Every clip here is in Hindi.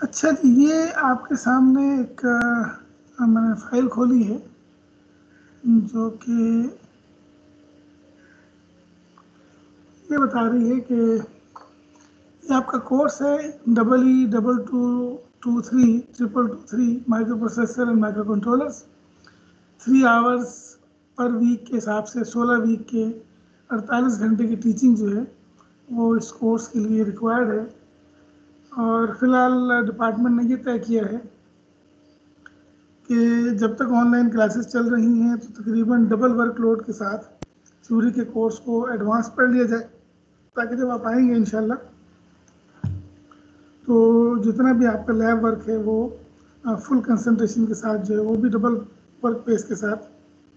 अच्छा जी, ये आपके सामने एक मैंने फाइल खोली है जो कि ये बता रही है कि ये आपका कोर्स है EE2223 microprocessor and microcontrollers. 3 hours पर वीक के हिसाब से 16 वीक के 48 घंटे की टीचिंग जो है वो इस कोर्स के लिए रिक्वायर्ड है। और फिलहाल डिपार्टमेंट ने ये तय किया है कि जब तक ऑनलाइन क्लासेस चल रही हैं तो तकरीबन डबल वर्कलोड के साथ थ्योरी के कोर्स को एडवांस पढ़ लिया जाए, ताकि जब आप आएंगे इंशाल्लाह तो जितना भी आपका लैब वर्क है वो फुल कंसंट्रेशन के साथ जो है वो भी डबल वर्क पेस के साथ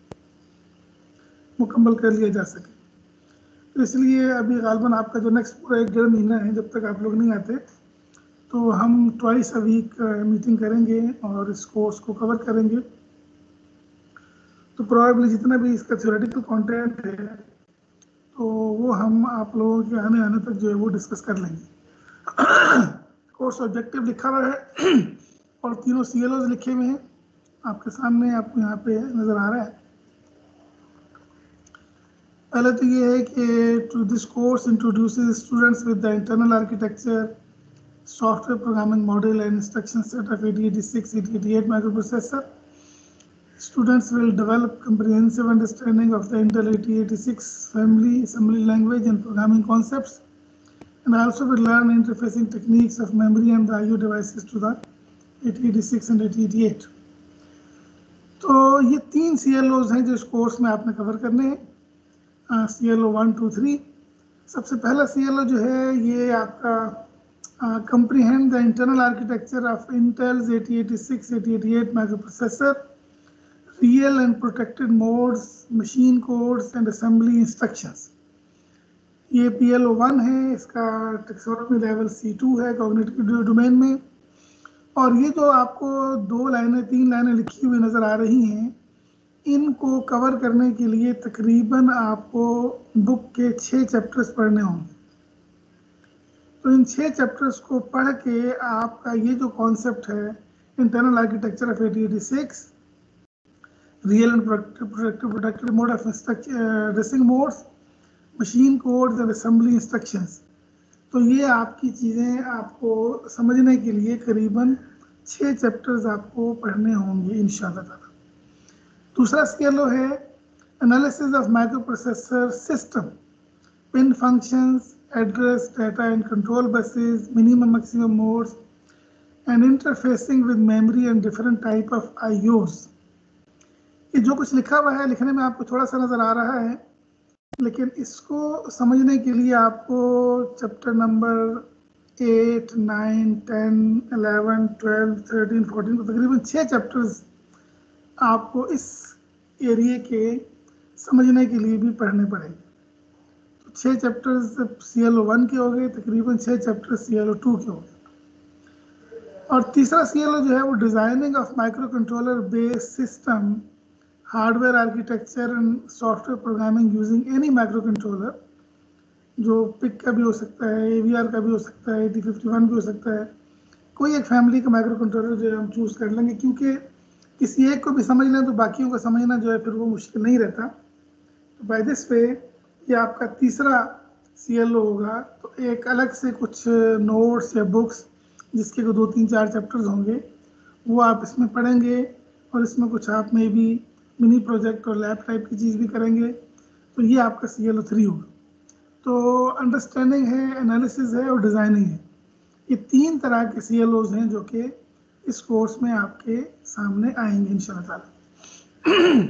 मुकम्मल कर लिया जा सके। तो इसलिए अभी गालबन आपका जो नेक्स्ट पूरा 1-1.5 महीना है जब तक आप लोग नहीं आते, तो हम ट्वाइस अ वीक मीटिंग करेंगे और इस कोर्स को कवर करेंगे। तो प्रोबेबली जितना भी इसका थ्योरेटिकल कंटेंट है तो वो हम आप लोगों के आने तक जो है वो डिस्कस कर लेंगे। कोर्स ऑब्जेक्टिव लिखा हुआ है और तीनों CLOs लिखे हुए हैं आपके सामने, आपको यहाँ पे नज़र आ रहा है। पहले तो ये है कि to this course introduces students with the internal architecture, software programming model and instruction set of 8086, 8088 microprocessor. Students will develop comprehensive understanding of the Intel 8086 family, assembly language and programming concepts, and also will learn interfacing techniques of memory and the IO devices to the 8086 and 8088. तो ये 3 CLOs हैं जो इस कोर्स में आपने कवर करने हैं, CLO 1, 2, 3। सबसे पहला CLO जो है ये आपका comprehend the internal architecture of Intel's 8086, 8088 microprocessor, real and protected modes, machine codes and assembly instructions। ये PLO 1 है, इसका टेक्सोनॉमी लेवल C2 है कॉग्निटिव डोमेन में। और ये जो आपको 2 लाइनें 3 लाइनें लिखी हुई नज़र आ रही हैं, इनको कवर करने के लिए तकरीबन आपको बुक के 6 चैप्टर्स पढ़ने होंगे। तो इन 6 चैप्टर्स को पढ़ के आपका ये जो कॉन्सेप्ट है internal architecture of 8086, real and protected mode of addressing modes, machine codes and assembly instructions, तो ये आपकी चीज़ें आपको समझने के लिए करीबन 6 चैप्टर्स आपको पढ़ने होंगे इंशाल्लाह ताला। दूसरा CLO है analysis of microprocessor system, pin functions, address, data and control buses, minimum maximum modes and interfacing with memory and different type of IOs। ये जो कुछ लिखा हुआ है लिखने में आपको थोड़ा सा नज़र आ रहा है, लेकिन इसको समझने के लिए आपको चैप्टर नंबर 8, 9, 10, 11, 12, 13, 14 तो तकरीबन 6 चैप्टर्स आपको इस एरिए के समझने के लिए भी पढ़ने पड़ेंगे। तो 6 चैप्टर्स CLO 1 के हो गए, तकरीबन 6 चैप्टर्स CLO 2 के हो गए। और तीसरा CLO जो है वो designing of microcontroller based system, hardware architecture and software programming using any microcontroller, जो पिक का भी हो सकता है, AVR का भी हो सकता है, 8051 भी हो सकता है, कोई एक फैमिली का माइक्रो कंट्रोलर जो है हम चूज़ कर लेंगे, क्योंकि किसी एक को भी समझ लें तो बाकियों का समझना जो है फिर वो मुश्किल नहीं रहता। तो बाय दिस वे ये आपका तीसरा CLO होगा। तो एक अलग से कुछ नोट्स या बुक्स जिसके को 2, 3, 4 चैप्टर्स होंगे वो आप इसमें पढ़ेंगे, और इसमें कुछ आप में भी मिनी प्रोजेक्ट और लैब टाइप की चीज़ भी करेंगे। तो ये आपका CLO 3 होगा। तो अंडरस्टैंडिंग है, एनालिसिस है और डिज़ाइनिंग है, ये 3 तरह के CLOs हैं जो कि इस कोर्स में आपके सामने आएंगे इंशाल्लाह ताला।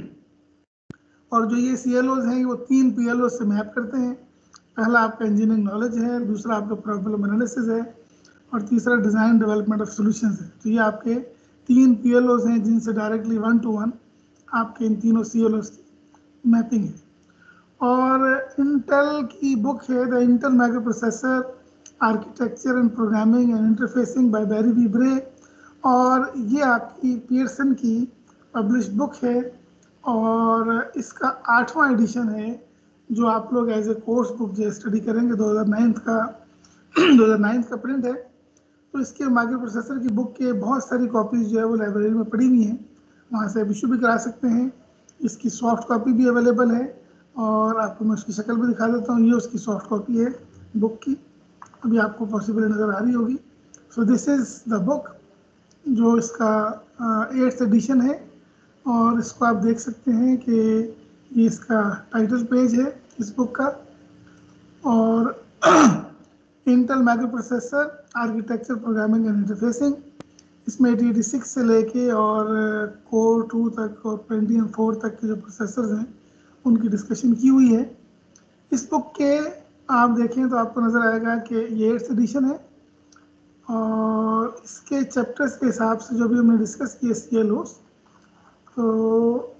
और जो ये CLOs हैं वो 3 PLOs से मैप करते हैं। पहला आपका इंजीनियरिंग नॉलेज है, दूसरा आपका प्रॉब्लम एनालिसिस है और तीसरा डिज़ाइन डेवलपमेंट ऑफ सॉल्यूशंस है। तो ये आपके 3 PLOs हैं जिनसे डायरेक्टली 1 to 1 आपके इन तीनों CLOs की मैपिंग है। और इंटेल की बुक है the Intel microprocessor architecture and programming and interfacing by Barry B Brey, और ये आपकी पियर्सन की पब्लिश बुक है और इसका 8वां एडिशन है जो आप लोग एज ए कोर्स बुक जो स्टडी करेंगे। 2009 का 2009 का प्रिंट है। तो इसके माइक्रो प्रोसेसर की बुक के बहुत सारी कॉपीज़ जो है वो लाइब्रेरी में पड़ी हुई हैं, वहाँ से आप इशू भी करा सकते हैं। इसकी सॉफ्ट कॉपी भी अवेलेबल है और आपको मैं उसकी शक्ल भी दिखा देता हूँ। ये उसकी सॉफ्ट कॉपी है बुक की, अभी आपको पॉसिबल नज़र आ रही होगी। So this is the book, जो इसका 8th एडिशन है, और इसको आप देख सकते हैं कि ये इसका टाइटल पेज है इस बुक का। और Intel microprocessor architecture programming and interfacing, इसमें 8086 से लेके और कोर 2 तक और पेंटियम 4 तक के जो प्रोसेसर्स हैं उनकी डिस्कशन की हुई है। इस बुक के आप देखें तो आपको नज़र आएगा कि ये 8th एडिशन है, और इसके चैप्टर्स के हिसाब से जो भी हमने डिस्कस किए CLOs, तो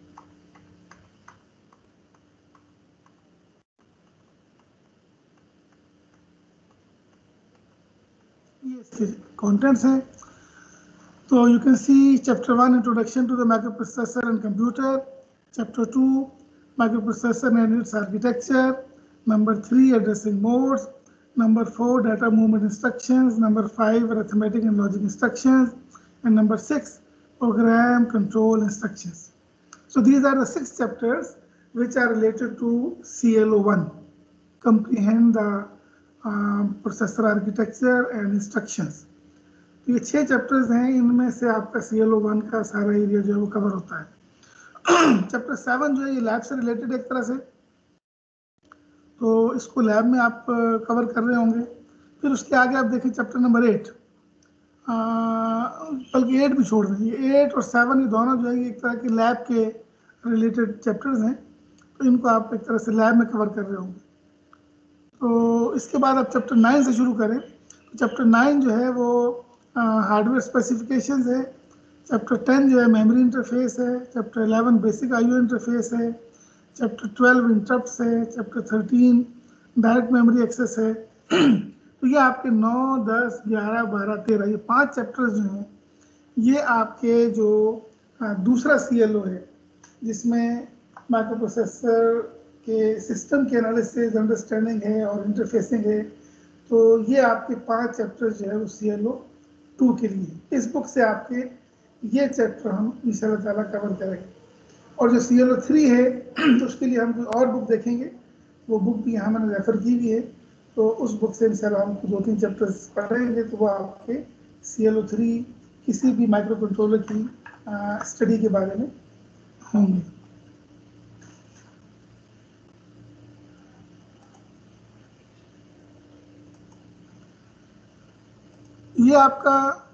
ये इसके कंटेंट्स हैं। So you can see chapter 1, introduction to the microprocessor and computer. Chapter 2, microprocessor and its architecture. Number 3, addressing modes. Number 4, data movement instructions. Number 5, arithmetic and logic instructions. And number 6, program control instructions. So these are the 6 chapters which are related to CLO1. Comprehend the processor architecture and instructions. ये 6 चैप्टर्स हैं, इनमें से आपका CLO1 का सारा एरिया जो है वो कवर होता है। चैप्टर 7 जो है ये लैब से रिलेटेड एक तरह से, तो इसको लैब में आप कवर कर रहे होंगे। फिर उसके आगे आप देखें चैप्टर नंबर 8, बल्कि 8 भी छोड़ दें, ये 8 और 7 ये दोनों जो है एक तरह के लैब के रिलेटेड चैप्टर्स हैं, तो इनको आप एक तरह से लैब में कवर कर रहे होंगे। तो इसके बाद आप चैप्टर 9 से शुरू करें, तो चैप्टर 9 जो है वो हार्डवेयर स्पेसिफिकेशंस है। चैप्टर 10 जो है मेमोरी इंटरफेस है। चैप्टर 11 बेसिक IO इंटरफेस है। चैप्टर 12 इंटरप्ट्स है। चैप्टर 13 डायरेक्ट मेमोरी एक्सेस है। तो ये आपके 9, 10, 11, 12, 13 ये 5 चैप्टर्स जो हैं ये आपके जो दूसरा CLO है, जिसमें माइक्रो प्रोसेसर के सिस्टम के एनालिसिस, अंडरस्टैंडिंग है और इंटरफेसिंग है। तो ये आपके 5 चैप्टर्स जो है वो CLO2 के लिए। इस बुक से आपके ये चैप्टर हम इंशाल्लाह ताला कवर करेंगे। और जो CLO3 है तो उसके लिए हम कोई और बुक देखेंगे, वो बुक भी यहाँ मैंने रेफ़र की हुई है, तो उस बुक से इंशाल्लाह हम 2-3 चैप्टर्स पढ़ेंगे, तो वो आपके CLO3 किसी भी माइक्रो कंट्रोलर की स्टडी के बारे में होंगे। ये आपका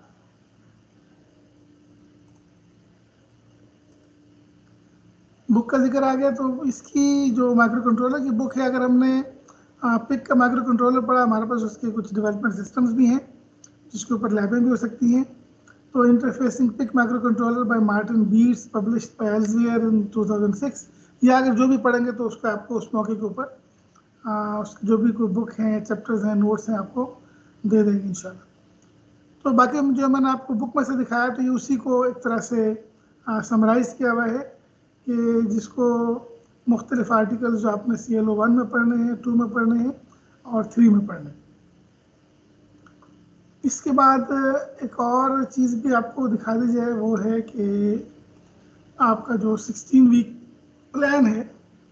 बुक का जिक्र आ गया, तो इसकी जो माइक्रो कंट्रोलर की बुक है, अगर हमने पिक का माइक्रो कंट्रोलर पढ़ा, हमारे पास उसके कुछ डेवलपमेंट सिस्टम्स भी हैं जिसके ऊपर लैबें भी हो सकती हैं। तो interfacing PIC microcontroller by Martin Bates, published by Elsevier in 2006। ये अगर जो भी पढ़ेंगे तो उसका आपको उस मौके के ऊपर जो भी कोई बुक हैं, चैप्टर्स हैं, नोट्स हैं, आपको दे देंगे इंशाल्लाह। तो बाकी जो मैंने आपको बुक में से दिखाया, तो ये उसी को एक तरह से समराइज़ किया हुआ है कि जिसको मुख्तलिफ आर्टिकल्स जो आपने CLO1 में पढ़ने हैं, 2 में पढ़ने हैं और 3 में पढ़ने हैं। इसके बाद एक और चीज़ भी आपको दिखा दी जाए, वो है कि आपका जो 16 वीक प्लान है,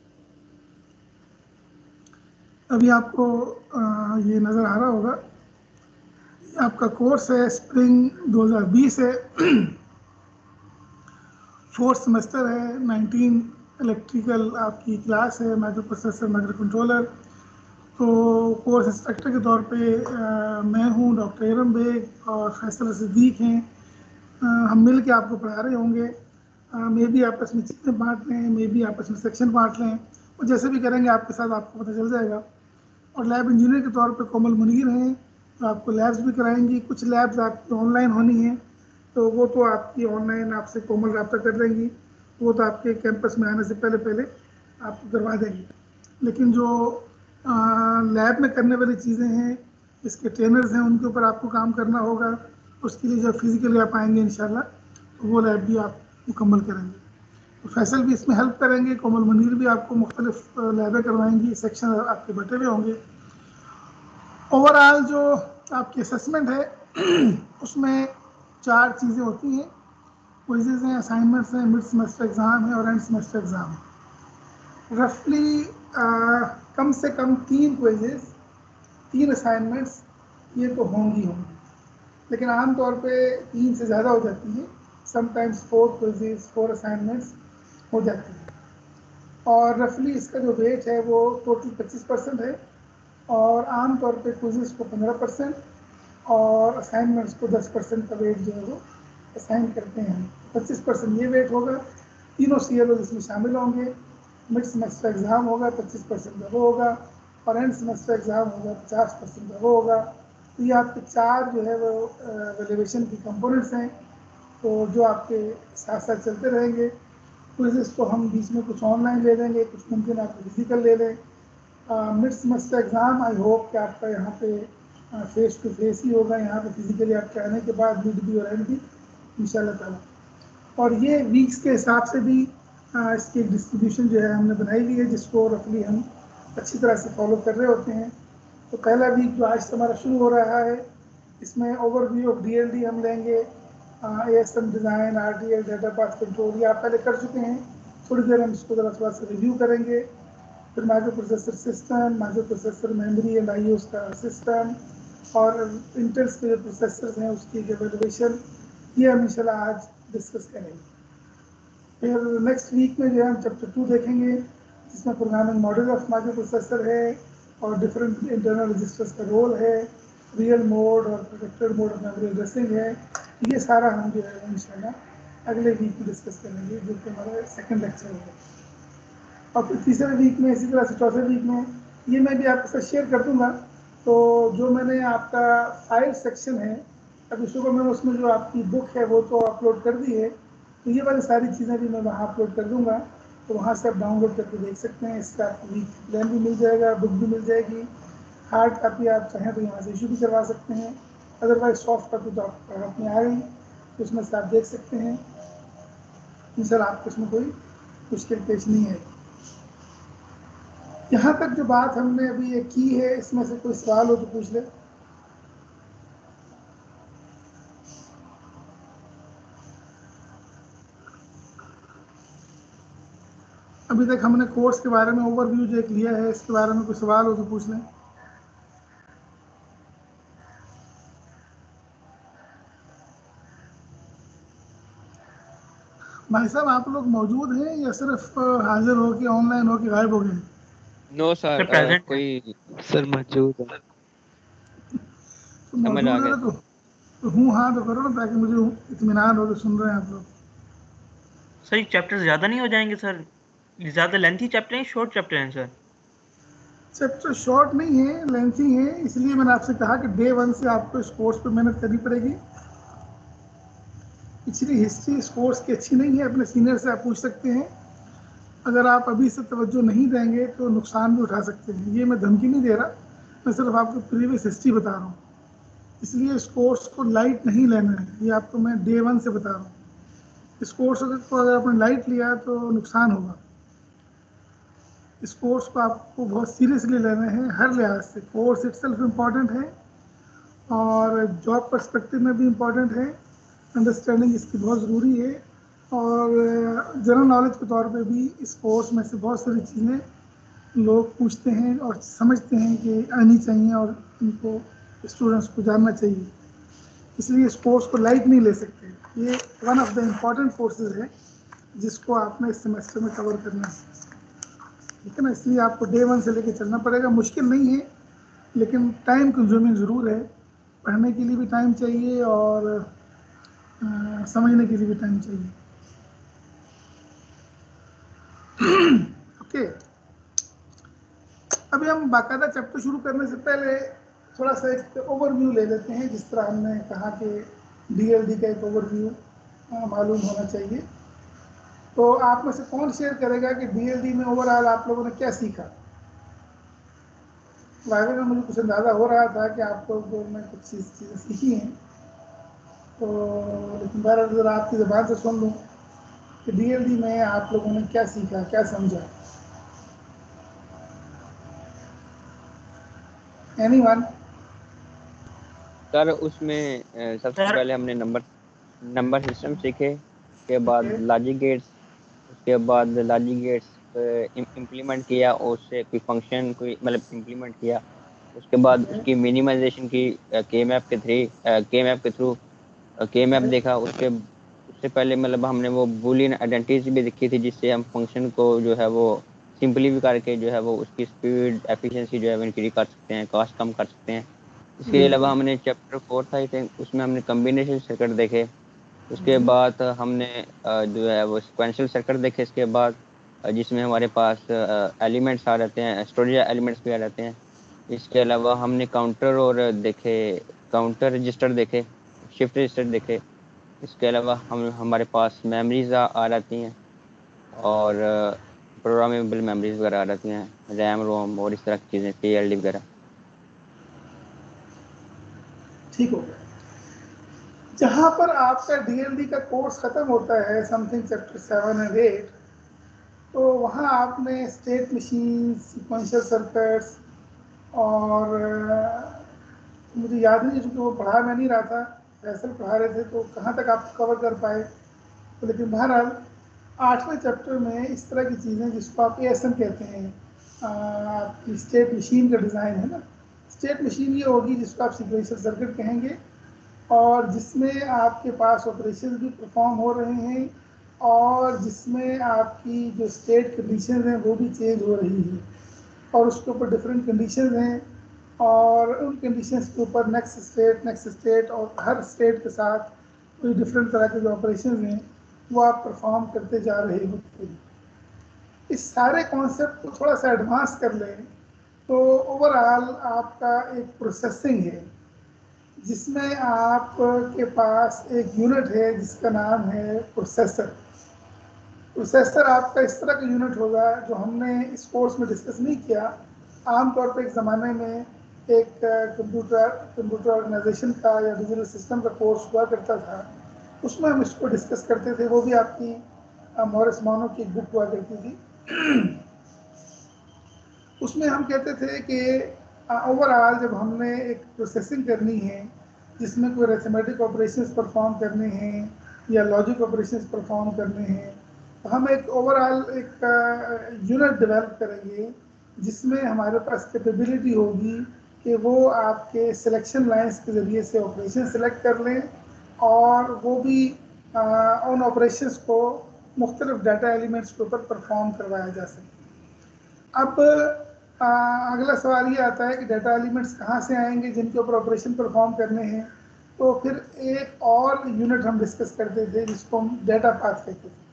अभी आपको ये नज़र आ रहा होगा, आपका कोर्स है स्प्रिंग 2020 है। 4th सेमेस्टर है, 19 इलेक्ट्रिकल आपकी क्लास है, माइक्रो प्रोसेसर, माइक्रो कंट्रोलर। तो कोर्स इंस्ट्रक्टर के तौर पे मैं हूँ, डॉक्टर इरम बेग और फैसल सिद्दीक हैं। हम मिल के आपको पढ़ा रहे होंगे। मे भी आपस में चीज़ें बांट लें, मे भी आपस में सेक्शन बांट लें, और जैसे भी करेंगे आपके साथ आपको पता चल जाएगा। और लैब इंजीनियर के तौर पे कोमल मुनीर हैं, तो आपको लैब्स भी कराएंगी। कुछ लैब्स आपकी ऑनलाइन होनी है, तो वो तो आपकी ऑनलाइन आपसे कोमल रब्ता कर लेंगी, वो तो आपके कैंपस में आने से पहले पहले आपको करवा देंगी। लेकिन जो लैब में करने वाली चीज़ें हैं, इसके ट्रेनर्स हैं, उनके ऊपर आपको काम करना होगा। उसके लिए जब फिज़िकली आप आएंगे इंशाल्लाह, तो वो लैब भी आप मुकम्मल करेंगे। तो फैसल भी इसमें हेल्प करेंगे, कोमल मुनीर भी आपको मुख्तलिफ लैबें करवाएंगी, सेक्शन आपके बटे हुए होंगे। ओवरऑल जो आपकी असेसमेंट है उसमें 4 चीज़ें होती हैं, क्विजेज हैं, असाइनमेंट्स हैं, मिड सेमेस्टर एग्ज़ाम है और एंड सेमेस्टर एग्ज़ाम है। रफली कम से कम 3 क्विजेज, 3 असाइनमेंट्स ये तो होंगी, लेकिन आमतौर पे 3 से ज़्यादा हो जाती हैं। समटाइम्स 4 क्विजेज, 4 असाइनमेंट्स हो जाती हैं। और रफली इसका जो वेट है वो टोटल 25% है, और आमतौर पे क्विजेज को 15% और असाइनमेंट्स को 10% का वेट जो है वो असाइन करते हैं। 25% ये वेट होगा, तीनों CLO इसमें शामिल होंगे। मिड सेमेस्टर एग्ज़ाम होगा 25% का वो होगा, और एंड सेमेस्टर एग्ज़ाम होगा 50% का वो होगा। तो ये आपके 4 जो है वो वैल्यूएशन की कंपोनेंट्स हैं, तो जो आपके साथ साथ चलते रहेंगे। क्विज़ेस तो हम बीच में कुछ ऑनलाइन ले लेंगे, कुछ मुमकिन आप फिजिकल ले लें। Mid semester exam I hope कि आपका यहाँ पे फेस टू फेस ही होगा, यहाँ पे फिजिकली आपके आने के बाद मिड भी और एंड भी इंशाल्लाह ताला। और ये वीक्स के हिसाब से भी इसकी डिस्ट्रीब्यूशन जो है हमने बनाई हुई है, जिसको रफली हम अच्छी तरह से फॉलो कर रहे होते हैं। तो पहला वीक जो आज से हमारा शुरू हो रहा है, इसमें ओवरव्यू ऑफ DLD हम लेंगे, ASM design, RTL, data path control, ये आप पहले कर चुके हैं। थोड़ी देर हम इसको थोड़ा सा रिव्यू करेंगे। फिर microprocessor system, microprocessor memory and IOs का सिस्टम, और इंटेल्स के जो प्रोसेसर्स हैं उसकी एवेल्युएशन, ये हम इंशाल्लाह आज डिस्कस करेंगे। फिर नेक्स्ट वीक में जो है हम चैप्टर 2 देखेंगे, जिसमें programming model of microprocessor है और डिफरेंट इंटरनल रजिस्टर्स का रोल है, रियल मोड और protected mode of memory addressing है। ये सारा हम जो है इंशाल्लाह अगले वीक में डिस्कस करेंगे, जो कि हमारा सेकेंड लेक्चर होगा। और फिर तीसरे वीक में इसी तरह से चौथे वीक में ये मैं भी आपके साथ शेयर कर दूंगा। तो जो मैंने आपका फाइल सेक्शन है, अभी सुबह मैंने उसमें जो आपकी बुक है वो तो अपलोड कर दी है, तो ये वाली सारी चीज़ें भी मैं वहाँ अपलोड कर दूंगा, तो वहाँ से आप डाउनलोड करके देख सकते हैं। इसका आपको वीक प्लान भी मिल जाएगा, बुक भी मिल जाएगी। हार्ड कापी आप चाहें तो यहाँ से इशू भी करवा सकते हैं, अदरवाइज सॉफ्ट कापी तो आपको अपनी आ गई, तो उसमें से आप देख सकते हैं। इंशाल्लाह आपको इसमें कोई मुश्किल पेश नहीं है। यहाँ तक जो बात हमने अभी ये की है, इसमें से कोई सवाल हो तो पूछ ले। अभी तक हमने कोर्स के बारे में ओवरव्यू जो एक लिया है, इसके बारे में कोई सवाल हो तो पूछ लें। भाई साहब, आप लोग मौजूद हैं या सिर्फ हाजिर हो के ऑनलाइन हो के गायब हो गए? नो सर, प्रेजेंट कोई सर मौजूद है। तो मौजूद है तो हूँ हाँ तो करो ना, ताकि मुझे इत्मीनान हो कि सुन रहे हैं आप लोग। सर ये चैप्टर ज़्यादा नहीं हो जाएंगे सर? ज़्यादा लेंथी चैप्टर हैं, शॉर्ट चैप्टर हैं सर? चैप्टर शॉर्ट नहीं है, लेंथी है, इसलिए मैंने आपसे कहा कि डे 1 से आपको इस कोर्स पर मेहनत करनी पड़ेगी। पिछली हिस्ट्री इस कोर्स की अच्छी नहीं है, अपने सीनियर से आप पूछ सकते हैं। अगर आप अभी से तवज्जो नहीं देंगे तो नुकसान भी उठा सकते हैं। ये मैं धमकी नहीं दे रहा, मैं सिर्फ आपको प्रीवियस हिस्ट्री बता रहा हूँ। इसलिए इस कोर्स को लाइट नहीं लेना है, ये आपको मैं डे 1 से बता रहा हूँ। इस कोर्स को अगर आपने लाइट लिया तो नुकसान होगा। इस कोर्स को आपको बहुत सीरियसली लेना है हर लिहाज से। कोर्स इटसेल्फ इम्पॉर्टेंट है और जॉब पर्सपेक्टिव में भी इम्पॉर्टेंट है, अंडरस्टैंडिंग इसकी बहुत ज़रूरी है, और जनरल नॉलेज के तौर पे भी इस कोर्स में से बहुत सारी चीज़ें लोग पूछते हैं और समझते हैं कि आनी चाहिए और इनको स्टूडेंट्स को जानना चाहिए। इसलिए इस कोर्स को लाइट नहीं ले सकते। ये one of the important courses है जिसको आपने इस सेमेस्टर में कवर करना है, ठीक है ना। इसलिए आपको डे 1 से लेके चलना पड़ेगा। मुश्किल नहीं है, लेकिन टाइम कंज्यूमिंग ज़रूर है। पढ़ने के लिए भी टाइम चाहिए और समझने के लिए भी टाइम चाहिए। ओके, अभी हम बाकायदा चैप्टर शुरू करने से पहले थोड़ा सा एक ओवरव्यू ले लेते हैं। जिस तरह हमने कहा कि DLD का एक ओवरव्यू मालूम होना चाहिए। तो आप में से कौन शेयर करेगा कि DLD में ओवरऑल आप लोगों ने क्या सीखा? वायरल में मुझे कुछ अंदाज़ा हो रहा था कि आप लोगों ने कुछ चीज़ें सीखी हैं, तो लेकिन बहरहाल अगर आपकी ज़बान से सुन लूँ कि DLD में आप लोगों ने क्या सीखा, क्या समझा? एनीवन? सर उसमें सबसे सर पहले हमने नंबर सिस्टम सीखे, उसके बाद ओके लॉजिक गेट्स, उसके बाद लॉजिक गेट्स इम्प्लीमेंट किया और उससे कोई फंक्शन कोई मतलब इम्प्लीमेंट किया। उसके बाद ओके उसकी मिनिमाइजेशन की के मैप देखा। उसके उससे पहले मतलब हमने वो बूलियन आइडेंटिटी भी देखी थी, जिससे हम फंक्शन को जो है वो सिंपली भी करके जो है वो उसकी स्पीड एफिशिएंसी जो है वो इंक्रीज कर सकते हैं, कॉस्ट कम कर सकते हैं। इसके अलावा बिल्कुल। हमने चैप्टर 4 था आई थिंक, उसमें हमने कम्बिनेशन सर्किट देखे। उसके हम्म, बाद हमने जो है वो सिक्वेंशियल सर्किट देखे। इसके बाद जिसमें हमारे पास एलिमेंट्स आ जाते हैं, स्टोरेज एलिमेंट्स भी आ जाते हैं। इसके अलावा हमने काउंटर रजिस्टर देखे, शिफ्ट रजिस्टर देखे। इसके अलावा हम हमारे पास मेमोरीज आ जाती हैं, और प्रोग्रामेबल मेमोरीज वगैरह आ जाती हैं, रैम रोम और इस तरह की चीज़ें, TLD वगैरह। ठीक हो गया। जहाँ पर आपका डीएलडी का कोर्स खत्म होता है समथिंग चैप्टर 7 और 8, तो वहाँ आपने स्टेट मशीन, सिक्वेंशियल सर्किट्स और मुझे याद नहीं क्योंकि वो पढ़ा मैं नहीं रहा था, फैसल पढ़ा रहे थे, तो कहाँ तक आप कवर कर पाए। तो लेकिन बहरहाल 8वें चैप्टर में इस तरह की चीज़ें जिसको आप ASM कहते हैं, आपकी स्टेट मशीन का डिज़ाइन है ना। स्टेट मशीन ये होगी जिसको आप सिक्वेंशियल सर्किट कहेंगे, और जिसमें आपके पास ऑपरेशन भी परफॉर्म हो रहे हैं, और जिसमें आपकी जो स्टेट कंडीशन हैं वो भी चेंज हो रही है, और उसके ऊपर डिफरेंट कंडीशन हैं, और उन कंडीशंस के ऊपर नेक्स्ट स्टेट और हर स्टेट के साथ कोई डिफरेंट तरह के जो ऑपरेशन हैं वो आप परफॉर्म करते जा रहे होते हैं। इस सारे कॉन्सेप्ट को थोड़ा सा एडवांस कर लें तो ओवरऑल आपका एक प्रोसेसिंग है, जिसमें आपके पास एक यूनिट है जिसका नाम है प्रोसेसर। प्रोसेसर आपका इस तरह का यूनिट होगा जो हमने इस कोर्स में डिस्कस नहीं किया। आमतौर पर एक ज़माने में एक कंप्यूटर ऑर्गेनाइजेशन का या डिजिटल सिस्टम का कोर्स हुआ करता था, उसमें हम इसको डिस्कस करते थे। वो भी आपकी मॉरिस मोनो की एक बुक हुआ करती थी। उसमें हम कहते थे कि ओवरऑल जब हमने एक प्रोसेसिंग करनी है जिसमें कोई अरिथमेटिक ऑपरेशंस परफॉर्म करने हैं या लॉजिक ऑपरेशंस परफॉर्म करने हैं, तो हम एक ओवरऑल एक यूनिट डेवलप करेंगे जिसमें हमारे पास कैपेबिलिटी होगी कि वो आपके सिलेक्शन लाइंस के ज़रिए से ऑपरेशन सेलेक्ट कर लें, और वो भी उन ऑपरेशंस को मुख्तलिफ डाटा एलिमेंट्स के ऊपर परफॉर्म करवाया जा सके। अब अगला सवाल ये आता है कि डाटा एलिमेंट्स कहाँ से आएंगे जिनके ऊपर ऑपरेशन परफॉर्म करने हैं। तो फिर एक और यूनिट हम डिस्कस करते थे जिसको हम डाटा पाथ कहते थे।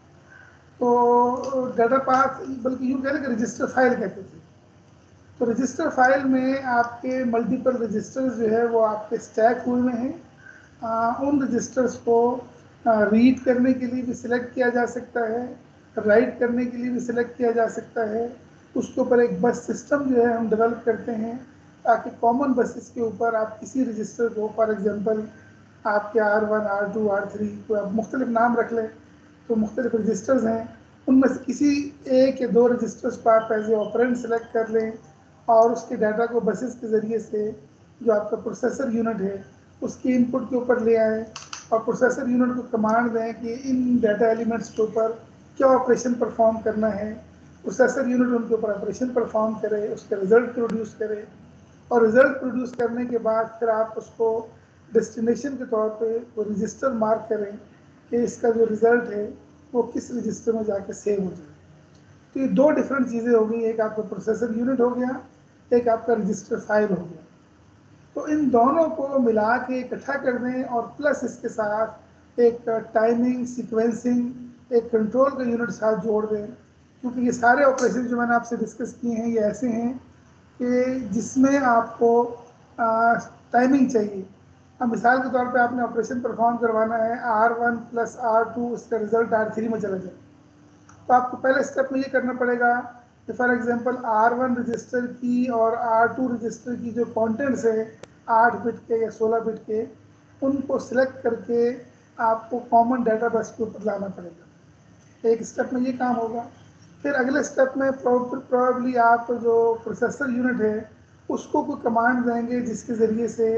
तो डाटा पाथ, बल्कि यूँ कहते कि रजिस्टर फाइल कहते थे। तो रजिस्टर फाइल में आपके मल्टीपल रजिस्टर्स जो है वो आपके स्टैक हुए में हैं। उन रजिस्टर्स को रीड करने के लिए भी सिलेक्ट किया जा सकता है, राइट करने के लिए भी सिलेक्ट किया जा सकता है। उसके ऊपर एक बस सिस्टम जो है हम डेवलप करते हैं ताकि कॉमन बसेस के ऊपर आप किसी रजिस्टर को, फॉर एग्जांपल आपके R1, R2, R3 को आप मुख्तलिफ नाम रख लें, तो मुख्तलिफ रजिस्टर्स हैं, उनमें से किसी एक या दो रजिस्टर्स को आप एज ए ऑपरेंड सेलेक्ट कर लें और उसके डाटा को बसेस के ज़रिए से जो आपका प्रोसेसर यूनिट है उसकी इनपुट के ऊपर ले आएँ, और प्रोसेसर यूनिट को कमांड दें कि इन डाटा एलिमेंट्स के ऊपर क्या ऑपरेशन परफॉर्म करना है। प्रोसेसर यूनिट उनके ऊपर ऑपरेशन परफॉर्म करे, उसका रिजल्ट प्रोड्यूस करे, और रिजल्ट प्रोड्यूस करने के बाद फिर आप उसको डेस्टिनेशन के तौर पे वो रजिस्टर मार्क करें कि इसका जो रिज़ल्ट है वो किस रजिस्टर में जाके सेव हो जाए। तो ये दो डिफरेंट चीज़ें हो गई, एक आपका प्रोसेसर यूनिट हो गया, एक आपका रजिस्टर फाइल हो गया। तो इन दोनों को मिला के इकट्ठा कर दें और प्लस इसके साथ एक टाइमिंग, सीक्वेंसिंग, एक कंट्रोल का यूनिट साथ जोड़ दें, क्योंकि ये सारे ऑपरेशन जो मैंने आपसे डिस्कस किए हैं ये ऐसे हैं कि जिसमें आपको टाइमिंग चाहिए। अब मिसाल के तौर पे आपने ऑपरेशन परफॉर्म करवाना है R1 + R2, उसका रिजल्ट R3 में चला जाए, तो आपको पहले स्टेप में ये करना पड़ेगा कि फॉर एग्जांपल R1 रजिस्टर की और R2 रजिस्टर की जो कंटेंट्स है 8 बिट के या 16 बिट के, उनको सिलेक्ट करके आपको कॉमन डाटा बस के ऊपर लाना पड़ेगा। एक स्टेप में ये काम होगा। फिर अगले स्टेप में प्रोबेबली आप जो प्रोसेसर यूनिट है उसको कोई कमांड देंगे जिसके ज़रिए से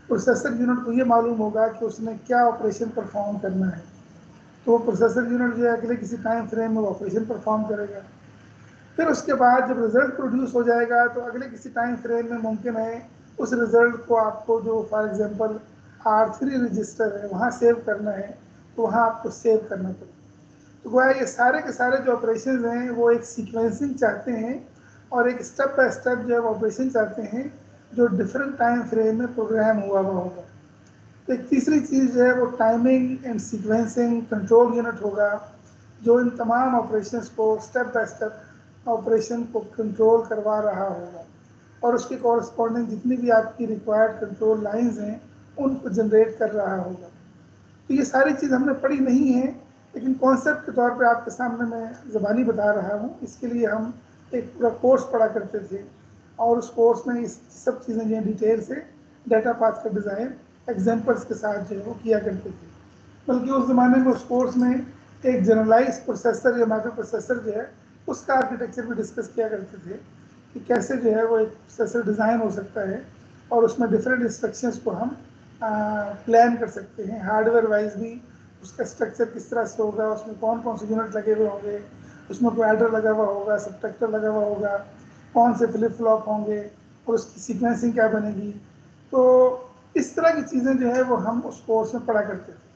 प्रोसेसर यूनिट को ये मालूम होगा कि उसने क्या ऑपरेशन परफॉर्म करना है, तो वो प्रोसेसर यूनिट जो है अगले किसी टाइम फ्रेम में ऑपरेशन परफॉर्म करेगा। फिर उसके बाद जब रिजल्ट प्रोड्यूस हो जाएगा तो अगले किसी टाइम फ्रेम में मुमकिन है उस रिजल्ट को आपको जो फॉर एग्जांपल R3 रजिस्टर है वहाँ सेव करना है, तो वहाँ आपको सेव करना पड़ेगा। तो गोया ये सारे के सारे जो ऑपरेशन हैं वो एक सीक्वेंसिंग चाहते हैं और एक स्टेप बाय स्टेप जो है ऑपरेशन चाहते हैं जो डिफरेंट टाइम फ्रेम में प्रोग्राम हुआ होगा। तो एक तीसरी चीज़ जो है वो timing and sequencing control unit होगा, जो इन तमाम ऑपरेशंस को स्टेप बाय स्टेप ऑपरेशन को कंट्रोल करवा रहा होगा और उसके कॉरस्पॉन्डिंग जितनी भी आपकी रिक्वायर्ड कंट्रोल लाइंस हैं उनको जनरेट कर रहा होगा। तो ये सारी चीज़ हमने पढ़ी नहीं है, लेकिन कॉन्सेप्ट के तौर पे आपके सामने मैं ज़बानी बता रहा हूँ। इसके लिए हम एक पूरा कोर्स पढ़ा करते थे और उस कोर्स में इस सब चीज़ें जो है डिटेल से डाटा पाथ का डिज़ाइन एग्जाम्पल्स के साथ जो है वो किया करते थे। बल्कि उस ज़माने में उस कोर्स में एक जनरलाइज प्रोसेसर या माइक्रो प्रोसेसर जो है उसका आर्किटेक्चर भी डिस्कस किया करते थे कि कैसे जो है वो एक प्रोसेसर डिज़ाइन हो सकता है और उसमें डिफरेंट इंस्ट्रक्शंस को हम प्लान कर सकते हैं। हार्डवेयर वाइज भी उसका स्ट्रक्चर किस तरह से होगा, उसमें कौन कौन से यूनिट लगे हुए होंगे, उसमें कोई एडर लगा हुआ होगा, सबट्रैक्टर लगा हुआ होगा, कौन से फ्लिप फ्लॉप होंगे और उसकी सीक्वेंसिंग क्या बनेगी। तो इस तरह की चीज़ें जो है वो हम उस कोर्स में पढ़ा करते थे।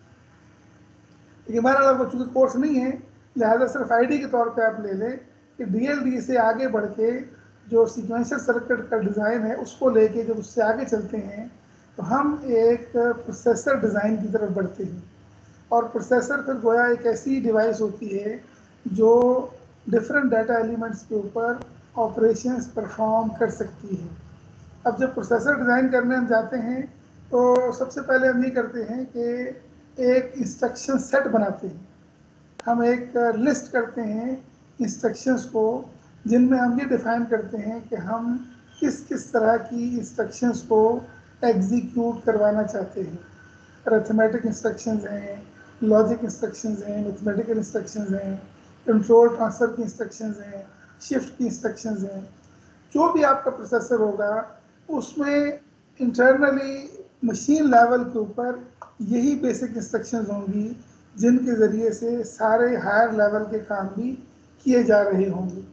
लेकिन हमारा वो चूँकि कोर्स नहीं है लिहाजा सिर्फ आईडी के तौर पे आप ले लें कि DLD से आगे बढ़ के जो सीक्वेंशियल सर्किट का डिज़ाइन है उसको लेके जब उससे आगे चलते हैं तो हम एक प्रोसेसर डिज़ाइन की तरफ बढ़ते हैं। और प्रोसेसर फिर गोया एक ऐसी डिवाइस होती है जो डिफरेंट डाटा एलिमेंट्स के ऊपर ऑपरेशंस परफॉर्म कर सकती है। अब जब प्रोसेसर डिज़ाइन करने हम जाते हैं तो सबसे पहले हम ये करते हैं कि एक इंस्ट्रक्शन सेट बनाते हैं। हम एक लिस्ट करते हैं इंस्ट्रक्शंस को जिनमें हम ये डिफ़ाइन करते हैं कि हम किस किस तरह की इंस्ट्रक्शंस को एग्जीक्यूट करवाना चाहते हैं। अरिथमेटिक इंस्ट्रक्शंस हैं, लॉजिक इंस्ट्रक्शंस हैं, मैथमेटिकल इंस्ट्रक्शंस हैं, कंट्रोल ट्रांसफ़र की इंस्ट्रक्शंस हैं, शिफ्ट की इंस्ट्रक्शंस हैं। जो भी आपका प्रोसेसर होगा उसमें इंटरनली मशीन लेवल के ऊपर यही बेसिक इंस्ट्रक्शंस होंगी जिनके ज़रिए से सारे हायर लेवल के काम भी किए जा रहे होंगे।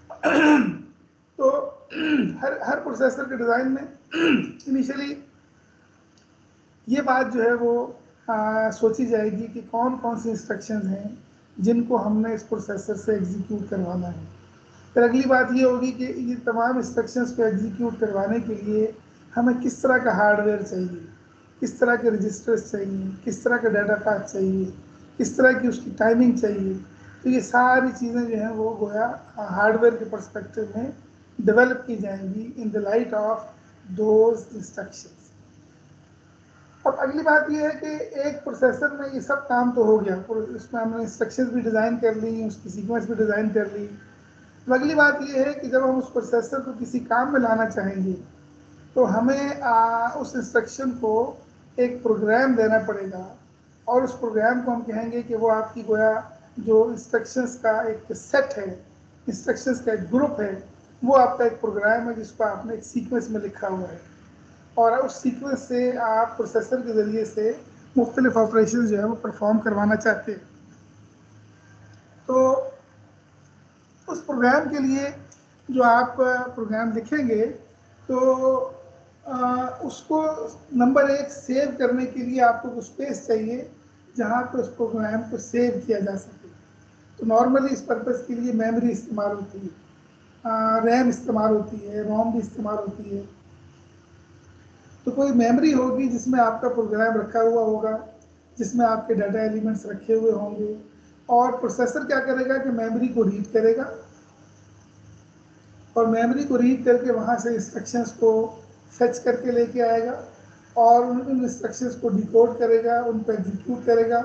तो हर प्रोसेसर के डिज़ाइन में इनिशियली ये बात जो है वो सोची जाएगी कि कौन कौन सी इंस्ट्रक्शंस हैं जिनको हमने इस प्रोसेसर से एग्जीक्यूट करवाना है। फिर अगली बात ये होगी कि ये तमाम इंस्ट्रक्शंस को एग्जीक्यूट करवाने के लिए हमें किस तरह का हार्डवेयर चाहिए, किस तरह के रजिस्टर्स चाहिए, किस तरह का डाटा पाथ चाहिए, किस तरह की उसकी टाइमिंग चाहिए। तो ये सारी चीज़ें जो हैं वो गोया हार्डवेयर के पर्सपेक्टिव में डेवलप की जाएंगी in the light of those instructions. अब अगली बात ये है कि एक प्रोसेसर में ये सब काम तो हो गया, उसमें हमने इंस्ट्रक्शंस भी डिज़ाइन कर ली, उसकी सीक्वेंस भी डिज़ाइन कर ली। तो अगली बात ये है कि जब हम उस प्रोसेसर को किसी काम में लाना चाहेंगे तो हमें उस इंस्ट्रक्शन को एक प्रोग्राम देना पड़ेगा और उस प्रोग्राम को हम कहेंगे कि वो आपकी गोया जो इंस्ट्रक्शंस का एक सेट है, इंस्ट्रक्शंस का एक ग्रुप है, वो आपका एक प्रोग्राम है जिसको आपने एक सीक्वेंस में लिखा हुआ है और उस सीक्वेंस से आप प्रोसेसर के ज़रिए से मुख्तलिफ ऑपरेशन जो है वो परफॉर्म करवाना चाहते हैं। तो उस प्रोग्राम के लिए जो आप प्रोग्राम लिखेंगे तो उसको नंबर एक सेव करने के लिए आपको कुछ स्पेस चाहिए जहाँ पर उस प्रोग्राम को सेव किया जा सके। तो नॉर्मली इस पर्पज़ के लिए मेमोरी इस्तेमाल होती है, रैम इस्तेमाल होती है, रोम भी इस्तेमाल होती है। तो कोई मेमोरी होगी जिसमें आपका प्रोग्राम रखा हुआ होगा, जिसमें आपके डाटा एलिमेंट्स रखे हुए होंगे और प्रोसेसर क्या करेगा कि मेमोरी को रीड करेगा और मेमोरी को रीड करके वहाँ से इंस्ट्रक्शंस को फेच करके लेके आएगा और उन इंस्ट्रक्शंस को डिकोड करेगा, उन पर एग्जीक्यूट करेगा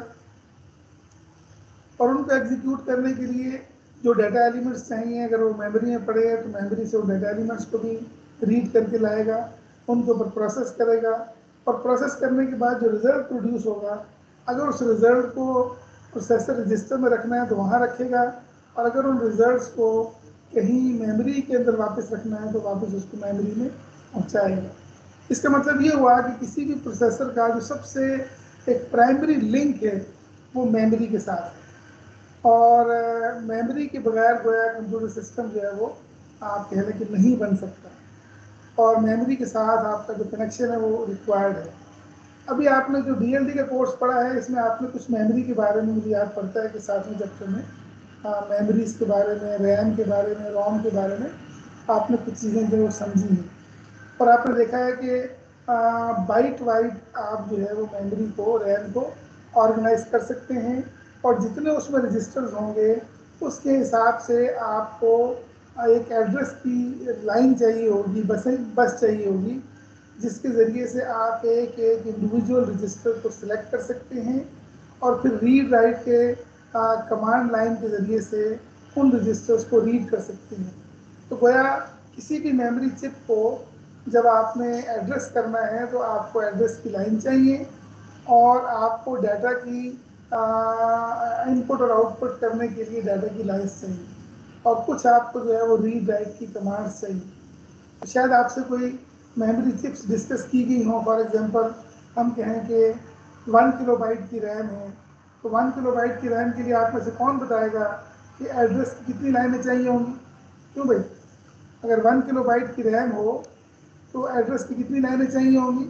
और उनको एग्जीक्यूट करने के लिए जो डाटा एलिमेंट्स चाहिए अगर वो मेमोरी में पड़े हैं तो मेमोरी से वो डाटा एलिमेंट्स को भी रीड करके लाएगा, उनके ऊपर प्रोसेस करेगा और प्रोसेस करने के बाद जो रिज़ल्ट प्रोड्यूस होगा अगर उस रिज़ल्ट को प्रोसेसर रजिस्टर में रखना है तो वहाँ रखेगा और अगर उन रिज़ल्ट्स को कहीं मेमोरी के अंदर वापस रखना है तो वापस उसको मेमोरी में पहुँचाएगा। इसका मतलब ये हुआ कि किसी भी प्रोसेसर का जो सबसे एक प्राइमरी लिंक है वो मेमोरी के साथ है, और मेमोरी के बगैर गोया कंप्यूटर सिस्टम जो है वो आप कह लें कि नहीं बन सकता, और मेमोरी के साथ आपका जो कनेक्शन है वो रिक्वायर्ड है। अभी आपने जो DLD का कोर्स पढ़ा है, इसमें आपने कुछ मेमोरी के बारे में, मुझे याद पड़ता है कि 7वें चैप्टर में मेमोरीज के बारे में, रैम के बारे में, रोम के बारे में आपने कुछ चीज़ें जो समझी हैं, और आपने देखा है कि बाइट वाइज आप जो है वो मेमोरी को, रैम को ऑर्गेनाइज कर सकते हैं, और जितने उसमें रजिस्टर्स होंगे उसके हिसाब से आपको एक एड्रेस की लाइन चाहिए होगी, बस चाहिए होगी, जिसके ज़रिए से आप एक एक इंडिविजुअल रजिस्टर को सिलेक्ट कर सकते हैं, और फिर रीड राइट के कमांड लाइन के ज़रिए से उन रजिस्टर्स को रीड कर सकते हैं। तो गोया किसी भी मेमोरी चिप को जब आपने एड्रेस करना है तो आपको एड्रेस की लाइन चाहिए, और आपको डाटा की इनपुट और आउटपुट करने के लिए डाटा की लाइन्स चाहिए, और कुछ आपको जो है वो रीड राइट की कमांड्स चाहिए। तो शायद आपसे कोई मेमोरी चिप्स डिस्कस की गई हो, फॉर एग्जांपल हम कहें कि 1 किलोबाइट की रैम है, तो 1 किलोबाइट की रैम के लिए आप में से कौन बताएगा कि एड्रेस की कितनी लाइनें चाहिए होंगी? क्यों भाई, अगर 1 किलोबाइट की रैम हो तो एड्रेस की कितनी लाइनें चाहिए होंगी?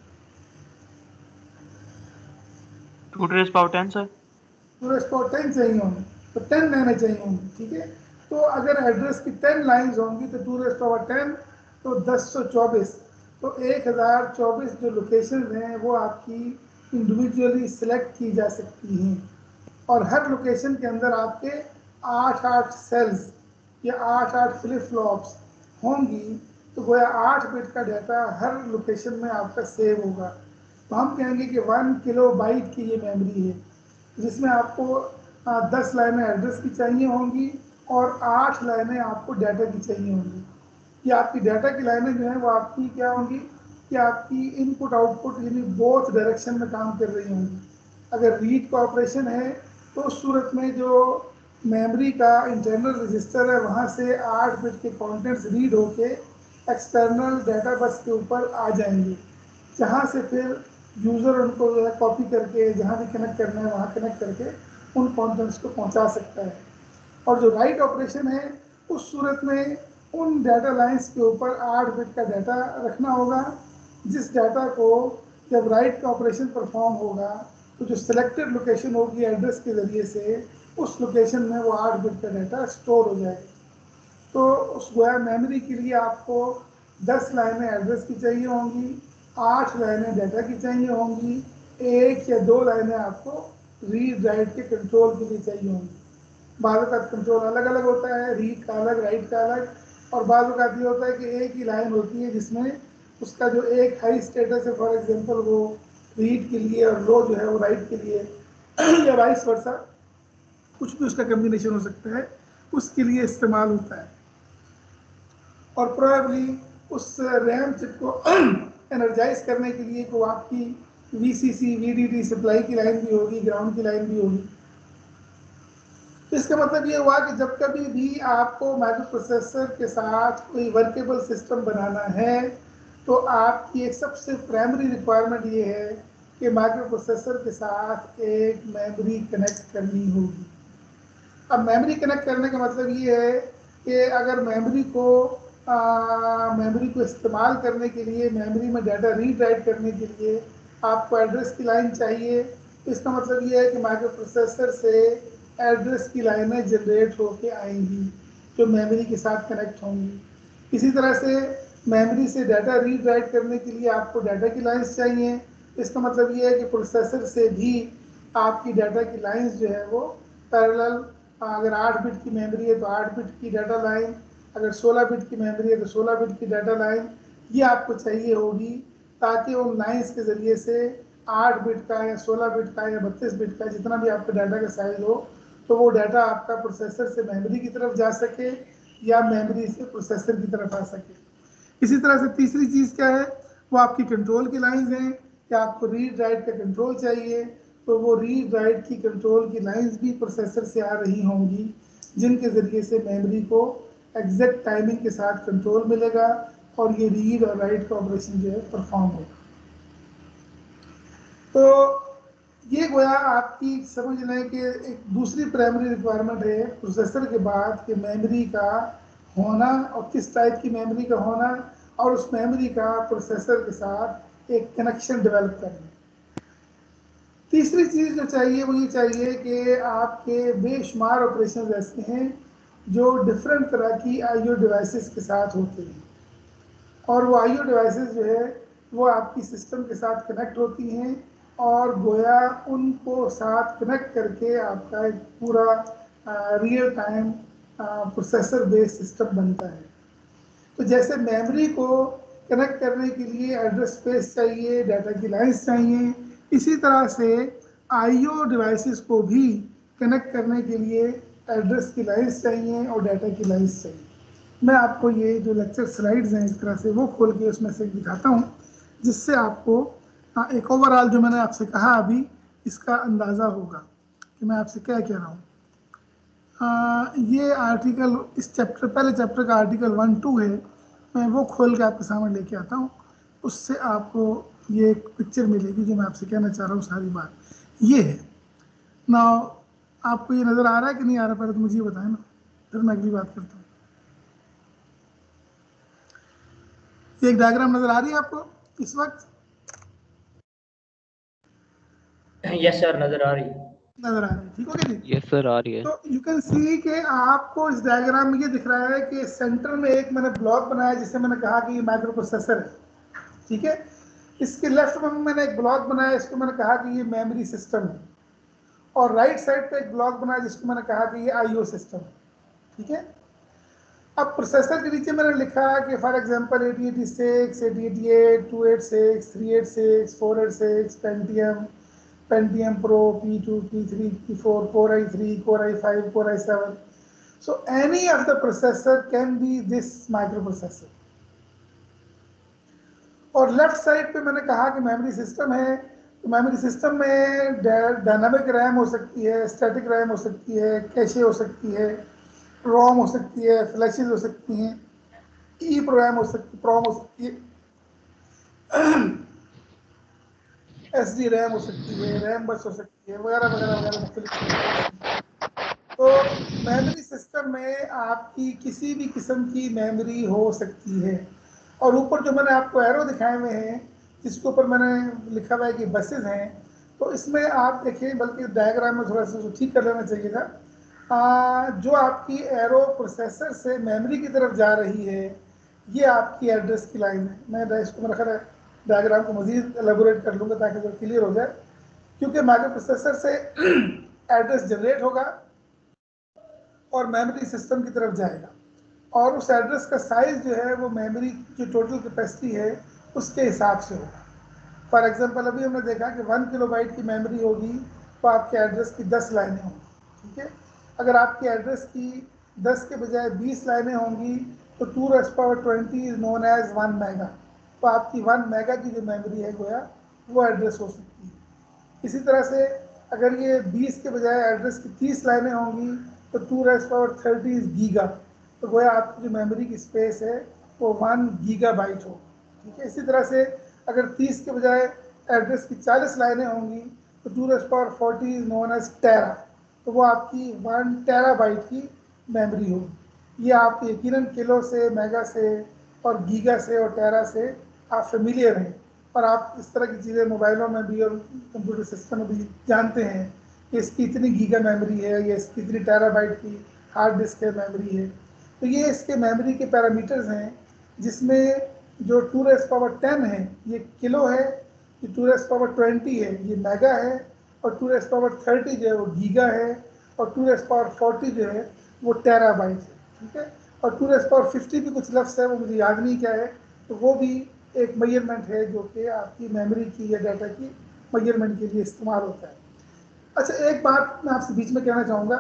2 to the power 10 सर। पूरे इसको 10 चाहिए होंगी, तो 10 लाइनें चाहिए होंगी, ठीक है। तो अगर एड्रेस की 10 लाइन्स होंगी तो 2⁻10, तो 1024, तो 1024 जो लोकेशन हैं वो आपकी इंडिविजुअली सिलेक्ट की जा सकती हैं, और हर लोकेशन के अंदर आपके 8 सेल्स या 8 फ्लिप फ्लॉप्स होंगी, तो गोया 8 बिट का डाटा हर लोकेशन में आपका सेव होगा। तो हम कहेंगे कि 1 किलोबाइट की ये मेमोरी है, जिसमें आपको 10 लाइनें एड्रेस की चाहिए होंगी और 8 लाइनें आपको डाटा की चाहिए होंगी। कि आपकी डाटा की लाइनें जो हैं वो आपकी क्या होंगी कि आपकी इनपुट आउटपुट यानी बोथ डायरेक्शन में काम कर रही होंगी। अगर रीड का ऑपरेशन है तो उस सूरत में जो मेमोरी का इंटरनल रजिस्टर है वहाँ से 8 बिट के कंटेंट्स रीड होके एक्सटर्नल डाटा बस के ऊपर आ जाएंगे, जहाँ से फिर यूज़र उनको जो है कॉपी करके जहाँ भी कनेक्ट करना है वहाँ कनेक्ट करके उन कंटेंट्स को पहुँचा सकता है। और जो राइट ऑपरेशन है उस सूरत में उन डाटा लाइंस के ऊपर 8 बिट का डाटा रखना होगा, जिस डाटा को जब राइट का ऑपरेशन परफॉर्म होगा तो जो सिलेक्टेड लोकेशन होगी एड्रेस के ज़रिए से उस लोकेशन में वो 8 बिट का डाटा स्टोर हो जाएगा। तो उस गोया मेमोरी के लिए आपको 10 लाइनें एड्रेस की चाहिए होंगी, 8 लाइनें डाटा की चाहिए होंगी, 1 या 2 लाइनें आपको रीड राइट के कंट्रोल के लिए चाहिए होंगी। बाज़ औक़ात कंट्रोल अलग अलग होता है, रीड का अलग, राइट का अलग, और बाज़ औक़ात ये होता है कि एक ही लाइन होती है जिसमें उसका जो एक हाई स्टेटस है, फॉर एग्जांपल वो रीड के लिए और लो जो है वो राइट के लिए या वाइस वर्सा, कुछ भी उसका कम्बिनेशन हो सकता है, उसके लिए इस्तेमाल होता है। और प्रोबेबली उस रैम चिप को एनर्जाइज करने के लिए को आपकी VCC VDD सप्लाई की लाइन भी होगी, ग्राउंड की लाइन भी होगी। तो इसका मतलब ये हुआ कि जब कभी भी आपको माइक्रो प्रोसेसर के साथ कोई वर्केबल सिस्टम बनाना है तो आपकी एक सबसे प्राइमरी रिक्वायरमेंट ये है कि माइक्रो प्रोसेसर के साथ एक मेमोरी कनेक्ट करनी होगी। अब मेमोरी कनेक्ट करने का मतलब ये है कि अगर मेमोरी को इस्तेमाल करने के लिए, मेमोरी में डाटा रीड राइट करने के लिए आपको एड्रेस की लाइन चाहिए, तो इसका मतलब ये है कि माइक्रो प्रोसेसर से एड्रेस की लाइनें जनरेट होके आएंगी जो मेमोरी के साथ कनेक्ट होंगी। इसी तरह से मेमोरी से डाटा रीड राइट करने के लिए आपको डाटा की लाइन्स चाहिए। इसका मतलब ये है कि प्रोसेसर से भी आपकी डाटा की लाइन्स जो है वो पैरेलल, अगर 8 बिट की मेमोरी है तो 8 बिट की डाटा लाइन, अगर 16 बिट की मेमोरी है तो 16 बिट की डाटा लाइन, ये आपको चाहिए होगी, ताकि उन लाइन्स के ज़रिए से 8 बिट का या 16 बिट का या 32 बिट का जितना भी आपका डाटा का साइज़ हो, तो वो डाटा आपका प्रोसेसर से मेमोरी की तरफ जा सके या मेमोरी से प्रोसेसर की तरफ आ सके। इसी तरह से तीसरी चीज़ क्या है, वो आपकी कंट्रोल की लाइन्स हैं कि आपको रीड राइट का कंट्रोल चाहिए, तो वो रीड राइट की कंट्रोल की लाइंस भी प्रोसेसर से आ रही होंगी, जिनके ज़रिए से मेमोरी को एग्जैक्ट टाइमिंग के साथ कंट्रोल मिलेगा और ये रीड और राइट का ऑपरेशन जो है परफॉर्म होगा। तो ये गोया आपकी समझ लें कि एक दूसरी प्राइमरी रिक्वायरमेंट है प्रोसेसर के बाद कि मेमोरी का होना और किस टाइप की मेमोरी का होना, और उस मेमोरी का प्रोसेसर के साथ एक कनेक्शन डेवलप करना। तीसरी चीज़ जो चाहिए वो ये चाहिए कि आपके बेशुमार ऑपरेशन ऐसे हैं जो डिफरेंट तरह की आईओ डिवाइसेस के साथ होते हैं, और वो आईओ डिवाइसेस जो है वो आपकी सिस्टम के साथ कनेक्ट होती हैं, और गोया उनको साथ कनेक्ट करके आपका एक पूरा real time processor based system बनता है। तो जैसे मेमोरी को कनेक्ट करने के लिए एड्रेस स्पेस चाहिए, डाटा की लाइन्स चाहिए, इसी तरह से आईओ डिवाइसेस को भी कनेक्ट करने के लिए एड्रेस की लाइन्स चाहिए और डाटा की लाइन्स चाहिए। मैं आपको ये जो लेक्चर स्लाइड्स हैं इस तरह से वो खोल के उसमें से दिखाता हूँ, जिससे आपको एक ओवरऑल जो मैंने आपसे कहा अभी इसका अंदाज़ा होगा कि मैं आपसे क्या कह रहा हूँ। ये आर्टिकल इस चैप्टर पहले चैप्टर का आर्टिकल 1-2 है, मैं वो खोल के आपके सामने लेके आता हूँ, उससे आपको ये एक पिक्चर मिलेगी जो मैं आपसे कहना चाह रहा हूँ। सारी बात ये है ना, आपको ये नज़र आ रहा है कि नहीं आ रहा, पहले तो मुझे ये बताएं ना, फिर मैं अगली बात करता हूँ। ये एक डायग्राम नज़र आ रही है आपको इस वक्त? यस सर, नजर आ रही है। नज़र आ रही है, ठीक हो गया जी? यस सर, आ रही है। तो यू कैन सी कि आपको इस डायग्राम में ये दिख रहा है कि सेंटर में एक मैंने ब्लॉक बनाया जिसे मैंने कहा कि ये माइक्रो प्रोसेसर है, ठीक है। इसके लेफ्ट में मैंने एक ब्लॉक बनाया, इसको मैंने कहा कि ये मेमोरी सिस्टम है, और राइट साइड पे एक ब्लॉक बनाया जिसको मैंने कहा कि ये आईओ सिस्टम है, ठीक है। अब प्रोसेसर के नीचे मैंने लिखा कि for example 8086, 8088, 286, 386, 486, Pentium Pro, P2, P3, P4, Core i3, Core i5, Core i7. So any of the processor can be this microprocessor. और लेफ्ट साइड पे मैंने कहा कि मेमोरी सिस्टम है, तो मेमोरी सिस्टम में डायनामिक रैम हो सकती है, स्टैटिक रैम हो सकती है, कैशे हो सकती है, रोम हो सकती है, फ्लैशेज हो सकती हैं, ई प्रोग्राम हो सकती, प्रोम हो सकती है, SD रैम हो सकती है, रैम बस हो सकती है, वगैरह वगैरह वगैरह मुख्तलिफ। तो मेमोरी सिस्टम में आपकी किसी भी किस्म की मेमोरी हो सकती है, और ऊपर जो मैंने आपको एरो दिखाए हुए हैं जिसके ऊपर मैंने लिखा हुआ है कि बसेस हैं, तो इसमें आप देखें, बल्कि डायग्राम में थोड़ा सा ठीक कर लेना चाहिए था। जो आपकी एरो प्रोसेसर से मेमोरी की तरफ जा रही है ये आपकी एड्रेस की लाइन है। मैं इसको मेरा ख्याल है डायग्राम को मज़ीद एलेबोरेट कर लूँगा ताकि जो क्लियर हो जाए, क्योंकि माइक्रो प्रोसेसर से एड्रेस जनरेट होगा और मेमोरी सिस्टम की तरफ जाएगा, और उस एड्रेस का साइज़ जो है वो मेमोरी जो टोटल कैपेसिटी है उसके हिसाब से होगा। फॉर एग्जांपल अभी हमने देखा कि 1 किलोबाइट की मेमोरी होगी तो आपके एड्रेस की 10 लाइनें होंगी, ठीक है। अगर आपकी एड्रेस की 10 के बजाय 20 लाइनें होंगी तो 2⁻20 इज नोन एज 1 मेगा, तो आपकी 1 मेगा की जो मेमोरी है गोया वो एड्रेस हो सकती है। इसी तरह से अगर ये 20 के बजाय एड्रेस की 30 लाइनें होंगी तो 2⁻30 इज गीगा, तो गोया आपकी जो मेमोरी की स्पेस है वो 1 गीगाबाइट हो, ठीक है। इसी तरह से अगर 30 के बजाय एड्रेस की 40 लाइनें होंगी तो 2⁻40 इज नोन एज टेरा, तो वो आपकी 1 टेराबाइट की मेमोरी होगी। ये आप यकीनन किलो से, मेगा से और गीगा से और टेरा से आप फेमिलियर हैं, और आप इस तरह की चीज़ें मोबाइलों में भी और कंप्यूटर सिस्टम में भी जानते हैं कि इसकी इतनी गीगा मेमोरी है या इसकी इतनी टेराबाइट की हार्ड डिस्क है, मेमोरी है। तो ये इसके मेमोरी के पैरामीटर्स हैं, जिसमें जो 2⁻10 है ये किलो है, ये 2⁻20 है ये मेगा है, और 2⁻30 जो है वो गीगा है, और 2⁻40 जो है वो टेराबाइट है, ठीक है। और 2⁻50 भी कुछ लफ्ज़ है वो मुझे याद नहीं क्या है, तो वो भी एक मेजरमेंट है जो कि आपकी मेमोरी की या डाटा की मेजरमेंट के लिए इस्तेमाल होता है। अच्छा, एक बात मैं आपसे बीच में कहना चाहूँगा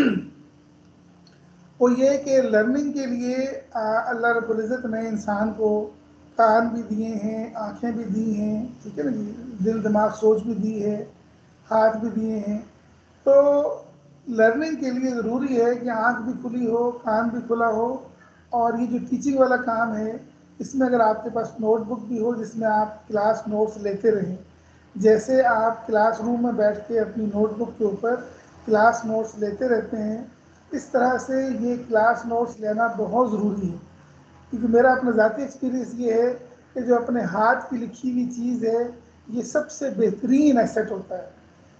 वो ये कि लर्निंग के लिए अल्लाह रब्बुल इज़्ज़त ने इंसान को कान भी दिए हैं, आँखें भी दी हैं, ठीक है ना जी, दिल दिमाग सोच भी दी है, हाथ भी दिए हैं। तो लर्निंग के लिए ज़रूरी है कि आँख भी खुली हो, कान भी खुला हो, और ये जो टीचिंग वाला काम है इसमें अगर आपके पास नोटबुक भी हो जिसमें आप क्लास नोट्स लेते रहें, जैसे आप क्लासरूम में बैठ के अपनी नोटबुक के ऊपर क्लास नोट्स लेते रहते हैं, इस तरह से ये क्लास नोट्स लेना बहुत ज़रूरी है। क्योंकि मेरा अपना ज़ाती एक्सपीरियंस ये है कि जो अपने हाथ की लिखी हुई चीज़ है ये सबसे बेहतरीन एसेट होता है।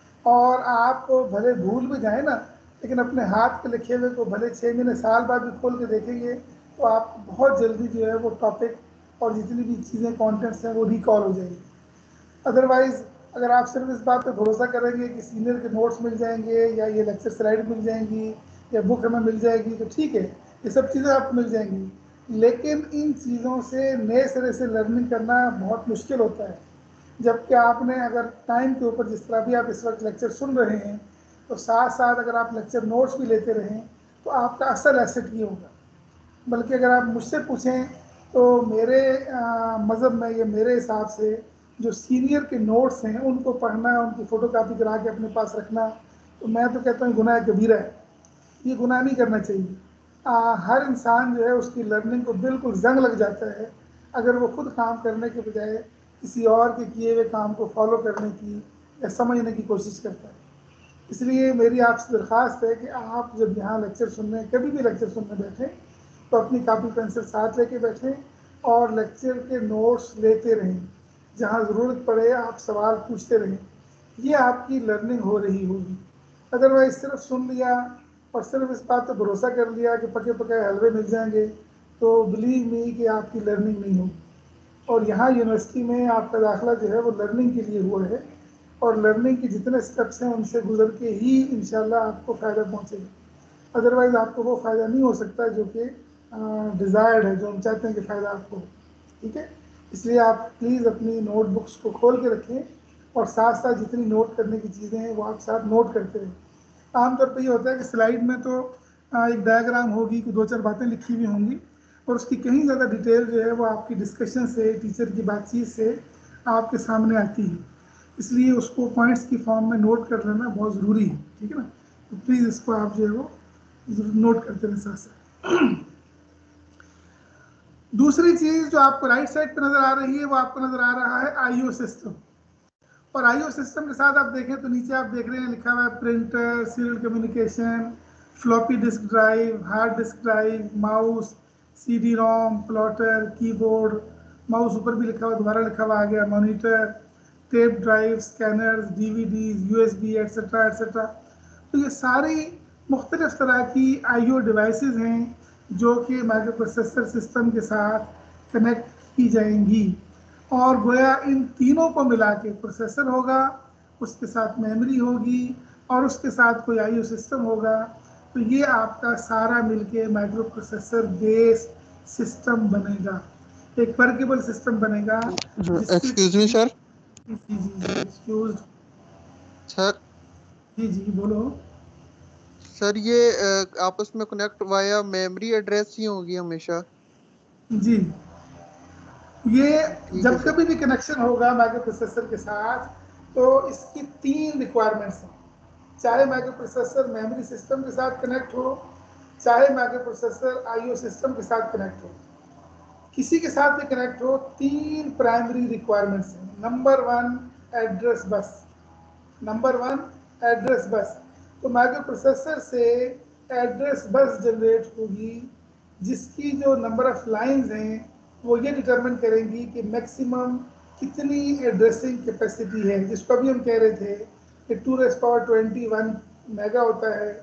और आप भले भूल भी जाए ना, लेकिन अपने हाथ के लिखे हुए को भले 6 महीने साल बाद भी खोल के देखेंगे तो आप बहुत जल्दी जो है वो टॉपिक और जितनी भी चीज़ें कॉन्टेंट्स हैं वो रिकॉल हो जाएगी। अदरवाइज़ अगर आप सिर्फ इस बात पे भरोसा करेंगे कि सीनियर के नोट्स मिल जाएंगे या ये लेक्चर स्लाइड मिल जाएंगी या बुक हमें मिल जाएगी तो ठीक है, ये सब चीज़ें आपको मिल जाएंगी, लेकिन इन चीज़ों से नए सिरे से लर्निंग करना बहुत मुश्किल होता है। जबकि आपने अगर टाइम के ऊपर जिस तरह भी आप इस वक्त लेक्चर सुन रहे हैं तो साथ साथ अगर आप लेक्चर नोट्स भी लेते रहें तो आपका असल एसेट ये होगा। बल्कि अगर आप मुझसे पूछें तो मेरे मज़हब में या मेरे हिसाब से जो सीनियर के नोट्स हैं उनको पढ़ना, उनकी फ़ोटो कापी करा के अपने पास रखना, तो मैं तो कहता हूँ गुनाह कबीरा है, ये गुनाह नहीं करना चाहिए। हर इंसान जो है उसकी लर्निंग को बिल्कुल जंग लग जाता है अगर वो खुद काम करने के बजाय किसी और के किए हुए काम को फॉलो करने की या समझने की कोशिश करता है। इसलिए मेरी आपसे दरख्वास्त है कि आप जब यहाँ लेक्चर सुनने, कभी भी लेक्चर सुनने बैठें तो अपनी कापी पेंसिल साथ लेके बैठें और लेक्चर के नोट्स लेते रहें। जहाँ ज़रूरत पड़े आप सवाल पूछते रहें, ये आपकी लर्निंग हो रही होगी। अदरवाइज़ सिर्फ सुन लिया और सिर्फ इस बात पर भरोसा कर लिया कि पके पकाए हलवे मिल जाएंगे तो बिलीव मी कि आपकी लर्निंग नहीं होगी। और यहाँ यूनिवर्सिटी में आपका दाखिला जो है वो लर्निंग के लिए हुआ है और लर्निंग के जितने स्टेप्स हैं उनसे गुजर के ही इंशाल्लाह आपको फ़ायदा पहुँचेगा। अदरवाइज़ आपको वो फ़ायदा नहीं हो सकता जो कि डिज़ायर्ड है, जो हम चाहते हैं कि फ़ायदा आपको हो। ठीक है, इसलिए आप प्लीज़ अपनी नोटबुक्स को खोल के रखें और साथ साथ जितनी नोट करने की चीज़ें हैं वो आप साथ नोट करते रहें। आमतौर पर ये होता है कि स्लाइड में तो एक डायग्राम होगी कि 2-4 बातें लिखी हुई होंगी और उसकी कहीं ज़्यादा डिटेल जो है वो आपकी डिस्कशन से, टीचर की बातचीत से आपके सामने आती है। इसलिए उसको पॉइंट्स की फॉर्म में नोट कर लेना बहुत ज़रूरी है। ठीक है ना, तो प्लीज़ इसको आप जो है वो नोट करते रहें साथ साथ। दूसरी चीज़ जो आपको राइट साइड पर नज़र आ रही है वो आपको नज़र आ रहा है आईओ सिस्टम। और आईओ सिस्टम के साथ आप देखें तो नीचे आप देख रहे हैं लिखा हुआ है printer, serial communication, floppy disk drive, hard disk drive, mouse, CD ROM, plotter, keyboard, mouse ऊपर भी लिखा हुआ, दोबारा लिखा हुआ आ गया, monitor, tape drive, scanners, DVDs, USB etcetera etcetera. तो ये सारी मुख्तलिफ तरह की आईओ डिवाइसेस हैं जो कि माइक्रो प्रोसेसर सिस्टम के साथ कनेक्ट की जाएंगी। और गोया इन तीनों को मिला के प्रोसेसर होगा, उसके साथ मेमोरी होगी और उसके साथ कोई आईओ सिस्टम होगा, तो ये आपका सारा मिलके माइक्रो प्रोसेसर बेस्ड सिस्टम बनेगा, एक वर्केबल सिस्टम बनेगा। Excuse me sir. जी एक्सक्यूज। सर जी बोलो। सर ये आपस में कनेक्ट वाया मेमोरी एड्रेस ही होगी हमेशा? जी, ये ठीक है जब सर। कभी भी कनेक्शन होगा माइक्रो प्रोसेसर के साथ तो इसकी 3 रिक्वायरमेंट्स हैं। चाहे माइक्रो प्रोसेसर मेमोरी सिस्टम के साथ कनेक्ट हो, चाहे माइक्रो प्रोसेसर आईओ सिस्टम के साथ कनेक्ट हो, किसी के साथ भी कनेक्ट हो, 3 प्राइमरी रिक्वायरमेंट्स हैं। Number 1 address bus, number 1 address bus. तो माइक्रो प्रोसेसर से एड्रेस बस जनरेट होगी जिसकी जो नंबर ऑफ लाइंस हैं वो ये डिटरमिन करेंगी कि मैक्सिमम कितनी एड्रेसिंग कैपेसिटी है, जिसको अभी हम कह रहे थे कि 2⁻21 मेगा होता है,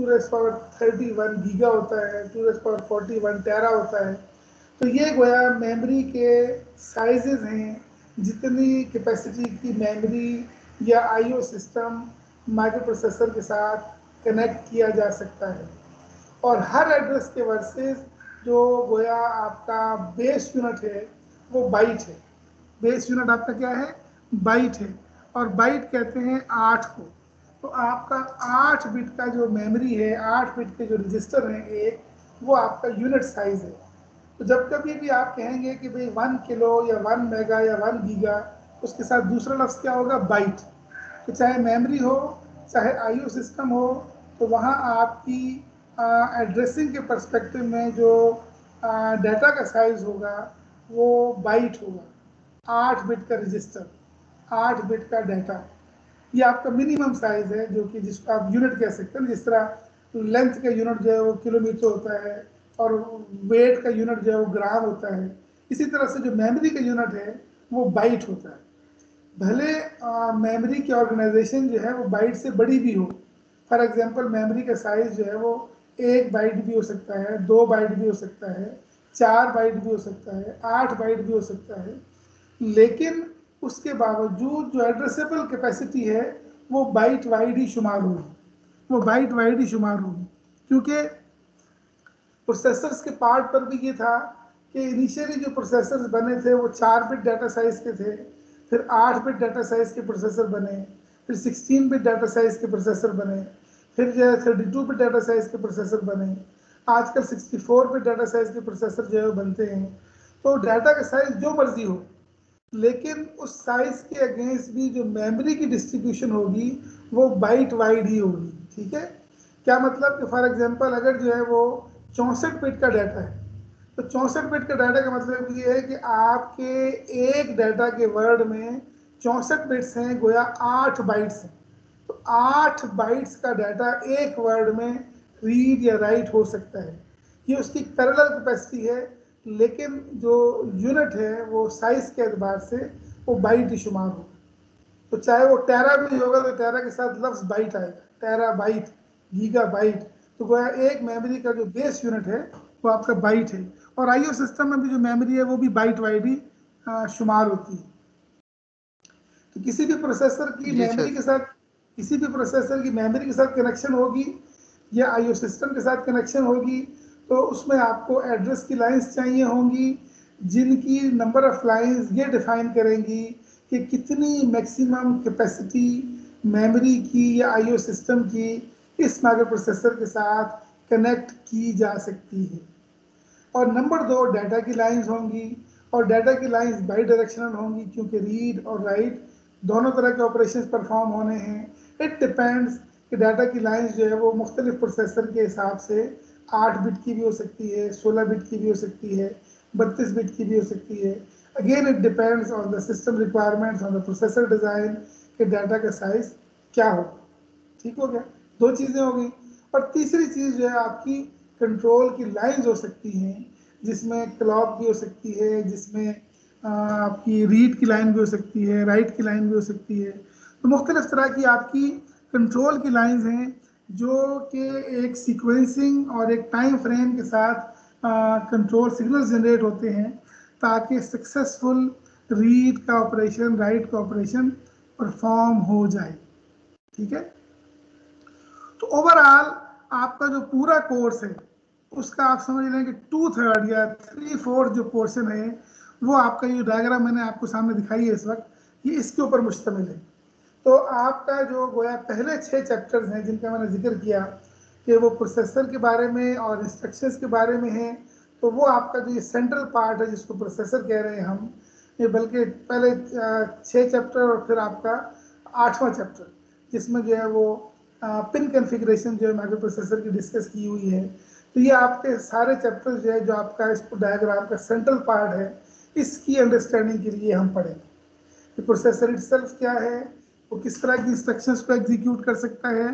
2⁻31 गीगा होता है, 2⁻41 टेरा होता है। तो ये गोया मेमोरी के साइजेस हैं, जितनी कैपेसिटी की मेमोरी या आईओ सिस्टम माइक्रो प्रोसेसर के साथ कनेक्ट किया जा सकता है। और हर एड्रेस के वर्सेस जो गोया आपका बेस यूनिट है वो बाइट है। बेस यूनिट आपका क्या है? बाइट है। और बाइट कहते हैं 8 को। तो आपका 8 बिट का जो मेमोरी है, 8 बिट के जो रजिस्टर हैं एक, वो आपका यूनिट साइज है। तो जब कभी भी आप कहेंगे कि भाई 1 किलो या 1 मेगा या 1 गीगा, उसके साथ दूसरा लफ्ज़ क्या होगा? बाइट। तो चाहे मेमोरी हो चाहे आईओ सिस्टम हो, तो वहाँ आपकी एड्रेसिंग के पर्सपेक्टिव में जो डाटा का साइज़ होगा वो बाइट होगा, 8 बिट का रजिस्टर, 8 बिट का डाटा। ये आपका मिनिमम साइज है, जो कि जिसको आप यूनिट कह सकते हैं। जिस तरह लेंथ का यूनिट जो है वो किलोमीटर होता है और वेट का यूनिट जो है वो ग्राम होता है, इसी तरह से जो मेमोरी का यूनिट है वो बाइट होता है। भले मेमोरी की ऑर्गेनाइजेशन जो है वो बाइट से बड़ी भी हो। फॉर एग्जांपल मेमोरी का साइज जो है वो 1 बाइट भी हो सकता है, 2 बाइट भी हो सकता है, 4 बाइट भी हो सकता है, 8 बाइट भी हो सकता है, लेकिन उसके बावजूद जो एड्रेसेबल कैपेसिटी है वो बाइट वाइड ही शुमार होगी, वो बाइट वाइड ही शुमार होगी। क्योंकि प्रोसेसर्स के पार्ट पर भी ये था कि इनिशियली जो प्रोसेसर्स बने थे वो 4 बिट डाटा साइज के थे, फिर 8 बिट डाटा साइज के प्रोसेसर बने, फिर 16 बिट डाटा साइज के प्रोसेसर बने, फिर जो है 32 बिट डाटा साइज के प्रोसेसर बने, आजकल 64 बिट डाटा साइज के प्रोसेसर जो है बनते हैं। तो डाटा का साइज जो मर्जी हो, लेकिन उस साइज के अगेंस्ट भी जो मेमोरी की डिस्ट्रीब्यूशन होगी वो बाइट वाइड ही होगी। ठीक है, क्या मतलब कि फॉर एग्जांपल अगर जो है वो 64 बिट का डाटा है, तो 64 बिट का डाटा का मतलब ये है कि आपके एक डाटा के वर्ड में 64 बिट्स हैं, गोया 8 बाइट्स हैं। तो 8 बाइट्स का डाटा एक वर्ड में रीड या राइट हो सकता है, ये उसकी पैरेलल कैपेसिटी है। लेकिन जो यूनिट है वो साइज के एतबार से वो बाइट ही शुमार होगा। तो चाहे वो टेरा भी होगा तो टेरा के साथ लफ्ज बाइट आएगा, टेरा बाइट, गीगा बाइट। तो गोया एक मेमोरी का जो बेस यूनिट है वो आपका बाइट है। और आईओ सिस्टम में भी जो मेमोरी है वो भी बाइट वाइड ही शुमार होती है। तो किसी भी प्रोसेसर की जी मेमोरी सर। के साथ, किसी भी प्रोसेसर की मेमोरी के साथ कनेक्शन होगी या आईओ सिस्टम के साथ कनेक्शन होगी, तो उसमें आपको एड्रेस की लाइंस चाहिए होंगी, जिनकी नंबर ऑफ लाइंस ये डिफाइन करेंगी कि कितनी मैक्सिमम कैपेसिटी मेमोरी की या आईओ सिस्टम की इस माइक्रो प्रोसेसर के साथ कनेक्ट की जा सकती है। और नंबर 2 डाटा की लाइंस होंगी, और डाटा की लाइंस बाई डायरेक्शनल होंगी, क्योंकि रीड और राइट दोनों तरह के ऑपरेशन परफॉर्म होने हैं। इट डिपेंड्स कि डाटा की लाइंस जो है वो मुख्तलिफ प्रोसेसर के हिसाब से 8 बिट की भी हो सकती है, 16 बिट की भी हो सकती है, 32 बिट की भी हो सकती है। Again it depends on the system requirements, on the processor design कि डाटा का साइज क्या होगा। ठीक हो गया, 2 चीज़ें हो गई। और तीसरी चीज़ जो है आपकी कंट्रोल की लाइंस हो सकती हैं, जिसमें क्लॉक भी हो सकती है, जिसमें आपकी रीड की लाइन भी हो सकती है, राइट की लाइन भी हो सकती है। तो मुख्तलिफ तरह की आपकी कंट्रोल की लाइंस हैं जो कि एक सीक्वेंसिंग और एक टाइम फ्रेम के साथ कंट्रोल सिग्नल्स जनरेट होते हैं, ताकि सक्सेसफुल रीड का ऑपरेशन, राइट का ऑपरेशन परफॉर्म हो जाए। ठीक है, तो ओवरऑल आपका जो पूरा कोर्स है उसका आप समझ लें कि 2/3 या 3/4 जो पोर्शन है वो आपका, ये डायग्राम मैंने आपको सामने दिखाई है इस वक्त, ये इसके ऊपर मुश्तमिल है। तो आपका जो गोया पहले 6 चैप्टर्स हैं जिनका मैंने जिक्र किया कि वो प्रोसेसर के बारे में और इंस्ट्रक्शंस के बारे में हैं, तो वो आपका जो ये सेंट्रल पार्ट है जिसको प्रोसेसर कह रहे हैं हम, ये बल्कि पहले 6 चैप्टर और फिर आपका 8वां चैप्टर जिसमें जो है वो पिन कॉन्फ़िगरेशन जो है माइक्रो प्रोसेसर की डिस्कस की हुई है। तो ये आपके सारे चैप्टर्स जो है, जो आपका इस डायग्राम का सेंट्रल पार्ट है, इसकी अंडरस्टैंडिंग के लिए हम पढ़ेंगे कि प्रोसेसर इटसेल्फ क्या है, वो किस तरह की इंस्ट्रक्शंस को एग्जीक्यूट कर सकता है,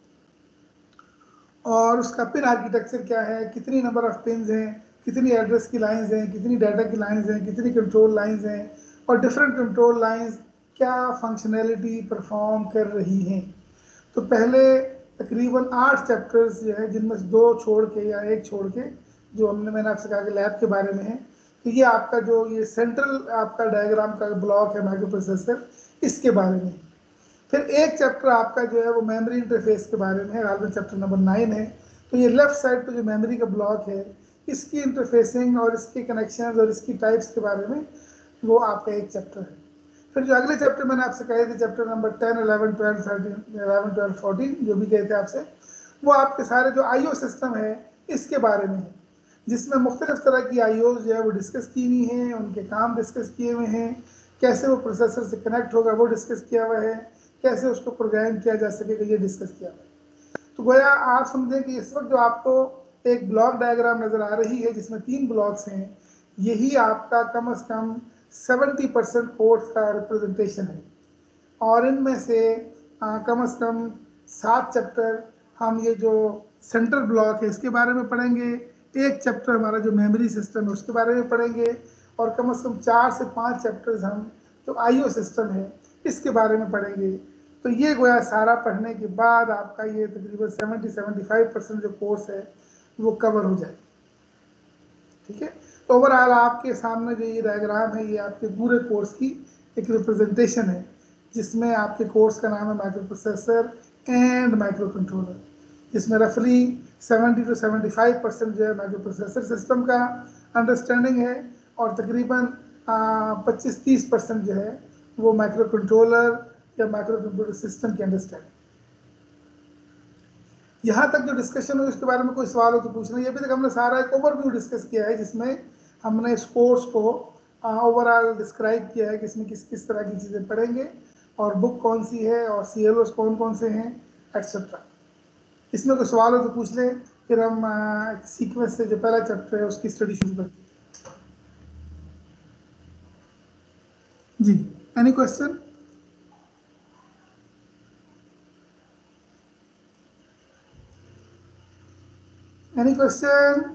और उसका पिन आर्किटेक्चर क्या है, कितनी नंबर ऑफ पिन्स हैं, कितनी एड्रेस की लाइंस हैं, कितनी डाटा की लाइंस हैं, कितनी कंट्रोल लाइंस हैं, और डिफरेंट कंट्रोल लाइंस क्या फंक्शनैलिटी परफॉर्म कर रही हैं। तो पहले तकरीबन 8 चैप्टर्स जो है, जिनमें से 2 छोड़ के या 1 छोड़ के, जो मैंने आपसे कहा कि लैब के बारे में है, तो ये आपका जो ये सेंट्रल आपका डायग्राम का ब्लॉक है माइक्रो प्रोसेसर, इसके बारे में। फिर एक चैप्टर आपका जो है वो मेमोरी इंटरफेस के बारे में है, हाल में चैप्टर नंबर 9 है। तो ये लेफ्ट साइड पे जो मेमोरी का ब्लॉक है, इसकी इंटरफेसिंग और इसके कनेक्शन और इसकी टाइप्स के बारे में वो आपका एक चैप्टर है। फिर जो अगले चैप्टर मैंने आपसे कहे थे, चैप्टर नंबर 10, 11, 12, 13, 11, 12, 14 जो भी कहे थे आपसे, वो आपके सारे जो आईओ सिस्टम है इसके बारे में है, जिसमें मुख्तलिफ तरह की आईओ जो है वो डिस्कस की हुई हैं, उनके काम डिस्कस किए हुए हैं, कैसे वो प्रोसेसर से कनेक्ट होगा वो डिस्कस किया हुआ है, कैसे उसको प्रोग्राम किया जा सकेगा ये डिस्कस किया हुआ है। तो गोया आप समझें कि इस वक्त जो आपको एक ब्लॉक डायग्राम नज़र आ रही है जिसमें 3 ब्लॉक्स हैं, यही आपका कम से कम 70% कोर्स का रिप्रेजेंटेशन है। और इनमें से कम से कम 7 चैप्टर हम ये जो सेंट्रल ब्लॉक है इसके बारे में पढ़ेंगे, एक चैप्टर हमारा जो मेमोरी सिस्टम है उसके बारे में पढ़ेंगे, और कम से कम 4 से 5 चैप्टर्स हम जो आईओ सिस्टम है इसके बारे में पढ़ेंगे। तो ये गोया सारा पढ़ने के बाद आपका ये तकरीबन 70-75% जो कोर्स है वो कवर हो जाए। ठीक है, तो ओवरऑल आपके सामने जो ये डायग्राम है ये आपके पूरे कोर्स की एक रिप्रेजेंटेशन है, जिसमें आपके कोर्स का नाम है microprocessor and microcontroller, जिसमें रफली 70 to 75% जो है माइक्रो प्रोसेसर सिस्टम का अंडरस्टैंडिंग है, और तकरीबन 25-30% जो है वो माइक्रो कंट्रोलर या माइक्रो कंप्यूटर सिस्टम की अंडरस्टैंडिंग। यहाँ तक जो डिस्कशन हुई उसके बारे में कोई सवाल हो तो पूछना। ये अभी तक हमने सारा एक ओवरव्यू डिस्कस किया है, जिसमें हमने इस कोर्स को ओवरऑल डिस्क्राइब किया है कि इसमें किस किस तरह की चीज़ें पढ़ेंगे, और बुक कौन सी है, और CLOs कौन कौन से हैं, एक्सेट्रा। इसमें कोई सवाल हो तो पूछ लें, फिर हम सीक्वेंस से जो पहला चैप्टर है उसकी स्टडी शुरू करते हैं। जी, any question? Any question?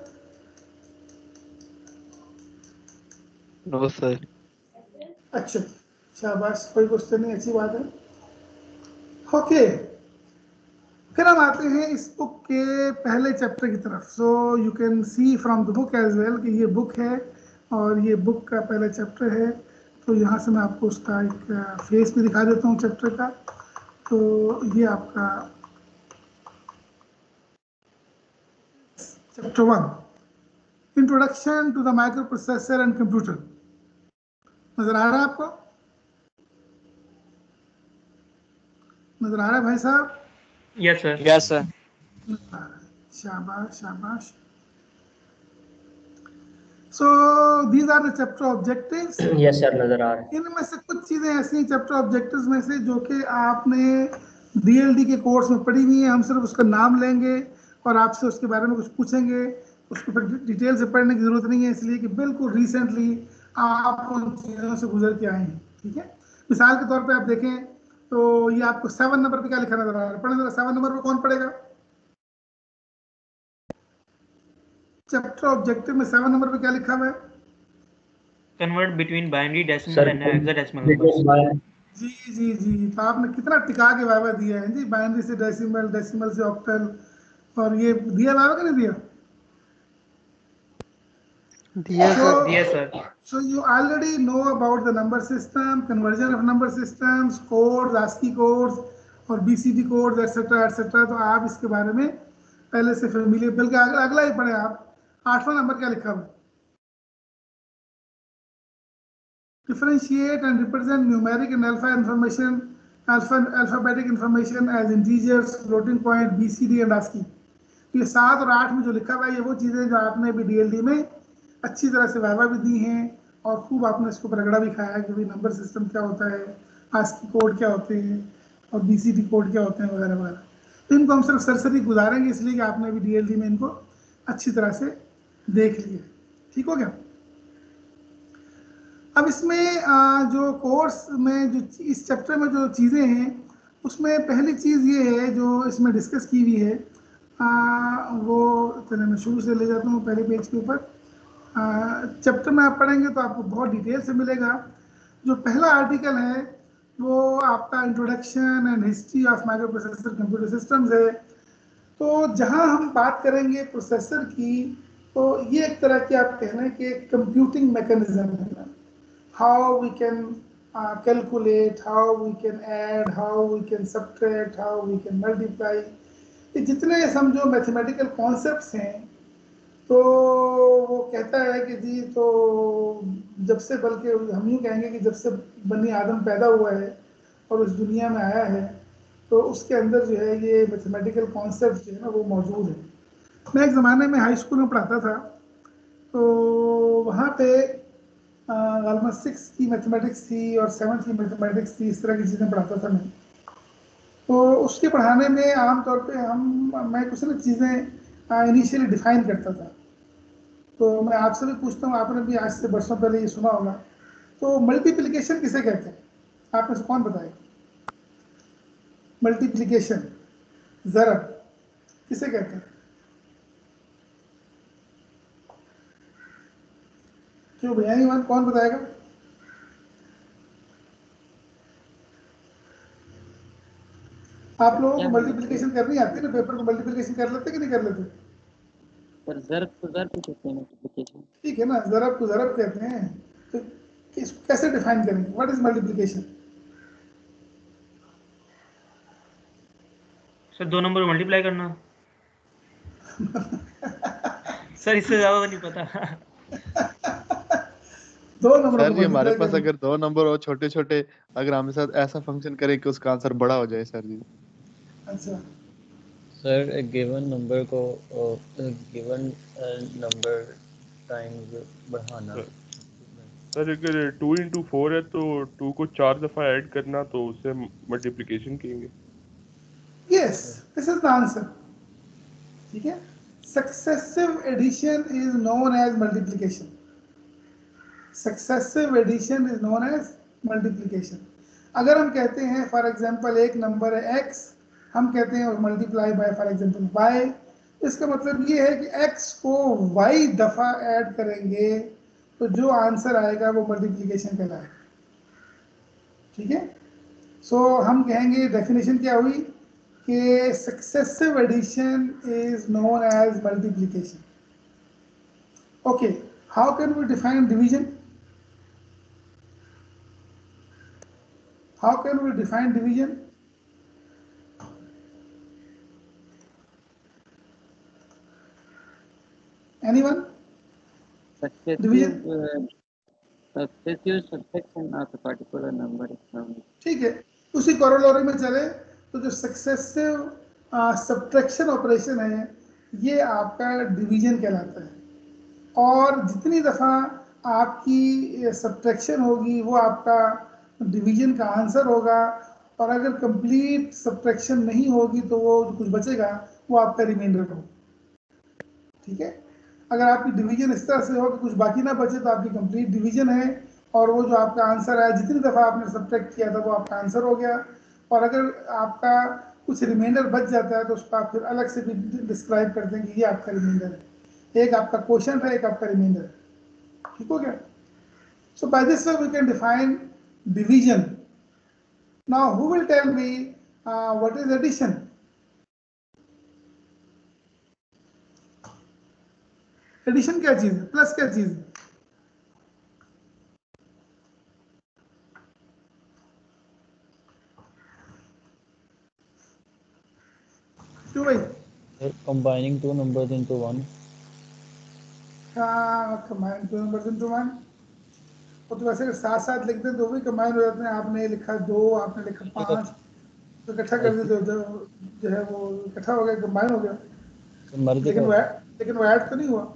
No sir. अच्छा, शाबाश, कोई क्वेश्चन नहीं, अच्छी बात है। ओके, फिर हम आते हैं इस बुक के पहले चैप्टर की तरफ। So you can see from the book as well कि ये बुक है और ये बुक का पहला चैप्टर है। तो यहाँ से मैं आपको उसका एक फेस भी दिखा देता हूँ चैप्टर का। तो ये आपका chapter 1, introduction to the microprocessor and computer. नजर आ रहा है आपको? नजर आ रहा है भाई साहब? Yes sir. Yes sir. शाबाश शाबाश। So these are the chapter objectives. Yes sir, नजर आ रहा है। इनमें से कुछ चीजें ऐसी हैं चैप्टर ऑब्जेक्टिव्स में से जो कि आपने DLD के कोर्स में पढ़ी हुई है। हम सिर्फ उसका नाम लेंगे और आपसे उसके बारे में कुछ पूछेंगे, उसको फिर डिटेल से पढ़ने की जरूरत नहीं है, इसलिए कि बिल्कुल रिसेंटली आप उन चीज़ों से गुजर के आए हैं। ठीक है, मिसाल के तौर पे आप देखें तो ये आपको 7 नंबर पे क्या लिखा नजर आ रहा है? पढ़े जरा, 7 नंबर पे कौन पढ़ेगा? चैप्टर ऑब्जेक्टिव में 7 नंबर पे क्या लिखा हुआ है? Convert between binary decimal sir and hexadecimal numbers. जी जी जी, तो आपने कितना टिका के वाइवा दिया है जी, बाइनरी से डेसिमल, डेसिमल से ऑक्टल, और ये दिया वाइवा कि नहीं दिया? दिया sir. Yes sir. So you already know about the number system, conversion of number systems, codes, ASCII codes और BCD codes etc etc। तो आप इसके बारे में पहले से फेमिलियर, बल्कि अगला ही पढ़े आप। 8वां नंबर क्या लिखा हुआ? Differentiate and represent numeric and alphabetic information as integers, floating point, BCD and ASCII। ये 7 और 8 में जो लिखा हुआ है ये वो चीज़ें जो आपने अभी DLD में अच्छी तरह से वाइवा भी दी हैं और खूब आपने इसको रगड़ा भी खाया है कि भाई नंबर सिस्टम क्या होता है, ASCII कोड क्या होते हैं और BCD कोड क्या होते हैं वगैरह वगैरह। तो इनको हम सिर्फ सरसरी गुजारेंगे, इसलिए कि आपने अभी DLD में इनको अच्छी तरह से देख लिया। ठीक हो गया? अब इसमें जो कोर्स में जो इस चैप्टर में जो चीज़ें हैं उसमें पहली चीज़ ये है जो इसमें डिस्कस की हुई है, वो चलिए मैं शुरू से ले जाता हूँ पहले पेज के ऊपर। चैप्टर में आप पढ़ेंगे तो आपको बहुत डिटेल से मिलेगा। जो पहला आर्टिकल है वो आपका introduction and history of microprocessor computer systems है। तो जहाँ हम बात करेंगे प्रोसेसर की, तो ये एक तरह की आप कह लें कि कंप्यूटिंग मैकेनिज्म है। how we can calculate, how we can add, how we can subtract, how we can multiply, ये जितने समझो मैथमेटिकल कॉन्सेप्ट्स हैं, तो वो कहता है कि जी तो जब से, बल्कि हम यूँ कहेंगे कि जब से बनी आदम पैदा हुआ है और उस दुनिया में आया है तो उसके अंदर जो है ये मैथमेटिकल कॉन्सेप्ट जो है ना वो मौजूद है। मैं एक ज़माने में हाई स्कूल में पढ़ाता था, तो वहाँ पे ऑलमोस्ट 6 की मैथमेटिक्स थी और 7 की मैथमेटिक्स थी, इस तरह की चीज़ें पढ़ाता था मैं। तो उसके पढ़ाने में आमतौर पे मैं कुछ ना चीज़ें इनिशियली डिफाइन करता था। तो मैं आपसे भी पूछता हूँ, आपने भी आज से बरसों पहले ये सुना होगा, तो मल्टीप्लिकेशन किसे कहते हैं? आप में से कौन बताएगा? मल्टीप्लिकेशन, ज़रब किसे कहते हैं? क्यों भैया नहीं बात, कौन बताएगा? आप लोगों को मल्टीप्लिकेशन करनी आती है ना, पेपर को मल्टीप्लिकेशन कर लेते कि नहीं कर लेते? सर ज़रब को ज़रब कहते हैं मल्टीप्लिकेशन। ठीक है ना, ज़रब को ज़रब कहते हैं। तो इसको कैसे डिफाइन करेंगे? What is multiplication? Sir 2 number multiply करना। सर इससे ज़्यादा तो नहीं पता। 2 नंबर सर को जी हमारे मल्टीप्लाई पास करना। अगर 2 नंबर और छोटे छोटे, अगर हमारे साथ ऐसा फंक्शन करे कि उसका आंसर बड़ा हो जाए सर जी। अच्छा, सर एक गिवन नंबर को गिवन नंबर टाइम्स बढ़ाना। सर अगर 2 इंटू 4 है तो 2 को 4 दफा ऐड करना, तो उसे मल्टीप्लिकेशन कहेंगे। Yes, this is the answer. ठीक है, successive addition is known as multiplication. Successive addition is known as multiplication. अगर हम कहते हैं फॉर एग्जांपल एक नंबर है x, हम कहते हैं multiply by for example y, इसका मतलब ये है कि x को y दफा ऐड करेंगे तो जो आंसर आएगा वो मल्टीप्लिकेशन कहलाएगा। ठीक है, सो हम कहेंगे डेफिनेशन क्या हुई कि successive addition is known as multiplication. Okay, how can we define division? How can we define division? Anyone? Division? Successive subtraction of a particular number is known. ठीक है, उसी कोरोलरी में चले तो जो सक्सेसिव सब्ट्रैक्शन ऑपरेशन है ये आपका डिवीजन कहलाता है। और जितनी दफ़ा आपकी सब्ट्रैक्शन होगी वो आपका डिवीजन का आंसर होगा, और अगर कंप्लीट सब्ट्रैक्शन नहीं होगी तो वो जो कुछ बचेगा वो आपका रिमाइंडर होगा। ठीक है, अगर आपकी डिवीजन इस तरह से हो कि कुछ बाकी ना बचे तो आपकी कंप्लीट डिवीजन है, और वो जो आपका आंसर है जितनी दफ़ा आपने सब्ट्रैक्ट किया था वो आपका आंसर हो गया। और अगर आपका कुछ रिमाइंडर बच जाता है तो उसको आप फिर अलग से भी डिस्क्राइब करते हैं कि ये आपका रिमाइंडर है, एक आपका क्वेश्चन है, एक आपका रिमाइंडर है। ठीक हो गया? So by this way we can define division. Now who will tell me what is addition? Addition क्या चीज है? प्लस क्या चीज है? क्यों भाई? Combining two numbers into one. Combine two numbers into one, वो तो वैसे साथ साथ लिख दें तो भी कंबाइन हो जाते हैं। आपने लिखा 2, आपने लिखा 5, तो इकट्ठा कर देते हो तो जो है वो इकट्ठा हो गया, कंबाइन हो गया। लेकिन वो ऐड तो नहीं हुआ।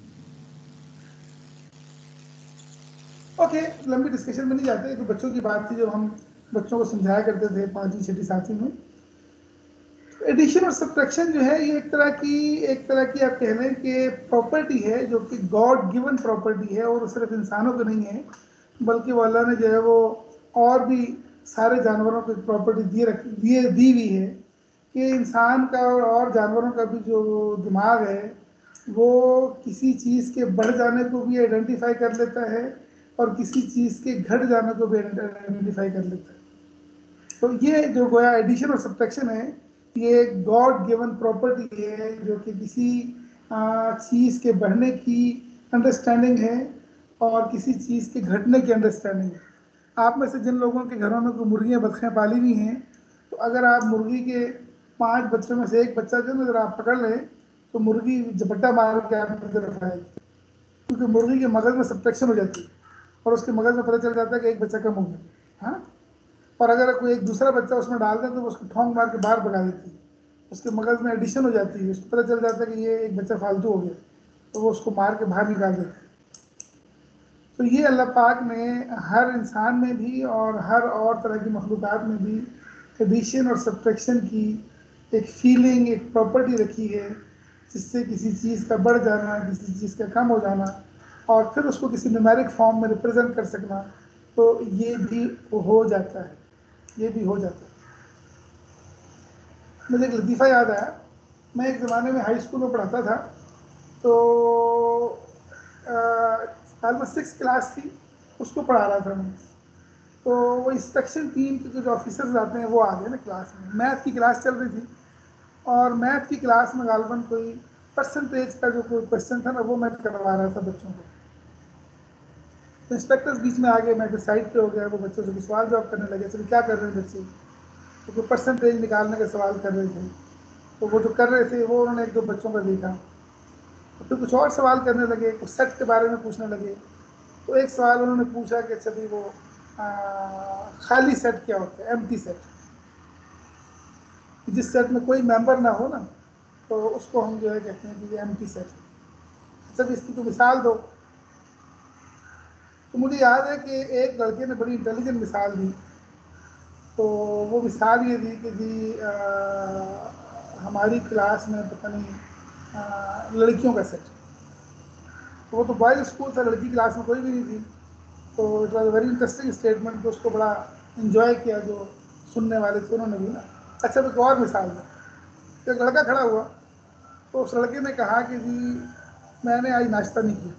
ओके, लंबी डिस्कशन में नहीं जाते, तो बच्चों की बात थी जब हम बच्चों को समझाया करते थे 5वीं 6वीं 7वीं में। एडिशन और सब्ट्रैक्शन जो है ये एक तरह की आप कह लें कि प्रॉपर्टी है, जो कि गॉड गिवन प्रॉपर्टी है, और सिर्फ इंसानों को नहीं है बल्कि वो अल्लाह ने जो है वो और भी सारे जानवरों को प्रॉपर्टी दी हुई है कि इंसान का और जानवरों का भी जो दिमाग है वो किसी चीज़ के बढ़ जाने को भी आइडेंटिफाई कर लेता है और किसी चीज़ के घट जाने को भी आइडेंटिफाई कर लेता है। तो ये जो गोया एडिशन और सब्ट्रैक्शन है ये गॉड गिवन प्रॉपर्टी है, जो कि किसी चीज़ के बढ़ने की अंडरस्टैंडिंग है और किसी चीज़ के घटने की अंडरस्टैंडिंग है। आप में से जिन लोगों के घरों में कोई मुर्गियाँ बतखें पाली हुई हैं, तो अगर आप मुर्गी के 5 बच्चों में से एक बच्चा जो अगर आप पकड़ लें तो मुर्गी झपट्टा मार के आपकी तरफ आएगी, क्योंकि मुर्गी के मगज़ में सब्ट्रैक्शन हो जाती है और उसके मगज़ में पता चल जाता है कि एक बच्चा कम हो गया। हाँ, और अगर कोई एक दूसरा बच्चा उसमें डाल दे तो वो उसको ठोंक मार के बाहर भगा देती है, उसके मगज़ में एडिशन हो जाती है, उसको पता चल जाता है कि ये एक बच्चा फालतू हो गया, तो वो उसको मार के बाहर निकाल देता है। तो ये अल्लाह पाक ने हर इंसान में भी और हर और तरह की मखलूक़ात में भी एडिशन और सब्ट्रैक्शन की एक फीलिंग, एक प्रॉपर्टी रखी है, जिससे किसी चीज़ का बढ़ जाना, किसी चीज़ का कम हो जाना, और फिर उसको किसी न्यूमेरिक फॉर्म में रिप्रेजेंट कर सकना, तो ये भी हो जाता है, ये भी हो जाता है। मुझे एक लतीफ़ा याद आया, मैं एक ज़माने में हाई स्कूल में पढ़ाता था, तो साल में 6 क्लास थी, उसको पढ़ा रहा था मैं। तो वो इंस्ट्रक्शन टीम के जो ऑफिसर्स आते हैं वो आ गए ना क्लास में, मैथ की क्लास चल रही थी, और मैथ की क्लास में गालबन कोई परसेंटेज का जो कोई क्वेश्चन था ना, वो मैं करवा रहा था बच्चों को। तो इंस्पेक्टर्स बीच में आ गए, मैं साइड पे हो गया, वो बच्चों से सवाल जवाब करने लगे, चलो क्या कर रहे हैं बच्चे, तो कोई परसेंटेज निकालने का सवाल कर रहे थे। तो वो जो कर रहे थे वो उन्होंने एक दो बच्चों का देखा, तो फिर कुछ और सवाल करने लगे, कुछ सेट के बारे में पूछने लगे। तो एक सवाल उन्होंने पूछा कि अच्छा भाई वो खाली सेट क्या होता है, एम्प्टी सेट, जिस सेट में कोई मेंबर ना हो ना, तो उसको हम जो है कहते हैं कि ये एम्प्टी सेट है। अच्छा इसकी तो मिसाल दो। तो मुझे याद है कि एक लड़के ने बड़ी इंटेलिजेंट मिसाल दी। तो वो मिसाल ये दी कि जी हमारी क्लास में पता नहीं लड़कियों का सेट, तो वो तो बॉयज़ स्कूल था, लड़की क्लास में कोई भी नहीं थी। तो it was very interesting statement, तो उसको बड़ा इन्जॉय किया जो सुनने वाले थे उन्होंने भी ना। अच्छा एक और मिसाल है, एक लड़का खड़ा हुआ, तो उस लड़के ने कहा कि जी मैंने आज नाश्ता नहीं किया।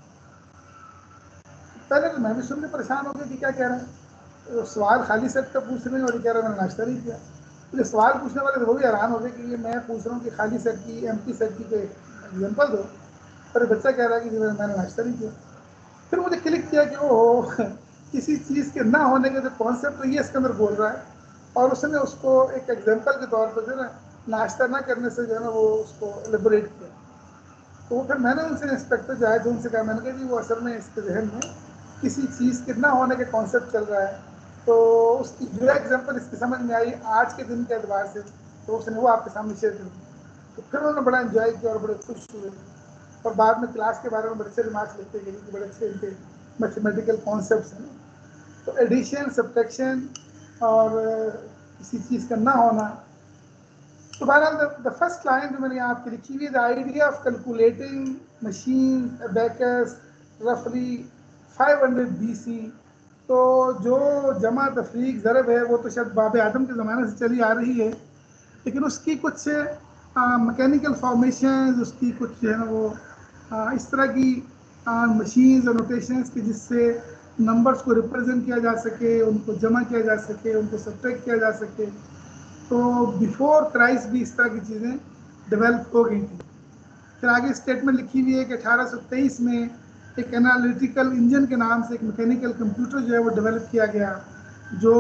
पहले तो मैं भी सुनने परेशान हो गया कि क्या कह रहा है, तो सवाल खाली सेट का पूछ रहे हैं और ये कह रहा है मैंने नाश्ता नहीं किया। तो सवाल पूछने वाले थे वो भी हैरान हो गए कि ये मैं पूछ रहा हूँ कि खाली सेट की एम्प्टी सेट की कोई एग्जाम्पल दो, पर बच्चा कह रहा है कि मैंने नाश्ता नहीं किया। फिर मुझे क्लिक किया कि वो किसी चीज़ के ना होने के जो कॉन्सेप्ट ये इसके अंदर बोल रहा है, और उसने उसको एक एग्जाम्पल के तौर पर जो है ना नाश्ता ना करने से जो है ना वो उसको एलिबरेट किया। तो फिर मैंने उनसे इंस्पेक्टर जो है जो उनसे कहा, मैंने कहा जी वो असल में इसके जहन में किसी चीज़ के ना होने के कॉन्सेप्ट चल रहा है, तो उसकी जो एग्जाम्पल इसकी समझ में आई आज के दिन के एतबार से, तो उसने वो आपके सामने शेयर कर दी। तो फिर उन्होंने बड़ा इन्जॉय किया और बड़े खुश हुए, और बाद में क्लास के बारे में बड़े अच्छे रिमार्क्स लिखते गए कि बड़े अच्छे इनके मैथमेटिकल कॉन्सेप्ट्स हैं। तो एडिशन, सब्ट्रैक्शन और किसी चीज़ का ना होना। तो बहरहाल द फर्स्ट लाइन जो मैंने आपकी लिखी हुई, the idea of calculating machine abacus रफली 500 BC। तो जो जमा तफरीक ज़रब है वो तो शायद बाब आदम के ज़माने से चली आ रही है, लेकिन उसकी कुछ मैकेनिकल फॉर्मेशन, उसकी कुछ जो है ना वो इस तरह की मशीन्स और नोटेशंस की जिससे नंबर्स को रिप्रेजेंट किया जा सके, उनको जमा किया जा सके, उनको सब्ट्रैक्ट किया जा सके। तो बिफोर क्राइस्ट भी इस तरह की चीज़ें डेवलप हो गई थी। फिर आगे स्टेटमेंट लिखी हुई है कि 1823 में एक एनालिटिकल इंजन के नाम से एक मैकेनिकल कंप्यूटर जो है वो डेवलप किया गया, जो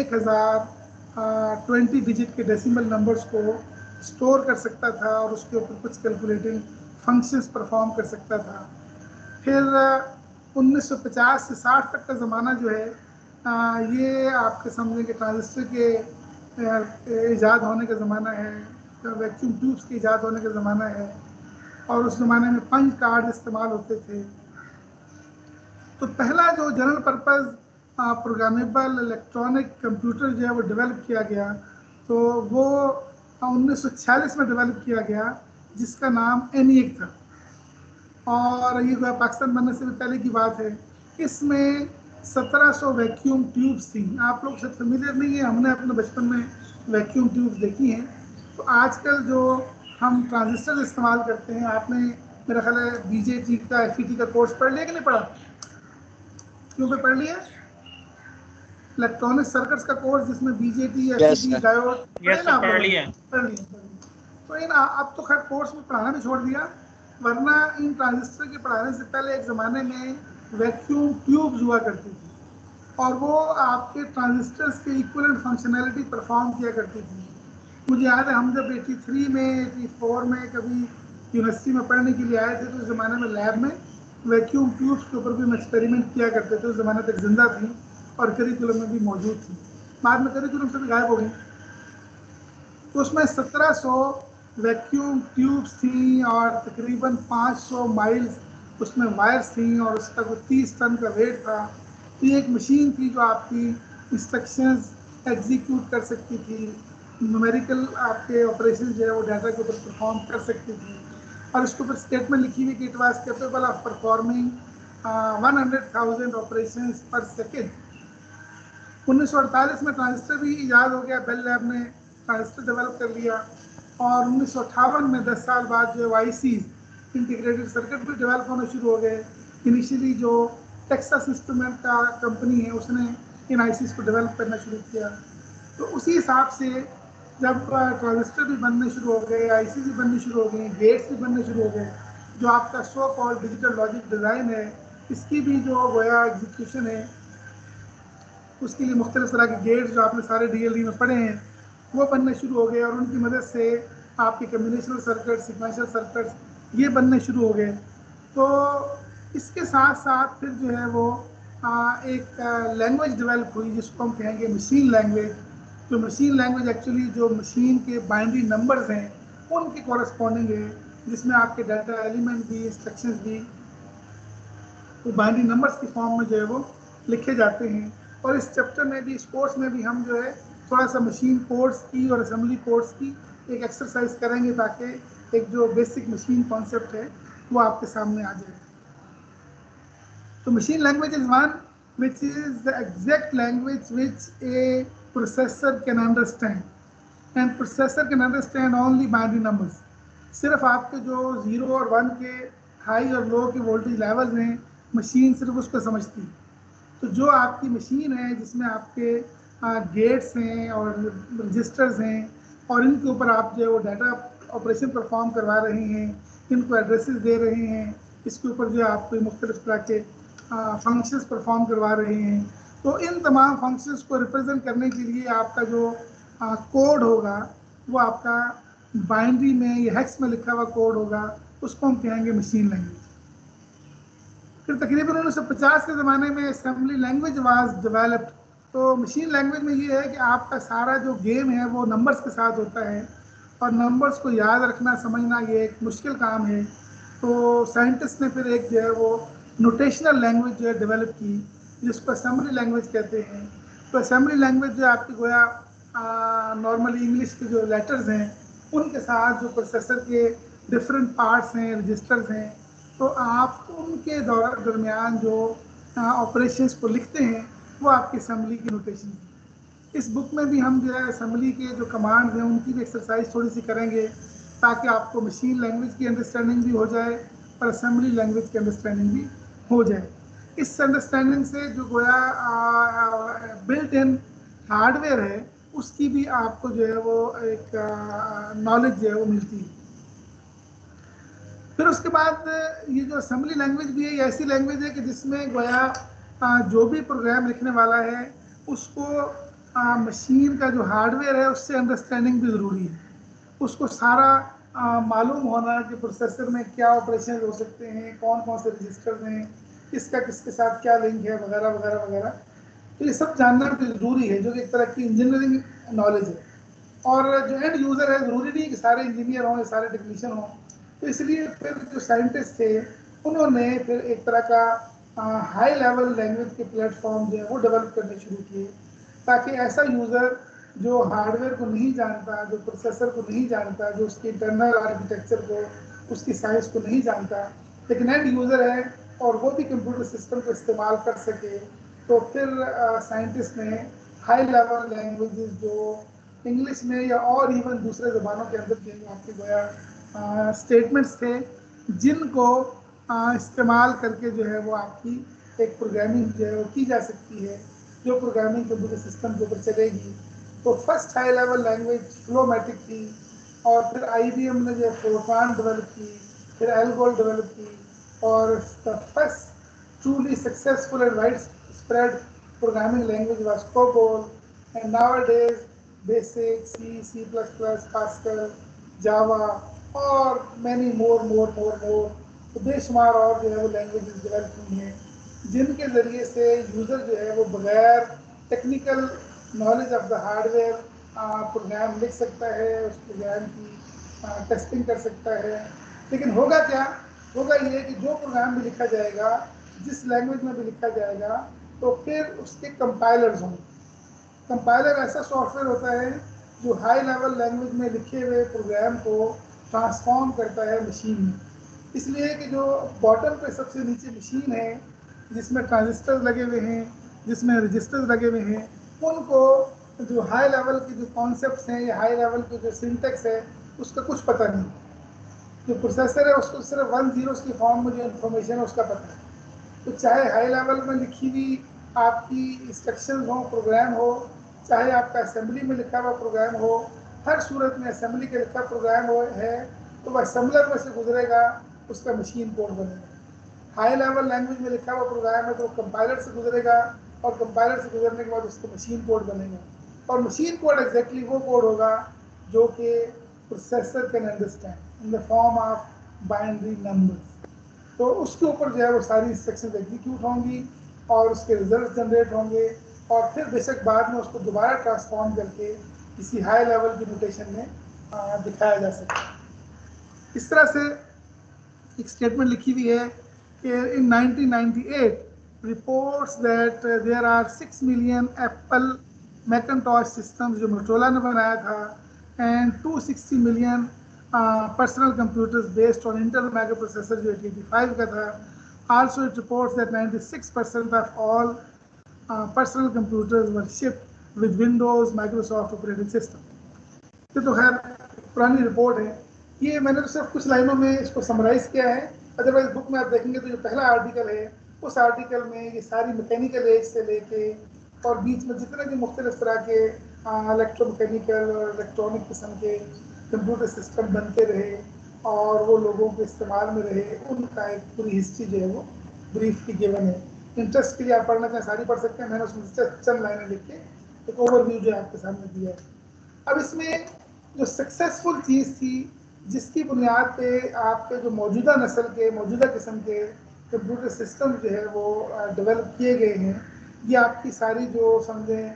1020 डिजिट के डेसिमल नंबर्स को स्टोर कर सकता था और उसके ऊपर कुछ कैलकुलेटिंग फंक्शंस परफॉर्म कर सकता था। फिर 1950 से 60 तक का ज़माना जो है ये आपके समझें कि ट्रांजिस्टर के ईजाद होने का ज़माना है, वैक्यूम ट्यूब्स के ईजाद होने का ज़माना है, और उस ज़माने में पंच कार्ड इस्तेमाल होते थे। तो पहला जो general purpose programmable electronic computer जो है वो डेवलप किया गया, तो वो 1946 में डेवलप किया गया, जिसका नाम ENIAC था। और ये जो है पाकिस्तान बनने से भी पहले की बात है। इसमें 1700 वैक्यूम ट्यूब्स थी। आप लोग शायद फेमिलियर नहीं है, हमने अपने बचपन में वैक्यूम ट्यूब्स देखी हैं। तो आजकल जो हम ट्रांजिस्टर इस्तेमाल करते हैं, आपने मेरा ख्याल है BJT का FET का कोर्स पढ़ लिया कि नहीं पढ़ा? क्यों पे पढ़ लिया? इलेक्ट्रॉनिक सर्किट्स का कोर्स जिसमें BJT FET डायोड पढ़ लिया। तो इन अब तो खैर कोर्स में पढ़ाना भी छोड़ दिया, वरना इन ट्रांजिस्टर के पढ़ाने से पहले एक ज़माने में वैक्यूम ट्यूब्स हुआ करती थी, और वो आपके ट्रांजिस्टर्स के इक्विवेलेंट फंक्शनैलिटी परफॉर्म किया करती थी। मुझे याद है हम जब 83 में 84 में कभी यूनिवर्सिटी में पढ़ने के लिए आए थे, तो उस ज़माने में लैब में वैक्यूम ट्यूब्स के ऊपर भी हम एक्सपेरिमेंट किया करते थे। उस ज़माने तक जिंदा थी और करिकुलम में भी मौजूद थी, बाद में करिकुलम से भी गायब हो गई। तो उसमें 1700 वैक्यूम ट्यूब्स थी और तकरीबन 500 माइल्स उसमें वायर्स थी, और उसका कोई 30 टन का वेट था। तो ये एक मशीन थी जो आपकी इंस्ट्रक्शंस एग्जीक्यूट कर सकती थी, न्यूमेरिकल आपके ऑपरेशन जो है वो डाटा के ऊपर परफॉर्म कर सकती थी। और इसके ऊपर स्टेटमेंट लिखी हुई कि it was capable of performing 100,000 operations per second. 1948 में ट्रांजिस्टर भी ईजाद हो गया, बेल लैब ने ट्रांजिस्टर डेवलप कर लिया, और 1958 में 10 साल बाद जो आईसीज इंटीग्रेटेड सर्किट भी डेवलप होना शुरू हो गए। इनिशियली जो टेक्सास इंस्ट्रूमेंट का कंपनी है उसने इन आईसीज को डेवलप करना शुरू किया। तो उसी हिसाब से जब ट्रांजिस्टर भी बनने शुरू हो गए, आईसी भी बनने शुरू हो गए, गेट्स भी बनने शुरू हो गए, जो आपका so called digital logic design है इसकी भी जो गोया एग्जीक्यूशन है उसके लिए मुख्तलिफ तरह के गेट्स जो आपने सारे डीएलडी में पढ़े हैं वो बनने शुरू हो गए, और उनकी मदद से आपके कम्बिनेशनल सर्किट, सीक्वेंशियल सर्किट्स ये बनने शुरू हो गए। तो इसके साथ साथ फिर जो है वो एक लैंग्वेज डेवलप हुई जिसको हम कहेंगे मशीन लैंग्वेज। जो मशीन लैंग्वेज एक्चुअली जो मशीन के बाइनरी नंबर्स हैं उनके कॉरस्पॉन्डिंग है, जिसमें आपके डाटा एलिमेंट भी, इंस्ट्रक्शंस भी तो बाइनरी नंबर्स की फॉर्म में जो है वो लिखे जाते हैं। और इस चैप्टर में भी, इस कोर्स में भी हम जो है थोड़ा सा मशीन कोड्स की और असेंबली कोड्स की एक एक्सरसाइज करेंगे ताकि एक जो बेसिक मशीन कॉन्सेप्ट है वो आपके सामने आ जाए। तो machine language is one which is the exact language which a processor can understand, and processor can understand only binary numbers। सिर्फ आपके जो 0 और 1 के हाई और लो के वोल्टेज लेवल्स हैं मशीन सिर्फ उसको समझती है। तो जो आपकी मशीन है जिसमें आपके गेट्स हैं और रजिस्टर्स हैं और इनके ऊपर आप जो है वो डाटा ऑपरेशन परफॉर्म करवा रहे हैं, इनको एड्रेसेस दे रहे हैं, इसके ऊपर जो है आप कोई मुख्तलिफ तरह के फंक्शंस परफॉर्म करवा रहे हैं, तो इन तमाम फंक्शंस को रिप्रेजेंट करने के लिए आपका जो कोड होगा वो आपका बाइनरी में या हेक्स में लिखा हुआ कोड होगा, उसको हम कहेंगे मशीन लैंग्वेज। फिर तकरीबन 1950 के ज़माने में असेंबली लैंग्वेज वाज डेवलप्ड। तो मशीन लैंग्वेज में ये है कि आपका सारा जो गेम है वो नंबर्स के साथ होता है, और नंबर्स को याद रखना, समझना ये एक मुश्किल काम है। तो साइंटिस्ट ने फिर एक जो है वो नोटेशनल लैंग्वेज जो है डेवलप की जिसको असेंबली लैंग्वेज कहते हैं। तो असेंबली लैंग्वेज जो आपकी गोया नॉर्मली इंग्लिश के जो लेटर्स हैं उनके साथ जो प्रोसेसर के डिफरेंट पार्ट्स हैं, रजिस्टर्स हैं, तो आप उनके दरमियान जो ऑपरेशंस को लिखते हैं वो आपकी असेंबली की नोटेशन है। इस बुक में भी हम जो है असेंबली के जो कमांड्स हैं उनकी भी एक्सरसाइज थोड़ी सी करेंगे ताकि आपको मशीन लैंग्वेज की अंडरस्टैंडिंग भी हो जाए और असेंबली लैंग्वेज की अंडरस्टैंडिंग भी हो जाए। इस अंडरस्टैंडिंग से जो गोया बिल्ट इन हार्डवेयर है उसकी भी आपको जो है वो एक नॉलेज जो है वो मिलती है। फिर उसके बाद ये जो असेंबली लैंग्वेज भी है, ये ऐसी लैंग्वेज है कि जिसमें गोया जो भी प्रोग्राम लिखने वाला है उसको मशीन का जो हार्डवेयर है उससे अंडरस्टैंडिंग भी ज़रूरी है। उसको सारा मालूम होना कि प्रोसेसर में क्या ऑपरेशन हो सकते हैं, कौन कौन से रजिस्टर हैं, किसका किसके साथ क्या लिंक है, वगैरह वगैरह वगैरह। तो ये सब जानना भी ज़रूरी है, जो कि एक तरह की इंजीनियरिंग नॉलेज है। और जो एंड यूज़र है, ज़रूरी नहीं कि सारे इंजीनियर हों या सारे टेक्नीशियन हों। तो इसलिए फिर जो साइंटिस्ट थे उन्होंने फिर एक तरह का हाई लेवल लैंग्वेज के प्लेटफॉर्म जो है वो डेवलप करने शुरू किए ताकि ऐसा यूज़र जो हार्डवेयर को नहीं जानता, जो प्रोसेसर को नहीं जानता, जो उसके इंटरनल आर्किटेक्चर को, उसकी साइंस को नहीं जानता, लेकिन एंड यूज़र है और वो भी कंप्यूटर सिस्टम को इस्तेमाल कर सके, तो फिर साइंटिस्ट ने हाई लेवल लैंग्वेजेस जो इंग्लिश में या और इवन दूसरे ज़बानों के अंदर के आपके गोया स्टेटमेंट्स थे जिनको इस्तेमाल करके जो है वो आपकी एक प्रोग्रामिंग जो है वो की जा सकती है, जो प्रोग्रामिंग कंप्यूटर सिस्टम के ऊपर चलेगी। तो first high level language Flowmatic थी, और फिर IBM ने जो फोरट्रान डेवलप की, फिर एल्गोल डेवलप की, और the first truly successful and widespread programming language was COBOL, and nowadays BASIC C++, Pascal, Java और मैनी मोर तो बेशुमार और जो है वो लैंग्वेजेस डेवलप हुई हैं जिनके ज़रिए से यूज़र जो है वो बगैर technical knowledge of the hardware program लिख सकता है, उस प्रोग्राम की टेस्टिंग कर सकता है। लेकिन होगा क्या, होगा ये कि जो प्रोग्राम भी लिखा जाएगा, जिस लैंग्वेज में भी लिखा जाएगा, तो फिर उसके कंपाइलर्स होंगे। कंपाइलर ऐसा सॉफ्टवेयर होता है जो हाई लेवल लैंग्वेज में लिखे हुए प्रोग्राम को ट्रांसफॉर्म करता है मशीन में। इसलिए कि जो बॉटम पे सबसे नीचे मशीन है जिसमें ट्रांजिस्टर लगे हुए हैं, जिसमें रजिस्टर्स लगे हुए हैं, उनको जो हाई लेवल के जो कॉन्सेप्ट्स हैं या हाई लेवल के जो सिंटेक्स है उसका कुछ पता नहीं। जो प्रोसेसर है उसको सिर्फ 1 0 की फॉर्म में जो इन्फॉर्मेशन है उसका पता है। तो चाहे हाई लेवल में लिखी हुई आपकी इंस्ट्रक्शन हो, प्रोग्राम हो, चाहे आपका असेंबली में लिखा हुआ प्रोग्राम हो, हर सूरत में असेंबली का लिखा प्रोग्राम हो है तो वह असेंबलर में से गुजरेगा, उसका मशीन कोड बनेगा। हाई लेवल लैंग्वेज में लिखा हुआ प्रोग्राम है तो कंपाइलर से गुजरेगा और कंपाइलर से गुजरने के बाद उसका मशीन कोड बनेगा। और मशीन कोड एग्जैक्टली वो कोड होगा जो कि processor can understand in the form of binary numbers. तो उसके ऊपर जो है वो सारी इंस्ट्रक्शन एग्जीक्यूट होंगी और उसके रिजल्ट जनरेट होंगे और फिर बेशक बाद में उसको दोबारा ट्रांसफॉर्म करके किसी हाई लेवल की नोटेशन में दिखाया जा सकता है। इस तरह से एक स्टेटमेंट लिखी हुई है कि in 1998 reports that there are 6 million Apple Macintosh systems जो मोटोरोला ने बनाया था and 260 million personal computers based on Intel microprocessor जो 85 का था। Also it reports that 96% of all personal computers were shipped with Windows Microsoft operating system. ये तो खैर पुरानी रिपोर्ट है। ये मैंने तो सिर्फ कुछ लाइनों में इसको समराइज किया है, अदरवाइज बुक में आप देखेंगे तो जो पहला आर्टिकल है उस आर्टिकल में ये सारी मैकेनिकल एज से लेके और बीच में जितने भी मुख्तलिफ तरह के इलेक्ट्रोमैकेनिकल और इलेक्ट्रॉनिक किस्म के कंप्यूटर सिस्टम बनते रहे और वो लोगों के इस्तेमाल में रहे, उनका एक पूरी हिस्ट्री जो है वो ब्रीफली गिवन है। इंटरेस्ट के लिए आप पढ़ना चाहें सारी पढ़ सकते हैं, मैंने उसमें चंद लाइनें लिख के एक ओवरव्यू जो आपके सामने दिया है। अब इसमें जो सक्सेसफुल चीज़ थी जिसकी बुनियाद पे आपके जो मौजूदा नस्ल के मौजूदा किस्म के कंप्यूटर सिस्टम जो है वो डेवलप किए गए हैं, ये आपकी सारी जो समझें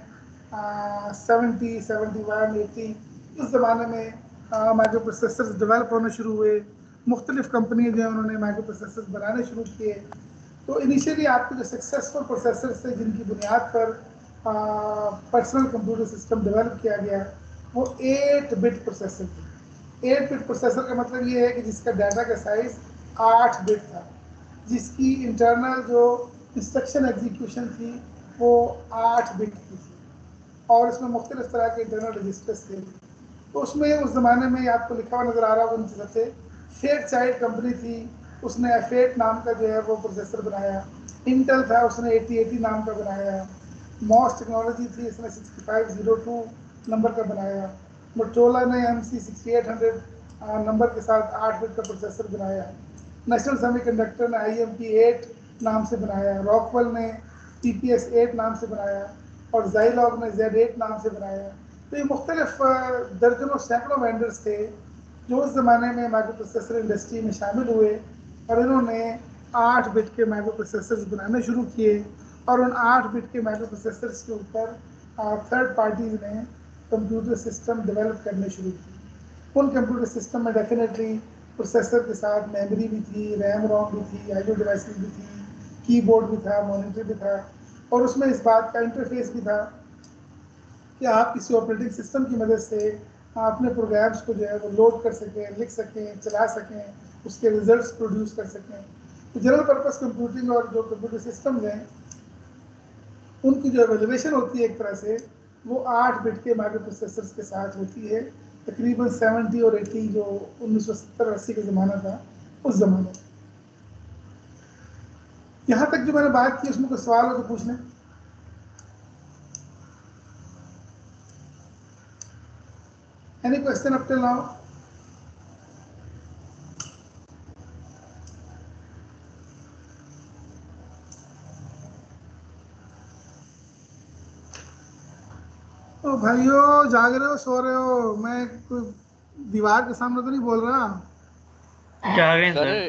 70, 71, 80 उस ज़माने में माइक्रो प्रोसेसर्स डेवलप होने शुरू हुए। मुख्तलिफ कंपनी जो है उन्होंने माइक्रो प्रोसेसर्स बनाने शुरू किए। तो इनिशियली आपके जो सक्सेसफुल प्रोसेसर्स थे जिनकी बुनियाद पर पर्सनल कंप्यूटर सिस्टम डेवलप किया गया वो 8 बिट प्रोसेसर थे। 8 बिट प्रोसेसर का मतलब ये है कि जिसका डाटा का साइज 8 बिट था, जिसकी इंटरनल जो इंस्ट्रक्शन एग्जीक्यूशन थी वो 8 बिट की थी और इसमें मुख्तलिफ तरह के इंटरनल रजिस्टर्स थे। तो उसमें उस ज़माने में आपको लिखा हुआ नज़र आ रहा होगा उनकी सबसे फेट चाइल्ड कंपनी थी, उसने F8 नाम का जो है वो प्रोसेसर बनाया। इंटेल था, उसने 8080 नाम का बनाया। मॉस टेक्नोलॉजी थी, इसने 6502 नंबर का बनाया। मोटोरोला ने MC6800 नंबर के साथ 8 बिट का प्रोसेसर बनाया। नेशनल सेमीकंडक्टर ने IMP8 नाम से बनाया। रॉकवेल ने TPS8 नाम से बनाया और ज़ाइलॉग ने Z8 नाम से बनाया। तो ये मुख्तलिफ दर्जनों सैकड़ों वेंडर्स थे जो उस ज़माने में माइक्रो प्रोसेसर इंडस्ट्री में शामिल हुए और इन्होंने 8 बिट के माइक्रो प्रोसेसर्स बनाने शुरू किए और उन 8 बिट के माइक्रो प्रोसेसर्स के ऊपर थर्ड पार्टीज़ ने कंप्यूटर सिस्टम डेवलप करने शुरू किए। उन कंप्यूटर सिस्टम में डेफिनेटली प्रोसेसर के साथ मेमोरी भी थी, रैम रोम भी थी, IO डिवाइसेस भी थी, कीबोर्ड भी था, मॉनिटर भी था और उसमें इस बात का इंटरफेस भी था कि आप किसी ऑपरेटिंग सिस्टम की मदद से अपने प्रोग्राम्स को जो है वो लोड कर सकें, लिख सकें, चला सकें, उसके रिजल्ट्स प्रोड्यूस कर सकें। तो जनरल पर्पस कंप्यूटिंग और जो कंप्यूटर सिस्टम हैं उनकी जो एवेल्यूएशन होती है एक तरह से वो 8 बिट के माइक्रो प्रोसेसर्स के साथ होती है। तकरीबन 70 और 80 जो 1970-80 का ज़माना था उस ज़माने में। यहाँ तक जो मैंने बात की उसमें कोई सवाल हो तो पूछ लें। Any question up till now? ओ भाइयों, जाग रहे हो, सो रहे हो? मैं कोई दीवार के सामने तो नहीं बोल रहा। जाग रहे हैं सर।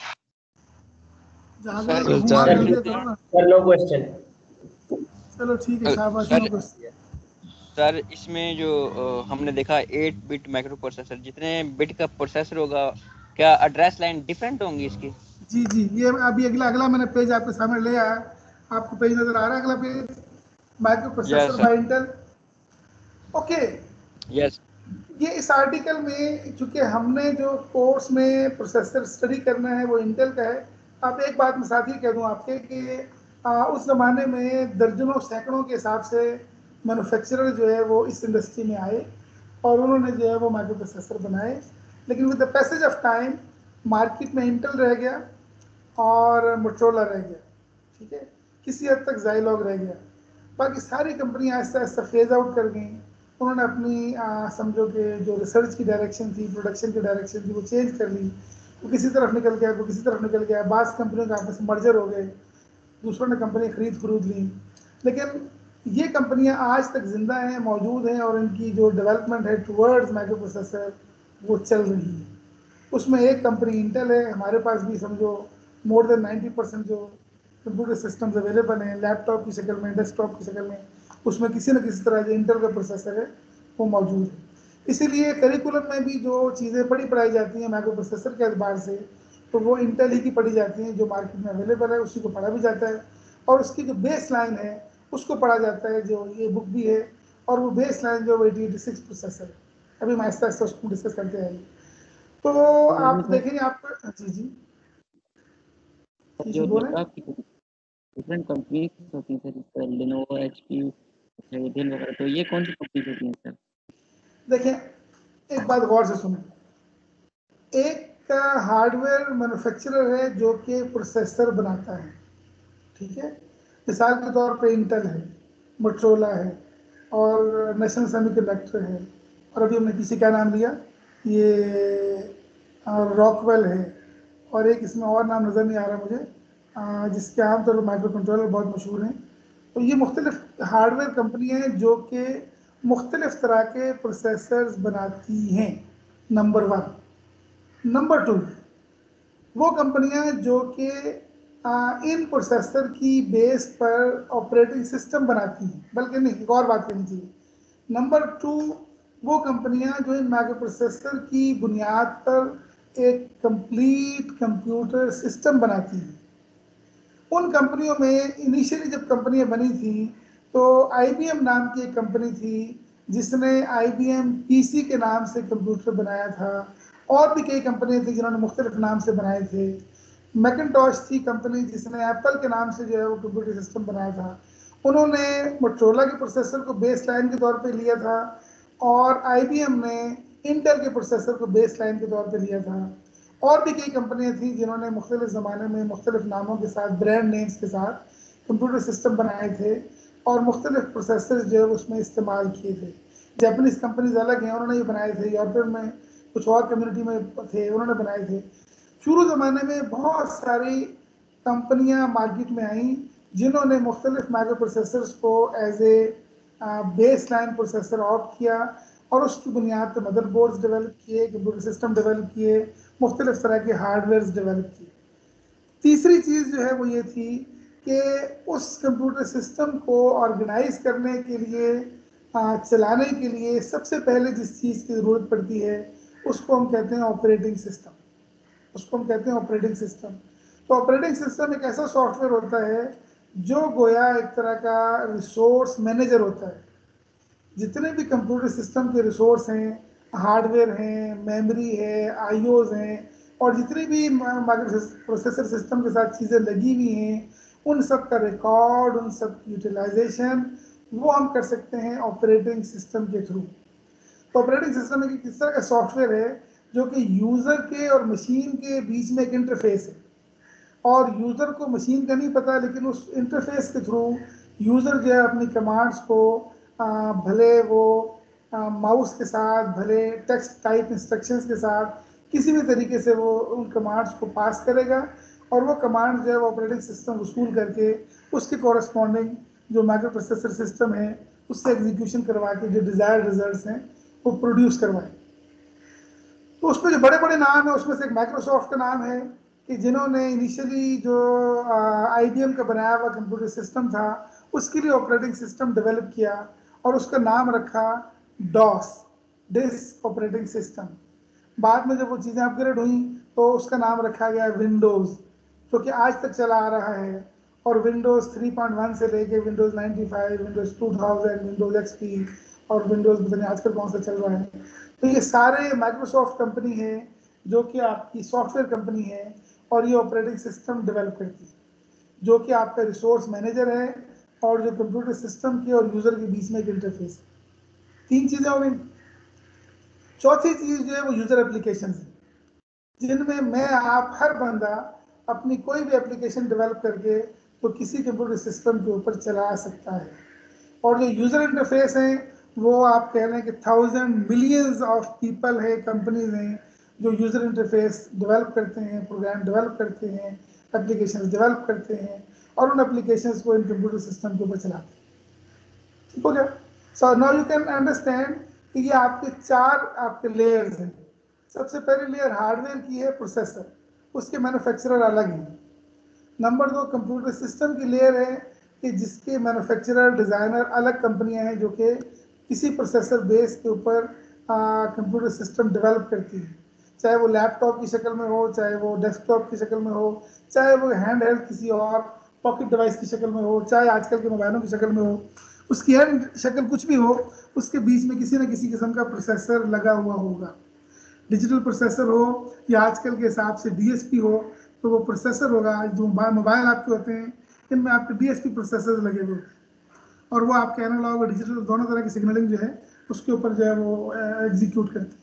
जाग रहे हो तो जाग घुमा रहे दीजिए करो ना। Sir no question. चलो ठीक है, शाबाश, सर, नो क्वेश्चन। सर इसमें जो हमने देखा 8 बिट माइक्रो प्रोसेसर, जितने बिट का प्रोसेसर होगा क्या एड्रेस लाइन डिफरेंट होंगी इसकी? जी जी, ये अभी अगला मैंने पेज आपके सामने ले आया। आपको पेज नजर आ रहा है? अगला page microprocessor by Intel. Okay, yes. ये इस आर्टिकल में चूंकि हमने जो कोर्स में प्रोसेसर स्टडी करना है वो इंटेल का है। आप एक बात मैं साथ ही कह दूं आपके कि उस ज़माने में दर्जनों सैकड़ों के हिसाब से मैन्युफैक्चरर जो है वो इस इंडस्ट्री में आए और उन्होंने जो है वो माइक्रो प्रोसेसर बनाए, लेकिन with the passage of time market में इंटेल रह गया और मोटोरोला रह गया, ठीक है, किसी हद तक ज़ाइलॉग रह गया, बाकी सारी कंपनियां आहिस्ता आहिस्ता फेज आउट कर गई। उन्होंने अपनी समझो कि जो रिसर्च की डायरेक्शन थी, प्रोडक्शन की डायरेक्शन थी, वो चेंज कर ली। वो किसी तरफ निकल गया, वो किसी तरफ निकल गया, बास कंपनियों का आपस में मर्जर हो गए, दूसरों ने कंपनी खरीद ली, लेकिन ये कंपनियां आज तक जिंदा हैं, मौजूद हैं और इनकी जो डेवलपमेंट है टुवर्ड्स माइक्रो प्रोसेसर वो चल रही है। उसमें एक कंपनी इंटेल है, हमारे पास भी समझो मोर देन 90% जो कंप्यूटर सिस्टम्स अवेलेबल हैं लैपटॉप की शक्ल में, डेस्कटॉप की शक्ल में, उसमें किसी न किसी तरह जो इंटेल का प्रोसेसर है वो मौजूद है। इसीलिए करिकुलम में भी जो चीज़ें पढ़ाई जाती हैं माइक्रो प्रोसेसर के एतबार से, तो वो इंटेल ही की पढ़ी जाती हैं, जो मार्केट में अवेलेबल है उसी को पढ़ा भी जाता है, और उसकी जो बेस लाइन है उसको पढ़ा जाता है, जो ये बुक भी है, और वो बेस लाइन जो 8086 प्रोसेसर है। अभी हम आहिस्ता आहिस्ता उसको डिस्कस करते आएंगे। तो आप देखेंगे आपको जी जी जो बोले लैपटॉप की डिफरेंट कंपनी होती हैं सर, इसका लेनोवो, एचपी, डेल वगैरह, तो ये कौन सी कंपनी होती हैं सर? देखें एक बात गौर से सुने, एक हार्डवेयर मैन्युफैक्चरर है जो कि प्रोसेसर बनाता है, ठीक है, मिसाल के तौर पे इंटेल है, मोटोरोला है और नेशनल सेमीकंडक्टर है, और अभी हमने किसी का नाम लिया ये रॉकवेल है, और एक इसमें और नाम नज़र नहीं आ रहा मुझे, जिसके आमतौर पर माइक्रो कंट्रोलर बहुत मशहूर हैं। तो ये मुख्तलिफ हार्डवेयर कंपनियाँ हैं जो कि मुख्तलिफ तरह के प्रोसेसर्स बनाती हैं, नंबर 1। नंबर 2, वो कंपनियां जो कि इन प्रोसेसर की बेस पर ऑपरेटिंग सिस्टम बनाती हैं, बल्कि नहीं, एक और बात करनी चाहिए, नंबर 2 वो कंपनियां जो इन माइक्रो प्रोसेसर की बुनियाद पर एक कंप्लीट कंप्यूटर सिस्टम बनाती हैं। उन कंपनियों में इनिशियली जब कंपनियां बनी थी तो IBM नाम की एक कंपनी थी जिसने IBM PC के नाम से कंप्यूटर बनाया था, और भी कई कंपनियां थी जिन्होंने मुख्तलिफ नाम से बनाए थे। मैकिन्टॉश थी कंपनी जिसने एप्पल के नाम से जो है वो कंप्यूटर सिस्टम बनाया था। उन्होंने मोटोरोला के प्रोसेसर को बेस लाइन के तौर पे लिया था, और IBM ने इंटेल के प्रोसेसर को बेस लाइन के तौर पे लिया था। और भी कई कंपनियां थी जिन्होंने मुख्तलिफ ज़माने में मुख्तलिफ नामों के साथ, ब्रांड नेम्स के साथ कंप्यूटर सिस्टम बनाए थे और मुख्तलिफ प्रोसेसर जो है उसमें इस्तेमाल किए थे। जापानीज़ कंपनीज अलग हैं, उन्होंने ये बनाए थे, यूरोपियन में कुछ और कम्युनिटी में थे, उन्होंने बनाए थे। शुरू ज़माने में बहुत सारी कंपनियां मार्केट में आई जिन्होंने मुख्तलिफ माइक्रो प्रोसेसर्स को as a baseline processor opt किया और उसकी बुनियाद पर मदरबोर्ड्स डेवलप किए, कंप्यूटर सिस्टम डेवलप किए, मुख्तलिफ तरह के हार्डवेयर डेवलप किए। तीसरी चीज़ जो है वो ये थी कि उस कंप्यूटर सिस्टम को ऑर्गेनाइज करने के लिए, चलाने के लिए सबसे पहले जिस चीज़ की ज़रूरत पड़ती है उसको हम कहते हैं ऑपरेटिंग सिस्टम, उसको हम कहते हैं ऑपरेटिंग सिस्टम। तो ऑपरेटिंग सिस्टम एक ऐसा सॉफ्टवेयर होता है जो गोया एक तरह का रिसोर्स मैनेजर होता है। जितने भी कंप्यूटर सिस्टम के रिसोर्स हैं, हार्डवेयर हैं, मेमोरी है, IOs हैं, और जितनी भी प्रोसेसर सिस्टम के साथ चीज़ें लगी हुई हैं, उन सब का रिकॉर्ड, उन सब की यूटिलाइजेशन वो हम कर सकते हैं ऑपरेटिंग सिस्टम के थ्रू। तो ऑपरेटिंग सिस्टम एक किस तरह का सॉफ्टवेयर है जो कि यूज़र के और मशीन के बीच में एक इंटरफेस है, और यूज़र को मशीन का नहीं पता, लेकिन उस इंटरफेस के थ्रू यूज़र जो है अपनी कमांड्स को भले वो माउस के साथ, भले टेक्स्ट टाइप इंस्ट्रक्शंस के साथ, किसी भी तरीके से वो उन कमांड्स को पास करेगा, और वो कमांड जो है वो ऑपरेटिंग सिस्टम वसूल करके उसके कॉरस्पॉन्डिंग जो माइक्रो प्रोसेसर सिस्टम है उससे एग्जीक्यूशन करवा के जो डिज़ायर्ड रिजल्ट्स हैं वो प्रोड्यूस करवाए। तो उसमें जो बड़े बड़े नाम है उसमें से एक माइक्रोसॉफ्ट का नाम है कि जिन्होंने इनिशियली जो IBM का बनाया हुआ कंप्यूटर सिस्टम था उसके लिए ऑपरेटिंग सिस्टम डेवलप किया, और उसका नाम रखा DOS, डिस्क ऑपरेटिंग सिस्टम। बाद में जब वो चीज़ें अपग्रेड हुई तो उसका नाम रखा गया विंडोज़, जो कि आज तक चला आ रहा है, और विंडोज़ 3.1 से लेके विंडोज़ 95, विंडोज़ 2000, विंडोज़ XP और विंडोज़ पता नहीं आजकल कौन सा चल रहा है। तो ये सारे माइक्रोसॉफ्ट कंपनी है जो कि आपकी सॉफ्टवेयर कंपनी है और ये ऑपरेटिंग सिस्टम डेवलप करती है, जो कि आपका रिसोर्स मैनेजर है और जो कंप्यूटर सिस्टम के और यूज़र के बीच में एक इंटरफेस है। 3 चीज़ें हो गई। चौथी चीज़ जो है वो यूज़र एप्लीकेशन है, जिनमें मैं आप हर बंदा अपनी कोई भी एप्लीकेशन डेवलप करके तो किसी कंप्यूटर सिस्टम के ऊपर चला सकता है। और जो यूज़र इंटरफेस हैं वो आप कह रहे हैं कि 1000 मिलियंस ऑफ पीपल है, कंपनीज हैं जो यूज़र इंटरफेस डेवलप करते हैं, प्रोग्राम डेवलप करते हैं, एप्लीकेशन डेवलप करते हैं और उन एप्लीकेशंस को इन कंप्यूटर सिस्टम के ऊपर चलाते हैं। ठीक हो गया? So now you can understand कि ये आपके 4 आपके लेयर्स हैं। सबसे पहली लेयर हार्डवेयर की है, प्रोसेसर, उसके मैन्युफैक्चरर अलग हैं। नंबर 2 कंप्यूटर सिस्टम की लेयर है कि जिसके मैन्युफैक्चरर डिज़ाइनर अलग कंपनियां हैं जो कि किसी प्रोसेसर बेस के ऊपर कंप्यूटर सिस्टम डेवलप करती हैं, चाहे वो लैपटॉप की शक्ल में हो, चाहे वो डेस्कटॉप की शक्ल में हो, चाहे वो हैंड हेल्ड किसी और पॉकेट डिवाइस की शक्ल में हो, चाहे आजकल के मोबाइलों की शक्ल में हो, उसकी हैंड शक्ल कुछ भी हो, उसके बीच में किसी न किसी किस्म का प्रोसेसर लगा हुआ होगा। डिजिटल प्रोसेसर हो या आजकल के हिसाब से डीएसपी हो, तो वो प्रोसेसर होगा। जो मोबाइल आपके होते हैं इनमें आपके डीएसपी प्रोसेसर लगे हुए होते हैं और वो आपके एनालॉग और डिजिटल दोनों तरह की सिग्नलिंग जो है उसके ऊपर जो है वो एग्जीक्यूट करते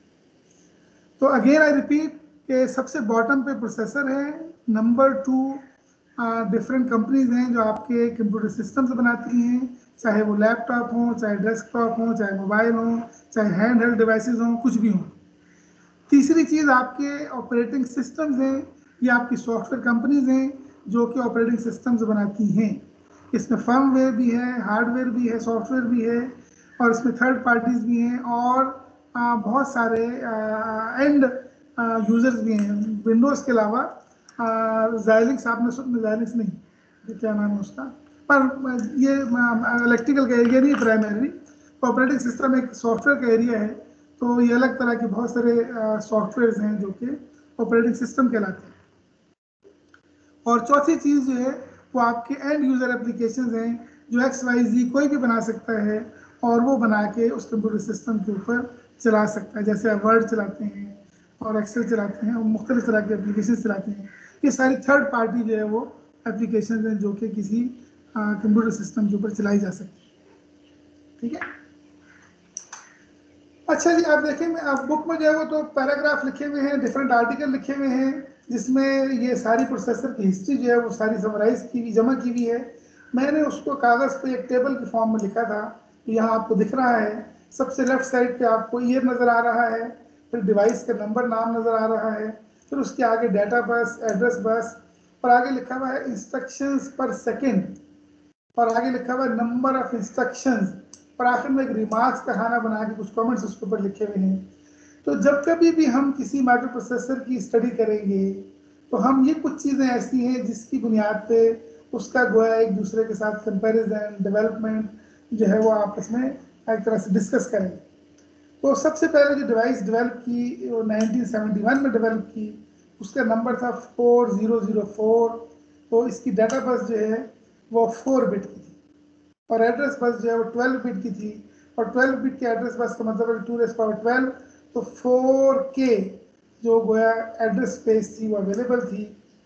हैं। तो अगेन आई रिपीट कि सबसे बॉटम पे प्रोसेसर है, नंबर 2 डिफरेंट कंपनीज हैं जो आपके कंप्यूटर सिस्टम्स बनाती हैं, चाहे वो लैपटॉप हो, चाहे डेस्कटॉप हो, चाहे मोबाइल हो, चाहे हैंड हेल्ड डिवाइसेज हों, कुछ भी हों। तीसरी चीज़ आपके ऑपरेटिंग सिस्टम्स हैं, ये आपकी सॉफ्टवेयर कंपनीज हैं जो कि ऑपरेटिंग सिस्टम्स बनाती हैं। इसमें फर्मवेयर भी है, हार्डवेयर भी है, सॉफ्टवेयर भी है और इसमें थर्ड पार्टीज भी हैं और बहुत सारे एंड यूजर्स भी हैं। विंडोज़ के अलावा ज़ाइलिक्स आपने सुना, ज़ाइलिक्स नहीं, ये क्या नाम है उसका, पर ये इलेक्ट्रिकल का एरिया नहीं, प्राइमरी ऑपरेटिंग सिस्टम एक सॉफ्टवेयर का एरिया है। तो ये अलग तरह के बहुत सारे सॉफ्टवेयर हैं जो कि ऑपरेटिंग सिस्टम कहलाते हैं। और चौथी चीज़ जो है वो आपके एंड यूज़र एप्लीकेशंस हैं जो XYZ कोई भी बना सकता है और वो बना के उस कंप्यूटर सिस्टम के ऊपर चला सकता है। जैसे आप वर्ड चलाते हैं और एक्सेल चलाते हैं और मुख्तलिफ तरह के एप्लीकेशन चलाते हैं, ये सारी थर्ड पार्टी जो है वो एप्लीकेशन हैं जो कि किसी कंप्यूटर सिस्टम के ऊपर चलाई जा सकती है। ठीक है, अच्छा जी, आप देखें आप बुक में जो है वो तो पैराग्राफ लिखे हुए हैं, डिफरेंट आर्टिकल लिखे हुए हैं जिसमें ये सारी प्रोसेसर की हिस्ट्री जो है वो सारी समराइज की हुई, जमा की हुई है। मैंने उसको कागज़ पे एक टेबल की फॉर्म में लिखा था, तो यहाँ आपको दिख रहा है। सबसे लेफ्ट साइड पे आपको ईयर नज़र आ रहा है, फिर डिवाइस का नंबर नाम नज़र आ रहा है, फिर उसके आगे डाटा बस, एड्रेस बस और आगे लिखा हुआ है इंस्ट्रक्शंस पर सेकेंड और आगे लिखा हुआ है नंबर ऑफ इंस्ट्रक्शंस और आखिर में एक रिमार्क्स का खाना बना के कुछ कमेंट्स उसके ऊपर लिखे हुए हैं। तो जब कभी भी हम किसी माइक्रो प्रोसेसर की स्टडी करेंगे तो हम ये कुछ चीज़ें ऐसी हैं जिसकी बुनियाद पे उसका गोया एक दूसरे के साथ कंपैरिजन, डेवलपमेंट जो है वो आपस में एक तरह से डिस्कस करेंगे। तो सबसे पहले जो डिवाइस डेवलप की वो 1971 में डेवलप की, उसका नंबर था 4004। तो इसकी डाटा बस जो है वो 4 बिट की थी और एड्रेस बस जो है वो 12 बिट की थी और 12 बिट के एड्रेस बस का मतलब है 2⁻12। तो 4K जो गोया एड्रेस स्पेस थी वो अवेलेबल थी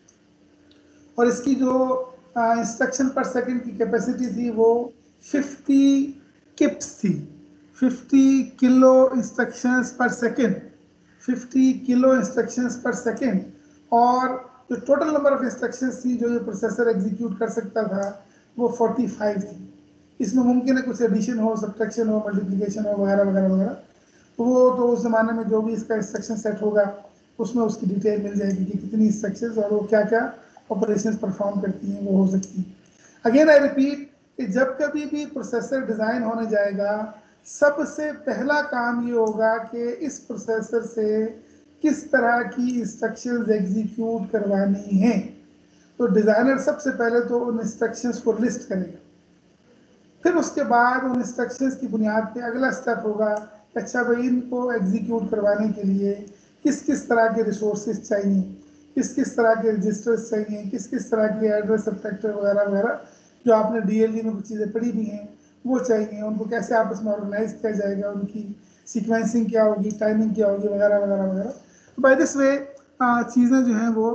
और इसकी जो इंस्ट्रक्शन पर सेकंड की कैपेसिटी थी वो 50 किप्स थी, 50 kilo instructions per second, 50 kilo instructions per second. और जो टोटल नंबर ऑफ इंस्ट्रक्शंस थी जो ये प्रोसेसर एग्जीक्यूट कर सकता था वो 45 थी। इसमें मुमकिन है कुछ एडिशन हो, सब्ट्रैक्शन हो, मल्टीप्लिकेशन हो, वगैरह वगैरह वगैरह। वो तो उस ज़माने में जो भी इसका इंस्ट्रक्शन सेट होगा उसमें उसकी डिटेल मिल जाएगी कि कितनी इंस्ट्रक्शंस और वो क्या क्या ऑपरेशंस परफॉर्म करती हैं, वो हो सकती हैं। अगेन आई रिपीट कि जब कभी भी प्रोसेसर डिज़ाइन होने जाएगा सबसे पहला काम ये होगा कि इस प्रोसेसर से किस तरह की इंस्ट्रक्शंस एग्जीक्यूट करवानी है। तो डिज़ाइनर सबसे पहले तो उन इंस्ट्रक्शंस को लिस्ट करेगा, फिर उसके बाद उन इंस्ट्रक्शंस की बुनियाद पे अगला स्टेप होगा, अच्छा भाई इनको एग्जीक्यूट करवाने के लिए किस किस तरह के रिसोर्सेज चाहिए, किस किस तरह के रजिस्टर्स चाहिए, किस किस तरह के एड्रेस सब्ट्रैक्टर वगैरह वगैरह जो आपने DLD में कुछ चीज़ें पढ़ी भी हैं वो चाहिए, उनको कैसे आपस में ऑर्गेनाइज किया जाएगा, उनकी सीक्वेंसिंग क्या होगी, टाइमिंग क्या होगी, वगैरह वगैरह वगैरह। तो बाय दिस वे चीज़ें जो हैं वो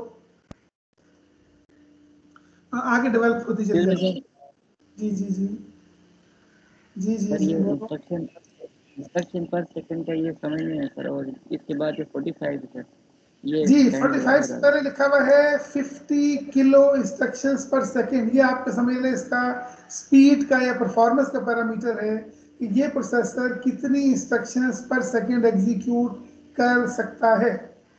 आगे डेवलप होती चली फिर जाती सर है। जी जी जी जी जी सर जी ये बोलो। इंस्ट्रक्शन पर सेकंड का ये समझ में है सर, और इसके बाद ये 45 है सर, ये जी स्टैंड 45 से लगा पहले लिखा हुआ है 50 किलो इंस्ट्रक्शंस पर सेकेंड। ये आपके समझ लें इसका स्पीड का या परफॉर्मेंस का पैरामीटर है कि ये प्रोसेसर कितनी इंस्ट्रक्शंस पर सेकेंड एग्जीक्यूट कर सकता है।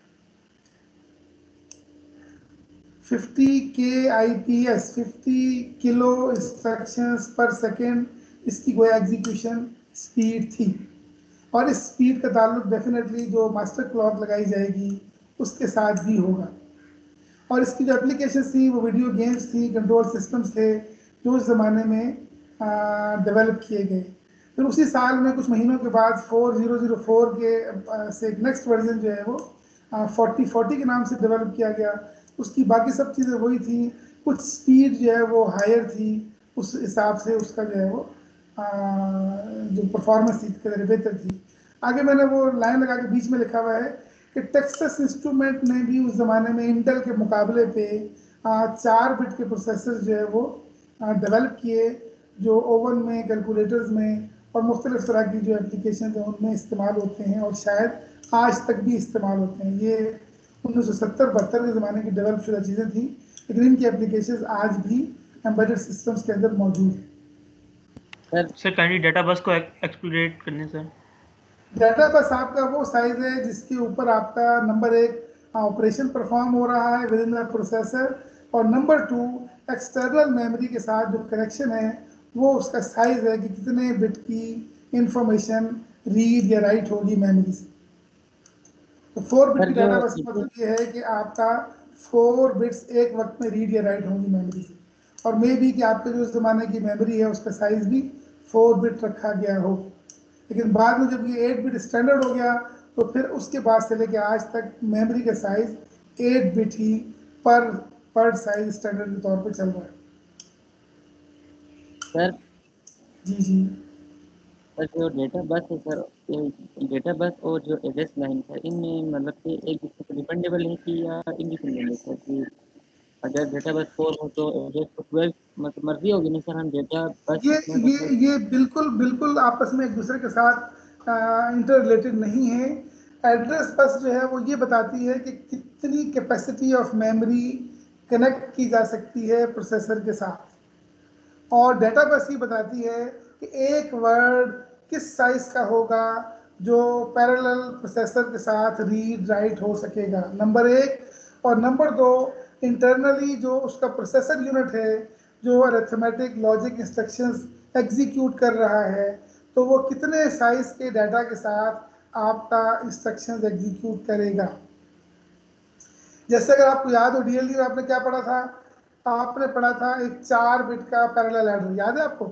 50 के IPS 50 kilo instructions per second इसकी गोया एग्जीक्यूशन स्पीड थी। और इस स्पीड का ताल्लुक डेफिनेटली जो मास्टर क्लॉक लगाई जाएगी उसके साथ भी होगा। और इसकी जो एप्लीकेशन थी वो वीडियो गेम्स थी, कंट्रोल सिस्टम्स थे जो उस ज़माने में डेवलप किए गए। फिर उसी साल में कुछ महीनों के बाद 4004 के से एक नेक्स्ट वर्जन जो है वो 4040 के नाम से डेवलप किया गया। उसकी बाकी सब चीज़ें वही थी, कुछ स्पीड जो है वो हायर थी, उस हिसाब से उसका जो है वो जो परफॉर्मेंस थी बेहतर थी। आगे मैंने वो लाइन लगा के बीच में लिखा हुआ है कि टेक्सास इंस्ट्रूमेंट ने भी उस ज़माने में इंटेल के मुकाबले पे 4 बिट के प्रोसेसर जो है वो डेवलप किए, जो ओवन में, कैलकुलेटर्स में और मुख्तलिफ तरह की जो एप्लीकेशन है उनमें इस्तेमाल होते हैं और शायद आज तक भी इस्तेमाल होते हैं। ये 1970-72 के ज़माने की डेवलप शुदा चीज़ें थी, लेकिन इनकी एप्लीकेशन आज भी एम्बेडेड सिस्टम्स के अंदर मौजूद है। सर काइंडली डाटा बस को एक्सप्लोरेट करने सर। डाटा बस आपका वो साइज है जिसके ऊपर आपका नंबर 1 ऑपरेशन परफॉर्म हो रहा है विद इन द प्रोसेसर, और नंबर 2 एक्सटर्नल मेमोरी के साथ जो कनेक्शन है वो उसका साइज है कि कितने बिट की इंफॉर्मेशन रीड या राइट होगी मेमोरी से। तो 4 बिट सर की जो डाटा बस मतलब ये है कि आपका 4 बिट्स एक वक्त में रीड या राइट होंगी मेमोरी से, और मे भी कि आपके जो उस ज़माने की मेमोरी है उसका साइज भी 4 बिट रखा गया हो। लेकिन बाद में जब ये 8 बिट स्टैंडर्ड हो गया तो फिर उसके बाद से लेके आज तक मेमोरी का साइज 8 बिट ही पर साइज स्टैंडर्ड के तौर पे चल रहा है। सर जी जी सर जो डेटा बस है सर, डेटा बस और जो एड्रेस लाइन है इनमें मतलब कि एक दूसरे को डिपेंडेबल है कि या इंडिपेंडेंट है सर? कि अगर डेटा बस 4 हो तो एड्रेस को 12 मतलब मर्जी होगी ना सर, हम डेटा बस ये इसमें ये मतलब ये बिल्कुल बिल्कुल आपस में एक दूसरे के साथ इंटर रिलेटेड नहीं है। एड्रेस बस जो है वो ये बताती है कि कितनी कैपेसिटी ऑफ मेमोरी कनेक्ट की जा सकती है प्रोसेसर के साथ, और डेटा बस ये बताती है कि एक वर्ड किस साइज का होगा जो पैरेलल प्रोसेसर के साथ रीड राइट हो सकेगा, नंबर 1। और नंबर 2, इंटरनली जो उसका प्रोसेसर यूनिट है जो अरिथमेटिक लॉजिक इंस्ट्रक्शंस एग्जीक्यूट कर रहा है, तो वो कितने साइज के डाटा के साथ आपका इंस्ट्रक्शंस एग्जीक्यूट करेगा। जैसे अगर आपको याद हो डीएलडी में आपने क्या पढ़ा था, आपने पढ़ा था एक 4 बिट का पैरेलल एडर, याद है आपको?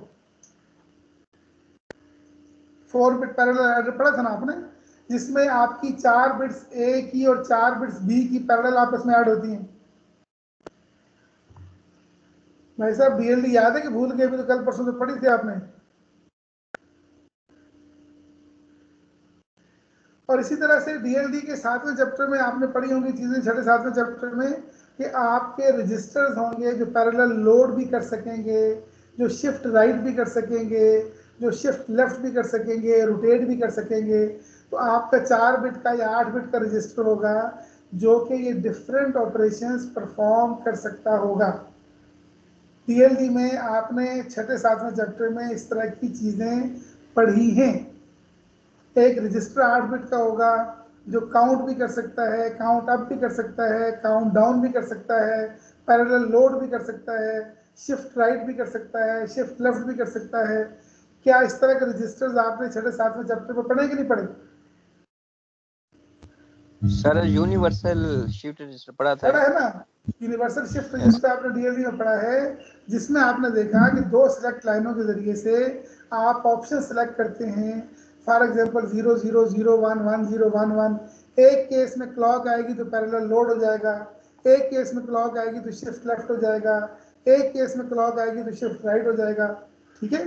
4 बिट पैरेलल एडर पढ़ा था ना आपने, जिसमें आपकी 4 बिट्स ए की और 4 बिट्स बी की पैरेलल आपस में ऐड होती हैं। भाई साहब डीएलडी याद है कि भूल गए? भी तो कल परसों तो पढ़ी थी आपने। और इसी तरह से डीएलडी के 7वें चैप्टर में आपने पढ़ी होंगी चीज़ें, 6-7वें चैप्टर में, कि आपके रजिस्टर्स होंगे जो पैरेलल लोड भी कर सकेंगे, जो शिफ्ट राइट भी कर सकेंगे, जो शिफ्ट लेफ्ट भी कर सकेंगे, रोटेट भी कर सकेंगे। तो आपका 4 बिट का या 8 बिट का रजिस्टर होगा जो कि ये डिफरेंट ऑपरेशंस परफॉर्म कर सकता होगा। डीएलडी में आपने 6-7वें चैप्टर में इस तरह की चीज़ें पढ़ी हैं। एक रजिस्टर 8 बिट का होगा जो काउंट भी कर सकता है, काउंट अप भी कर सकता है, काउंट डाउन भी कर सकता है, पैरेलल लोड भी कर सकता है, शिफ्ट राइट भी कर सकता है, शिफ्ट लेफ्ट भी कर सकता है। क्या इस तरह के रजिस्टर्स आपने 6-7वें चैप्टर में पढ़े कि नहीं पढ़े? सर यूनिवर्सल शिफ्ट रजिस्टर पढ़ा था। पढ़ा है ना? यूनिवर्सल शिफ्ट रजिस्टर आपने डीएलडी में पढ़ा है, जिसमें आपने देखा कि 2 सिलेक्ट लाइनों के जरिए से आप ऑप्शन सेलेक्ट करते हैं। फॉर एग्जांपल 00011011, एक केस में क्लॉक आएगी तो पैरेलल लोड हो जाएगा, एक केस में क्लॉक आएगी तो शिफ्ट लेफ्ट हो जाएगा, एक केस में क्लॉक आएगी तो शिफ्ट राइट हो जाएगा। ठीक है,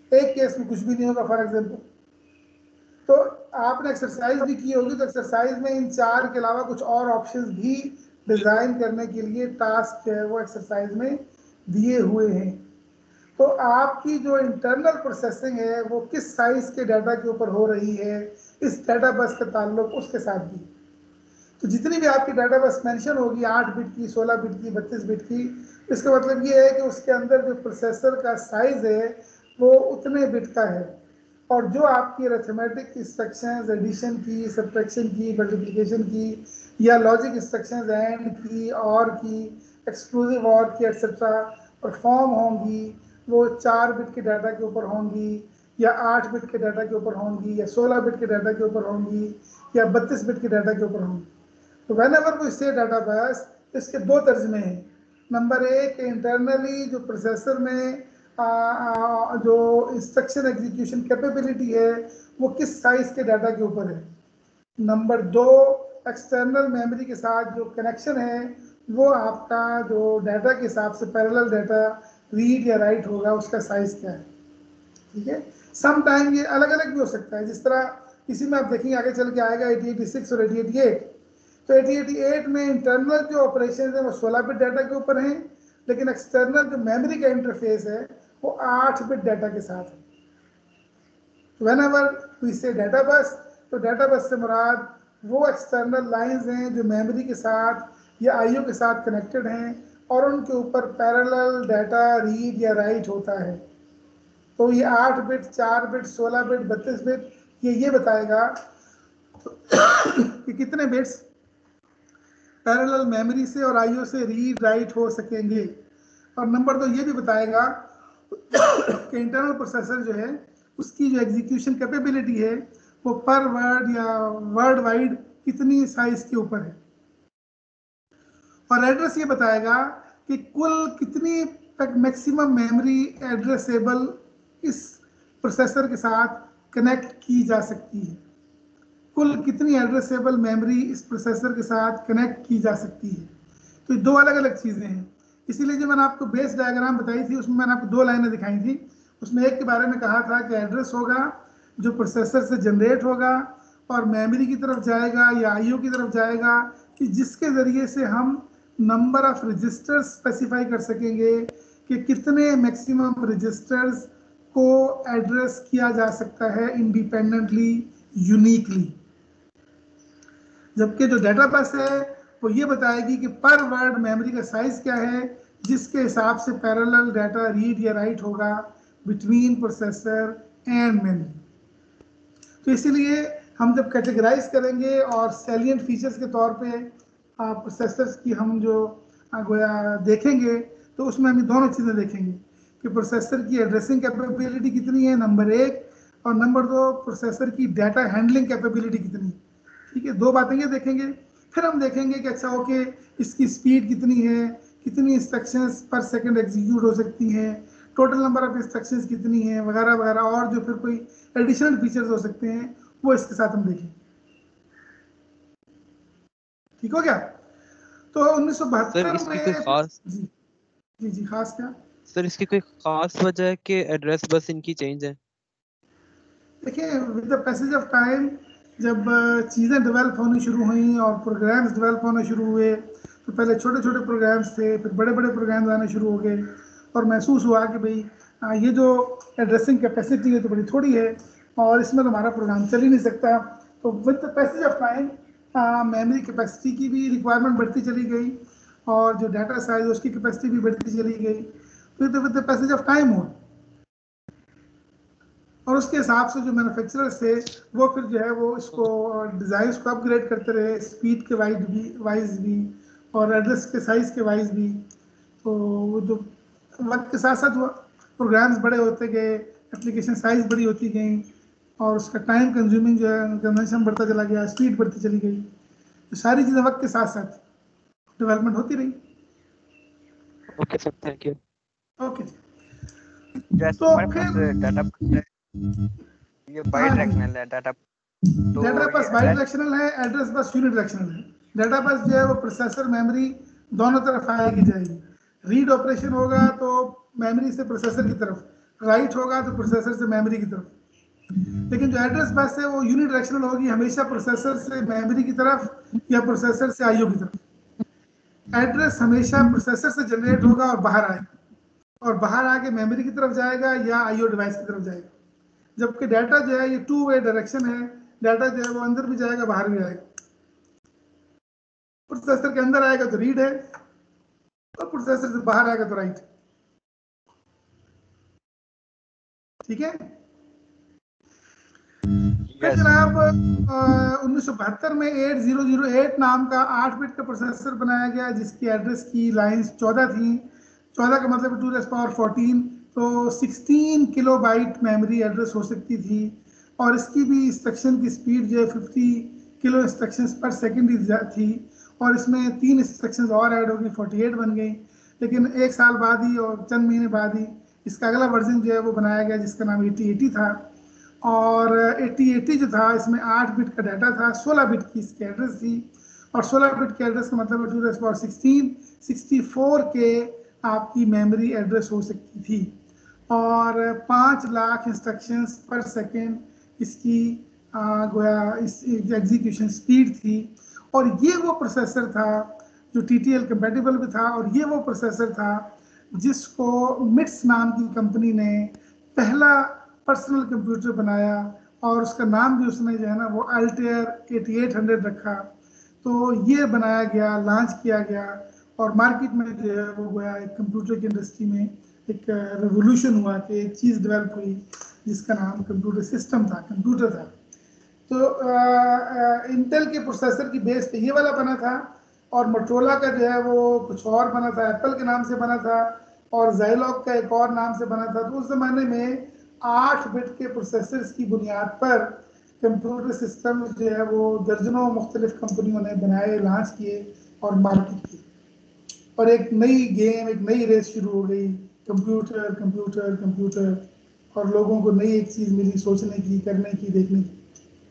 एक केस में कुछ भी नहीं होगा फॉर एग्जाम्पल। तो आपने एक्सरसाइज भी की होगी, तो एक्सरसाइज में इन 4 के अलावा कुछ और ऑप्शंस भी डिजाइन करने के लिए टास्क जो है वो एक्सरसाइज में दिए हुए हैं। तो आपकी जो इंटरनल प्रोसेसिंग है वो किस साइज के डाटा के ऊपर हो रही है, इस डाटा बस का ताल्लुक उसके साथ भी। तो जितनी भी आपकी डाटा बस मेंशन होगी 8 बिट की, 16 बिट की, 32 बिट की, इसका मतलब ये है कि उसके अंदर जो प्रोसेसर का साइज है वो उतने बिट का है। और जो आपकी अरिथमेटिक इंस्ट्रक्शंस, एडिशन की, सब्ट्रैक्शन की, मल्टीप्लिकेशन की, या लॉजिक इंस्ट्रक्शंस एंड की, और की, एक्सक्लूसिव और की, एक्सेट्रा परफॉर्म होंगी, वो 4 बिट के डाटा के ऊपर होंगी, या 8 बिट के डाटा के ऊपर होंगी, या 16 बिट के डाटा के ऊपर होंगी, या 32 बिट के डाटा के ऊपर होंगी। तो व्हेनेवर वी से डाटा बस, इसके 2 तर्जमे हैं। नंबर 1, इंटरनली जो प्रोसेसर में जो इंस्ट्रक्शन एग्जीक्यूशन कैपेबिलिटी है वो किस साइज के डाटा के ऊपर है। नंबर 2, एक्सटर्नल मेमोरी के साथ जो कनेक्शन है वो आपका जो डाटा के हिसाब से पैरेलल डाटा रीड या राइट होगा उसका साइज क्या है। ठीक है, सम टाइम ये अलग अलग भी हो सकता है। जिस तरह इसी में आप देखेंगे आगे चल के आएगा 8086 और 8088। तो 8088 में इंटरनल जो ऑपरेशन है वो 16 बिट डाटा के ऊपर हैं, लेकिन एक्सटर्नल जो मेमोरी का इंटरफेस है वो 8 बिट डाटा के साथ है। व्हेनेवर वी से डाटा बस, तो डाटा बस से मुराद वो एक्सटर्नल लाइंस हैं जो मेमोरी के साथ या आईओ के साथ कनेक्टेड हैं और उनके ऊपर पैरेलल डाटा रीड या राइट होता है। तो ये 8 बिट, 4 बिट, 16 बिट, 32 बिट, ये बताएगा कि कितने बिट्स पैरेलल मेमोरी से और आईओ से रीड राइट हो सकेंगे। और नंबर 2 ये भी बताएगा कि इंटरनल प्रोसेसर जो है उसकी जो एग्जीक्यूशन कैपेबिलिटी है वो पर वर्ड या वर्ड वाइड कितनी साइज के ऊपर है। और एड्रेस ये बताएगा कि कुल कितनी मैक्सिमम मेमोरी एड्रेसेबल इस प्रोसेसर के साथ कनेक्ट की जा सकती है। कुल कितनी एड्रेसेबल मेमोरी इस प्रोसेसर के साथ कनेक्ट की जा सकती है। तो ये 2 अलग अलग चीज़ें हैं। इसीलिए जो मैंने आपको बेस डायग्राम बताई थी उसमें मैंने आपको 2 लाइनें दिखाई थी। उसमें एक के बारे में कहा था कि एड्रेस होगा जो प्रोसेसर से जनरेट होगा और मेमोरी की तरफ जाएगा या आईओ की तरफ जाएगा, कि जिसके ज़रिए से हम नंबर ऑफ रजिस्टर्स स्पेसिफाई कर सकेंगे कि कितने मैक्सिमम रजिस्टर्स को एड्रेस किया जा सकता है इंडिपेंडेंटली, यूनिकली। जबकि जो डाटा बस है वो ये बताएगी कि पर वर्ड मेमोरी का साइज क्या है जिसके हिसाब से पैरेलल डाटा रीड या राइट होगा बिटवीन प्रोसेसर एंड मेमोरी। तो इसीलिए हम जब कैटेगराइज करेंगे और सैलिएंट फीचर्स के तौर पे प्रोसेसर्स की हम जो गोया देखेंगे, तो उसमें हम दोनों चीज़ें देखेंगे कि प्रोसेसर की एड्रेसिंग कैपेबिलिटी कितनी है नंबर 1, और नंबर 2 प्रोसेसर की डाटा हैंडलिंग कैपेबिलिटी कितनी है। ठीक है, 2 बातें ये देखेंगे। फिर हम देखेंगे कि अच्छा ओके इसकी स्पीड कितनी है, कितनी इंस्ट्रक्शंस पर सेकंड एग्जीक्यूट हो सकती हैं, टोटल नंबर ऑफ इंस्ट्रक्शंस कितनी है, वगैरह वगैरह, और जो फिर कोई एडिशनल फीचर्स हो सकते हैं वो इसके साथ हम देखेंगे। ठीक हो गया। तो 1972 में खास जी खास क्या सर, इसकी कोई खास वजह है कि एड्रेस बस इनकी चेंज है? देखिए, with the passage of time जब चीज़ें डेवलप होनी शुरू हुई और प्रोग्राम्स डेवलप होने शुरू हुए, तो पहले छोटे छोटे प्रोग्राम्स थे, फिर बड़े बड़े प्रोग्राम्स आने शुरू हो गए, और महसूस हुआ कि भाई ये जो एड्रेसिंग कैपेसिटी है तो बड़ी थोड़ी है और इसमें तो हमारा प्रोग्राम चल ही नहीं सकता। तो with the passage of time memory capacity की भी रिक्वायरमेंट बढ़ती चली गई और जो डाटा साइज उसकी कैपेसिटी भी बढ़ती चली गई with the passage of time हो। और उसके हिसाब से जो मैन्युफैक्चरर्स थे वो फिर जो है वो इसको डिज़ाइन को अपग्रेड करते रहे, स्पीड के वाइज भी और एड्रेस के साइज़ के वाइज भी। तो वो जो वक्त के साथ साथ वो प्रोग्राम्स बड़े होते गए, एप्लीकेशन साइज़ बड़ी होती गई और उसका टाइम कंज्यूमिंग जो है कंजम्पशन बढ़ता चला गया, स्पीड बढ़ती चली गई। तो सारी चीज़ें वक्त के साथ साथ डेवलपमेंट होती रही। Okay sir, thank you. Okay, जैसे तो हमारे पास डाटा ये बाई डायरेक्शनल है डाटा, तो डाटा बस बाई डायरेक्शनल है, एड्रेस बस यूनि डायरेक्शनल है। डाटा बस जो है वो प्रोसेसर मेमोरी दोनों तरफ फायर की जाएगी। रीड ऑपरेशन होगा तो मेमोरी से प्रोसेसर की तरफ, राइट होगा तो प्रोसेसर से मेमोरी की तरफ, लेकिन जो एड्रेस बस है वो यूनिडायरेक्शनल होगी, हमेशा प्रोसेसर से मेमोरी की तरफ या प्रोसेसर से आईओ की तरफ। एड्रेस हमेशा प्रोसेसर से जनरेट होगा और बाहर आएगा, और बाहर आके मेमोरी की तरफ जाएगा या आईओ डिवाइस की तरफ जाएगा। जबकि डाटा जो है ये 2 वे डायरेक्शन है, डाटा जो है वो अंदर भी जाएगा बाहर भी आएगा। प्रोसेसर के अंदर आएगा तो रीड है, और प्रोसेसर से बाहर आएगा तो राइट। ठीक है। फिर जनाब 1972 में 8008 नाम का 8 बिट का प्रोसेसर बनाया गया, जिसकी एड्रेस की लाइंस 14 थी। 14 का मतलब 2⁻14, तो 16 किलोबाइट मेमोरी एड्रेस हो सकती थी, और इसकी भी इंस्ट्रक्शन की स्पीड जो है 50 किलो इंस्ट्रक्शंस पर सेकंड थी, और इसमें 3 इंस्ट्रक्शंस और ऐड हो गई, 48 बन गई। लेकिन 1 साल बाद ही और चंद महीने बाद ही इसका अगला वर्जन जो है वो बनाया गया, जिसका नाम 8080 था। और 8080 जो था इसमें 8 बिट का डाटा था, 16 बिट की इसकी एड्रेस थी, और 16 बिट के एड्रेस का मतलब 2⁻16, 64 के आपकी मेमोरी एड्रेस हो सकती थी, और 5 लाख इंस्ट्रक्शंस पर सेकेंड इसकी गोया इस एग्जीक्यूशन स्पीड थी। और ये वो प्रोसेसर था जो TTL कंपेटिबल भी था, और ये वो प्रोसेसर था जिसको मिट्स नाम की कंपनी ने पहला पर्सनल कंप्यूटर बनाया, और उसका नाम भी उसने जो है ना वो अल्टेयर 8800 रखा। तो ये बनाया गया, लॉन्च किया गया, और मार्केट में जो है वो गया एक कंप्यूटर की इंडस्ट्री में एक रेवोल्यूशन हुआ कि एक चीज़ डेवलप हुई जिसका नाम कंप्यूटर सिस्टम था, कंप्यूटर था। तो इंटेल के प्रोसेसर की बेस पे ये वाला बना था, और मोटोरोला का जो है वो कुछ और बना था, एप्पल के नाम से बना था, और ज़ाइलॉग का एक और नाम से बना था। तो उस ज़माने में 8 बिट के प्रोसेसर्स की बुनियाद पर कंप्यूटर सिस्टम जो है वो दर्जनों मुख्तलिफ कंपनियों ने बनाए, लॉन्च किए और मार्केट किए, और एक नई गेम, एक नई रेस शुरू हो गई, कंप्यूटर कंप्यूटर कंप्यूटर, और लोगों को नई एक चीज़ मिली सोचने की, करने की, देखने की।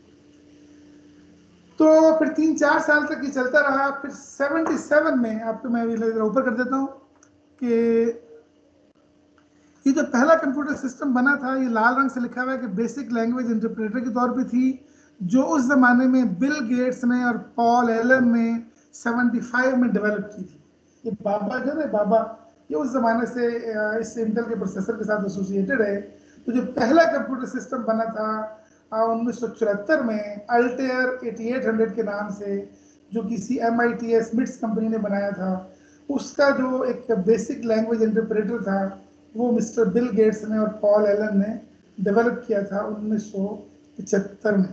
तो फिर 3-4 साल तक ये चलता रहा। फिर 77 में, आपको मैं ऊपर कर देता हूँ कि ये जो पहला कंप्यूटर सिस्टम बना था, ये लाल रंग से लिखा हुआ है कि बेसिक लैंग्वेज इंटरप्रेटर के तौर पे थी, जो उस ज़माने में बिल गेट्स ने और पॉल एलन ने 75 में डेवलप की थी। ये बाबा जो है बाबा, ये उस ज़माने से इस इंटेल के प्रोसेसर के साथ एसोसिएटेड है। तो जो पहला कंप्यूटर सिस्टम बना था 1974 में अल्टेयर 8800 के नाम से, जो किसी MITS मिट्स कंपनी ने बनाया था, उसका जो एक बेसिक लैंग्वेज इंटरप्रेटर था वो मिस्टर बिल गेट्स ने और पॉल एलन ने डेवलप किया था 1975 में।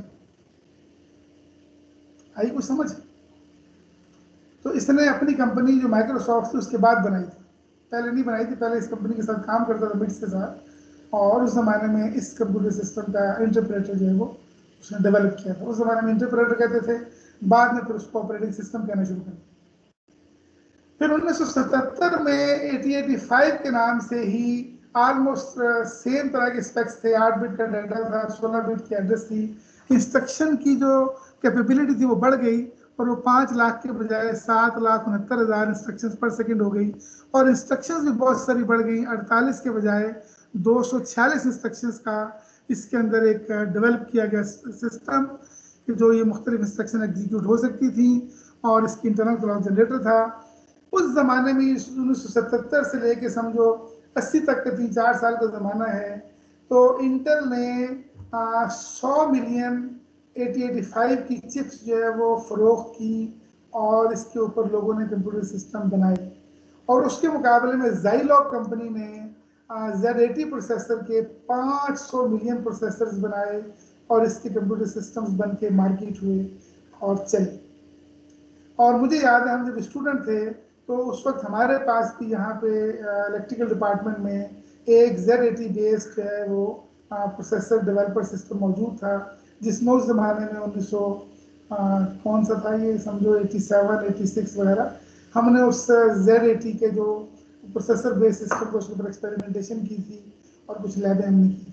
आई कुछ समझ? तो इसने अपनी कंपनी जो माइक्रोसॉफ्ट थी उसके बाद बनाई थी, पहले नहीं बनाई थी। पहले इस कंपनी के साथ काम करता था, मिट्स के साथ, और उस ज़माने में इस कंप्यूटर सिस्टम का इंटरप्रेटर जो है वो उसने डेवलप किया था। उस ज़माने में इंटरप्रेटर कहते थे, बाद में फिर उसको ऑपरेटिंग सिस्टम कहना शुरू कर। फिर 1977 में 8085 के नाम से ही ऑलमोस्ट सेम तरह के स्पेक्स थे, 8 बिट का डाटा था, 16 बिट की एड्रेस थी। इंस्ट्रक्शन की जो कैपेबिलिटी थी वो बढ़ गई, और वो 5 लाख के बजाय 7,69,000 इंस्ट्रक्शंस पर सेकंड हो गई, और इंस्ट्रक्शंस भी बहुत सारी बढ़ गई। 48 के बजाय 246 इंस्ट्रक्शंस का इसके अंदर एक डेवलप किया गया सिस्टम, जो ये मुख्तलिफ इंस्ट्रक्शन एग्जीक्यूट हो सकती थी, और इसकी इंटरनल क्लॉक जनरेटर था। उस ज़माने में 1977 से लेके समझो 80 तक का 3-4 साल का ज़माना है। तो इंटेल ने 100 मिलियन 8085 की चिप्स जो है वो फ़रोख्त की, और इसके ऊपर लोगों ने कंप्यूटर सिस्टम बनाए। और उसके मुकाबले में ज़ाइलॉग कंपनी ने Z80 प्रोसेसर के 500 मिलियन प्रोसेसर्स बनाए, और इसके कंप्यूटर सिस्टम्स बन के मार्केट हुए और चले। और मुझे याद है हम जब स्टूडेंट थे तो उस वक्त हमारे पास भी यहाँ पे इलेक्ट्रिकल डिपार्टमेंट में एक Z80 बेस्ड जो है वो प्रोसेसर डेवलपर सिस्टम मौजूद था, जिसमें उस ज़माने में 1900 कौन सा था ये, समझो 87, 86 वगैरह, हमने उस Z80 के जो प्रोसेसर बेस्ड सिस्टम को उसके ऊपर एक्सपेरिमेंटेशन की थी, और कुछ लैबें हमने की थी।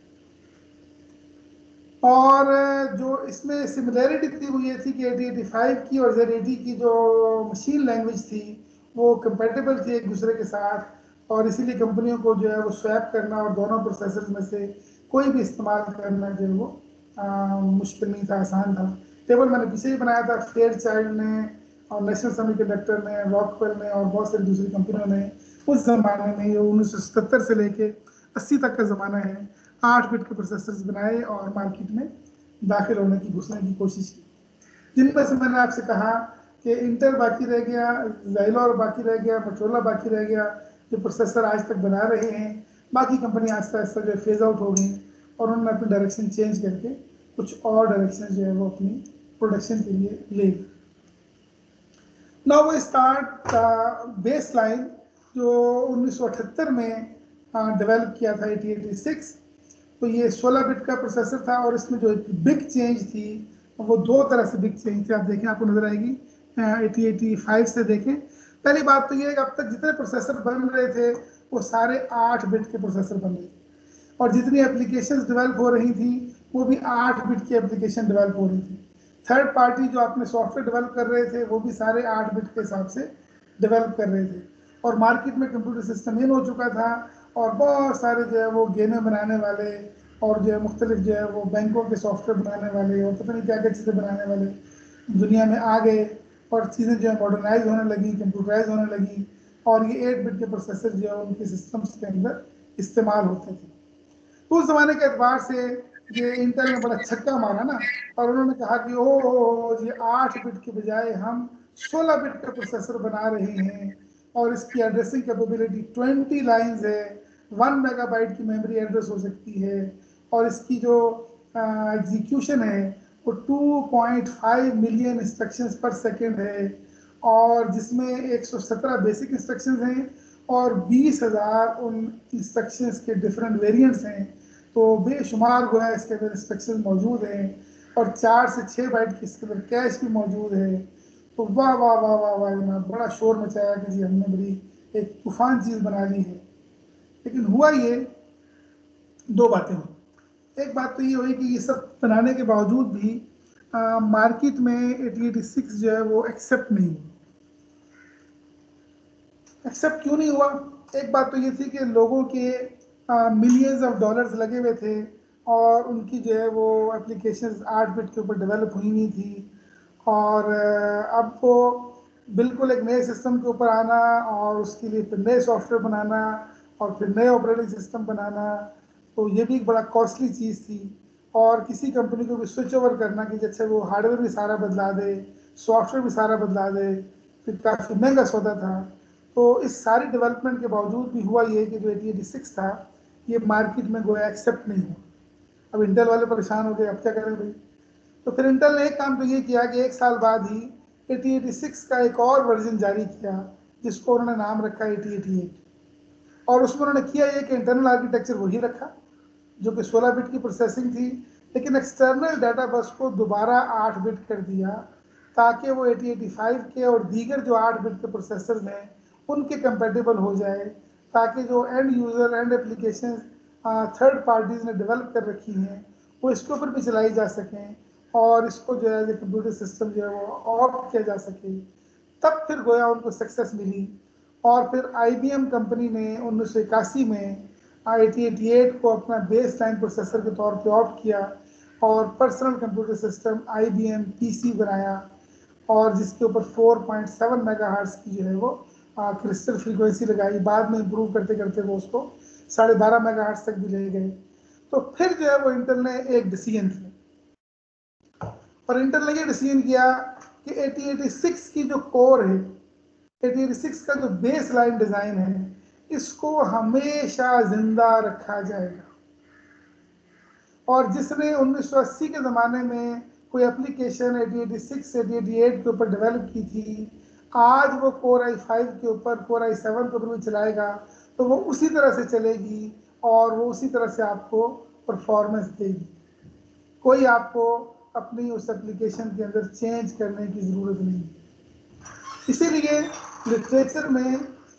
और जो इसमें सिमिलैरिटी थी वो ये थी कि 8085 की और Z80 की जो मशीन लैंग्वेज थी वो कंपेटेबल थी एक दूसरे के साथ, और इसीलिए कंपनियों को जो है वो स्वैप करना और दोनों प्रोसेसर में से कोई भी इस्तेमाल करना जो है वो मुश्किल नहीं था, आसान था। टेबल मैंने पीछे ही बनाया था, फेयरचाइल्ड ने और नेशनल सेमीकंडक्टर ने, रॉकवेल ने और बहुत सारी दूसरी कंपनियों ने उस ज़माने में, ये 1977 से लेके 80 तक का ज़माना है, 8 बिट के प्रोसेसर्स बनाए और मार्केट में दाखिल होने की, घुसने की कोशिश की। जिनमें से मैंने आपसे कहा कि इंटेल बाकी रह गया, ज़ाइलोर बाकी रह गया, मोटोरोला बाकी रह गया, जो प्रोसेसर आज तक बना रहे हैं। बाकी कंपनी आहिस्ता आहिस्ता जो फेज आउट हो गई और उन्होंने अपनी डायरेक्शन चेंज करके कुछ और डायरेक्शन जो है वो अपनी प्रोडक्शन के लिए ले ली। Now we start baseline जो 1978 में डेवलप किया था 8086। तो ये 16 बिट का प्रोसेसर था और इसमें जो एक बिग चेंज थी वो दो तरह से बिग चेंज थी। आप देखें, आपको नजर आएगी 8085 से देखें। पहली बात तो ये है कि अब तक जितने प्रोसेसर बन रहे थे वो सारे 8 बिट के प्रोसेसर बन रहे थे और जितनी एप्लीकेशंस डेवलप हो रही थी वो भी 8 बिट की एप्लीकेशन डेवलप हो रही थी। थर्ड पार्टी जो अपने सॉफ्टवेयर डेवलप कर रहे थे वो भी सारे 8 बिट के हिसाब से डेवलप कर रहे थे और मार्केट में कंप्यूटर सिस्टम इन हो चुका था और बहुत सारे जो है वो गेमें बनाने वाले और जो है मुख्तलिफ जो है वो बैंकों के सॉफ्टवेयर बनाने वाले और पता नहीं क्या क्या चीज़ें बनाने वाले दुनिया में आ गए और चीज़ें जो है मॉडर्नाइज होने लगी, कंप्यूटराइज होने लगी और ये 8 बिट के प्रोसेसर जो है उनके सिस्टम्स के अंदर इस्तेमाल होते थे। तो उस ज़माने के एतबार से ये इंटेल ने बड़ा छक्का मारा ना और उन्होंने कहा कि ओ ये 8 बिट के बजाय हम 16 बिट का प्रोसेसर बना रहे हैं और इसकी एड्रेसिंग कैपेबिलिटी 20 लाइंस है, 1 मेगाबाइट की मेमोरी एड्रेस हो सकती है और इसकी जो एग्जीक्यूशन है वो 2.5 मिलियन इंस्ट्रक्शंस पर सेकेंड है और जिसमें 117 बेसिक इंस्ट्रक्शंस हैं और 20,000 उन इंस्ट्रक्शंस के डिफरेंट वेरिएंट्स हैं। तो बेशुमार गोया इसके अंदर इंस्ट्रक्शन मौजूद हैं और 4 से 6 बाइट की इसके अंदर कैश भी मौजूद है। तो वाह वाह वाह वाह वाह जनाब, बड़ा शोर मचाया कि जी हमने बड़ी एक तूफान चीज़ बना ली है। लेकिन हुआ ये, दो बातें हुई। एक बात तो ये हुई कि ये सब बनाने के बावजूद भी मार्केट में 8086 जो है वो एक्सेप्ट नहीं हुआ। एक्सेप्ट क्यों नहीं हुआ? एक बात तो ये थी कि लोगों के मिलियंस ऑफ डॉलर्स लगे हुए थे और उनकी जो है वो एप्लीकेशंस 8 बिट के ऊपर डेवलप हुई नहीं थी और अब वो बिल्कुल एक नए सिस्टम के ऊपर आना और उसके लिए फिर नए सॉफ्टवेयर बनाना और फिर नए ऑपरेटिंग सिस्टम बनाना, तो ये भी एक बड़ा कॉस्टली चीज़ थी। और किसी कंपनी को भी स्विच ओवर करना कि जैसे वो हार्डवेयर भी सारा बदला दे, सॉफ्टवेयर भी सारा बदला दे, फिर काफ़ी महंगा सौदा था। तो इस सारी डेवलपमेंट के बावजूद भी हुआ ये कि जो 8086 था ये मार्केट में गोया एक्सेप्ट नहीं हुआ। अब इंटेल वाले परेशान हो गए, अब क्या करें भाई। तो फिर इंटेल ने एक काम तो ये किया कि 1 साल बाद ही 8086 का एक और वर्जन जारी किया जिसको उन्होंने नाम रखा 8088 और उसमें उन्होंने किया ये कि इंटरनल आर्किटेक्चर वही रखा जो कि 16 बिट की प्रोसेसिंग थी, लेकिन एक्सटर्नल डाटा बस को दोबारा 8 बिट कर दिया ताकि वो 8085 के और दीगर जो 8 बिट के प्रोसेसर हैं उनके कंपेटेबल हो जाए, ताकि जो end user and application third parties ने डेवलप कर रखी हैं वो इसके ऊपर भी चलाई जा सकें और इसको जो है कंप्यूटर सिस्टम जो है वो ऑप्ट किया जा सके। तब फिर गोया उनको सक्सेस मिली और फिर IBM कंपनी ने 1981 में 8088 को अपना बेस लाइन प्रोसेसर के तौर पे ऑप्ट किया और personal computer system IBM PC बनाया और जिसके ऊपर 4.7 मेगाहर्ट्ज़ की जो है वो क्रिस्टल फ्रीक्वेंसी लगाई। बाद में इम्प्रूव करते करते वो उसको 12.5 मेगाहर्ट्ज़ तक भी ले गए। तो फिर जो है वो इंटेल ने एक डिसीजन किया और इंटेल ने ये डिसीजन किया कि 8086 की जो कोर है, 8086 का जो बेस लाइन डिज़ाइन है, इसको हमेशा जिंदा रखा जाएगा। और जिसने 1980 के ज़माने में कोई एप्लीकेशन 8086 8088 के ऊपर डेवलप की थी, आज वो Core i5 के ऊपर, Core i7 के ऊपर भी चलाएगा तो वो उसी तरह से चलेगी और वो उसी तरह से आपको परफॉर्मेंस देगी। कोई आपको अपनी उस एप्लीकेशन के अंदर चेंज करने की ज़रूरत नहीं। इसीलिए लिटरेचर में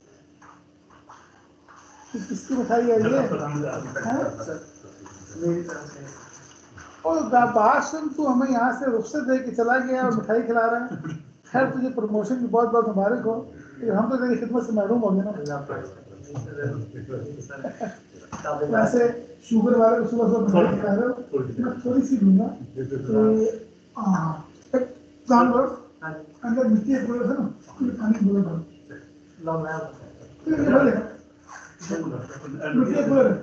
किसकी मिठाई है ये? और बात सुन, तू हमें यहाँ से रुखसत दे के चला गया और मिठाई खिला रहा है। खैर तुझे प्रमोशन की बहुत बहुत मुबारक हो, हम तो तेरी खिदमत से महरूम हो गए ना। वैसे शुगर वाले को सुबह सुबह बना के खा रहे हो, मैं थोड़ी सी लूंगा एक काम करो, अंदर मिट्टी एक बोला था ना, उसमें पानी बोला था ये बोले मिट्टी एक बोला।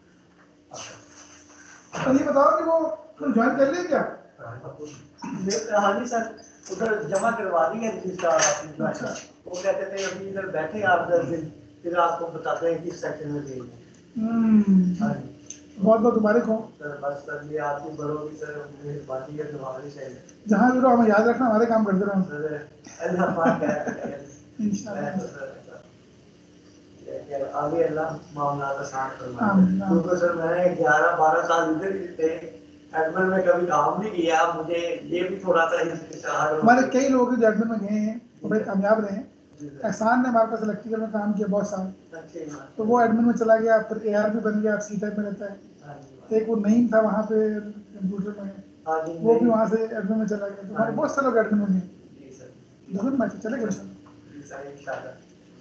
और ये बताओ कि वो ज्वाइन कर लिया क्या? हाँ जी सर, उधर जमा करवा दी है रजिस्ट्रार आपने, वो कहते थे अभी इधर बैठे आप 10 दिन, फिर आपको बताते हैं किस सेक्शन में देंगे। हाँ जी, बहुत बहुत मुबारक हो सर। बस सर ये आपकी बड़ोगी सर, मेहरबानी है, तुम्हारी चाहिए। जहाँ भी रहो हमें याद रखना, हमारे काम करते रहो सर अल्लाह पाक है इंशाल्लाह। आगे अल्लाह मामला आसान फरमाए, क्योंकि सर मैंने 11-12 साल इधर ही थे, एडमिन में कभी काम नहीं किया, मुझे ये भी थोड़ा सा हमारे कई लोग जो एडमिन में गए हैं वो बड़े कामयाब रहे हैं। एहसान ने हमारे पास इलेक्ट्रिकल में काम किया बहुत साल, तो वो एडमिन में चला गया, फिर AR भी बन गया, सी टाइप में रहता है। एक वो नईम था वहाँ पे कंप्यूटर में, वो भी वहाँ से एडमिन में चला गया, तो हमारे बहुत सारे लोग एडमिन में गए। जरूर मैच चलेगा इंशाल्लाह।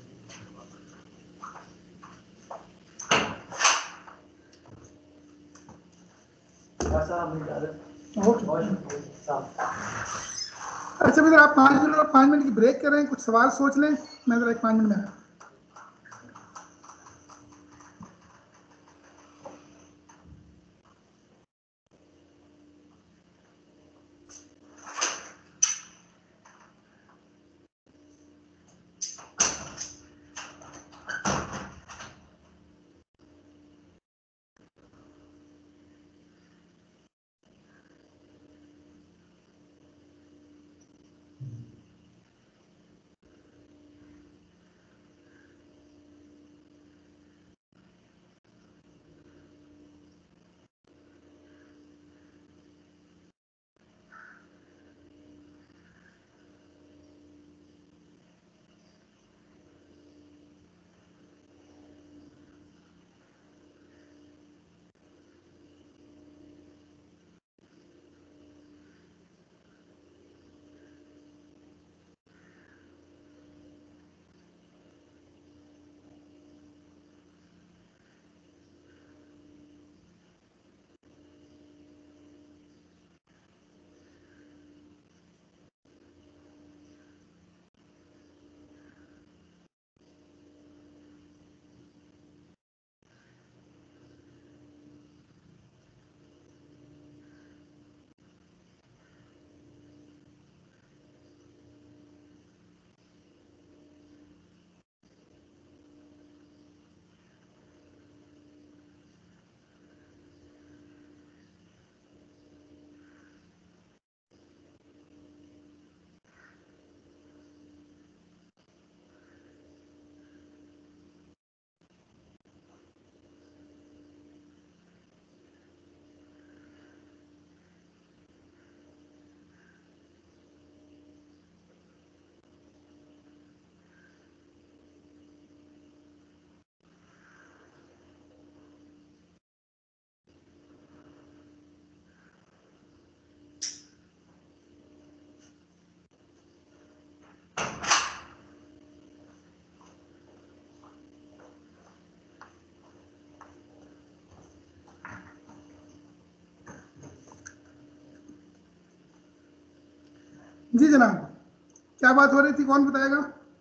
अच्छा मित्र, आप 5 मिनट की ब्रेक करें, कुछ सवाल सोच लें, मैं जरा 5 मिनट में आया। जी जनाब, क्या बात हो रही थी, कौन बताएगा?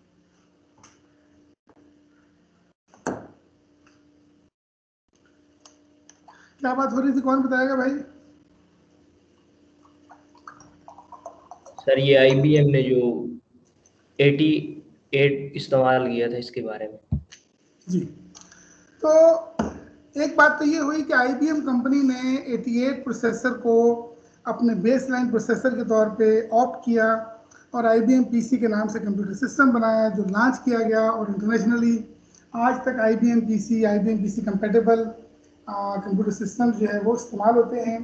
क्या बात हो रही थी, कौन बताएगा भाई? सर ये IBM ने जो 88 इस्तेमाल किया था इसके बारे में। जी, तो एक बात तो ये हुई कि IBM कंपनी ने 88 प्रोसेसर को अपने बेसलाइन प्रोसेसर के तौर पे ऑप्ट किया और IBM PC के नाम से कंप्यूटर सिस्टम बनाया जो लॉन्च किया गया, और इंटरनेशनली आज तक IBM PC compatible computer system जो है वो इस्तेमाल होते हैं।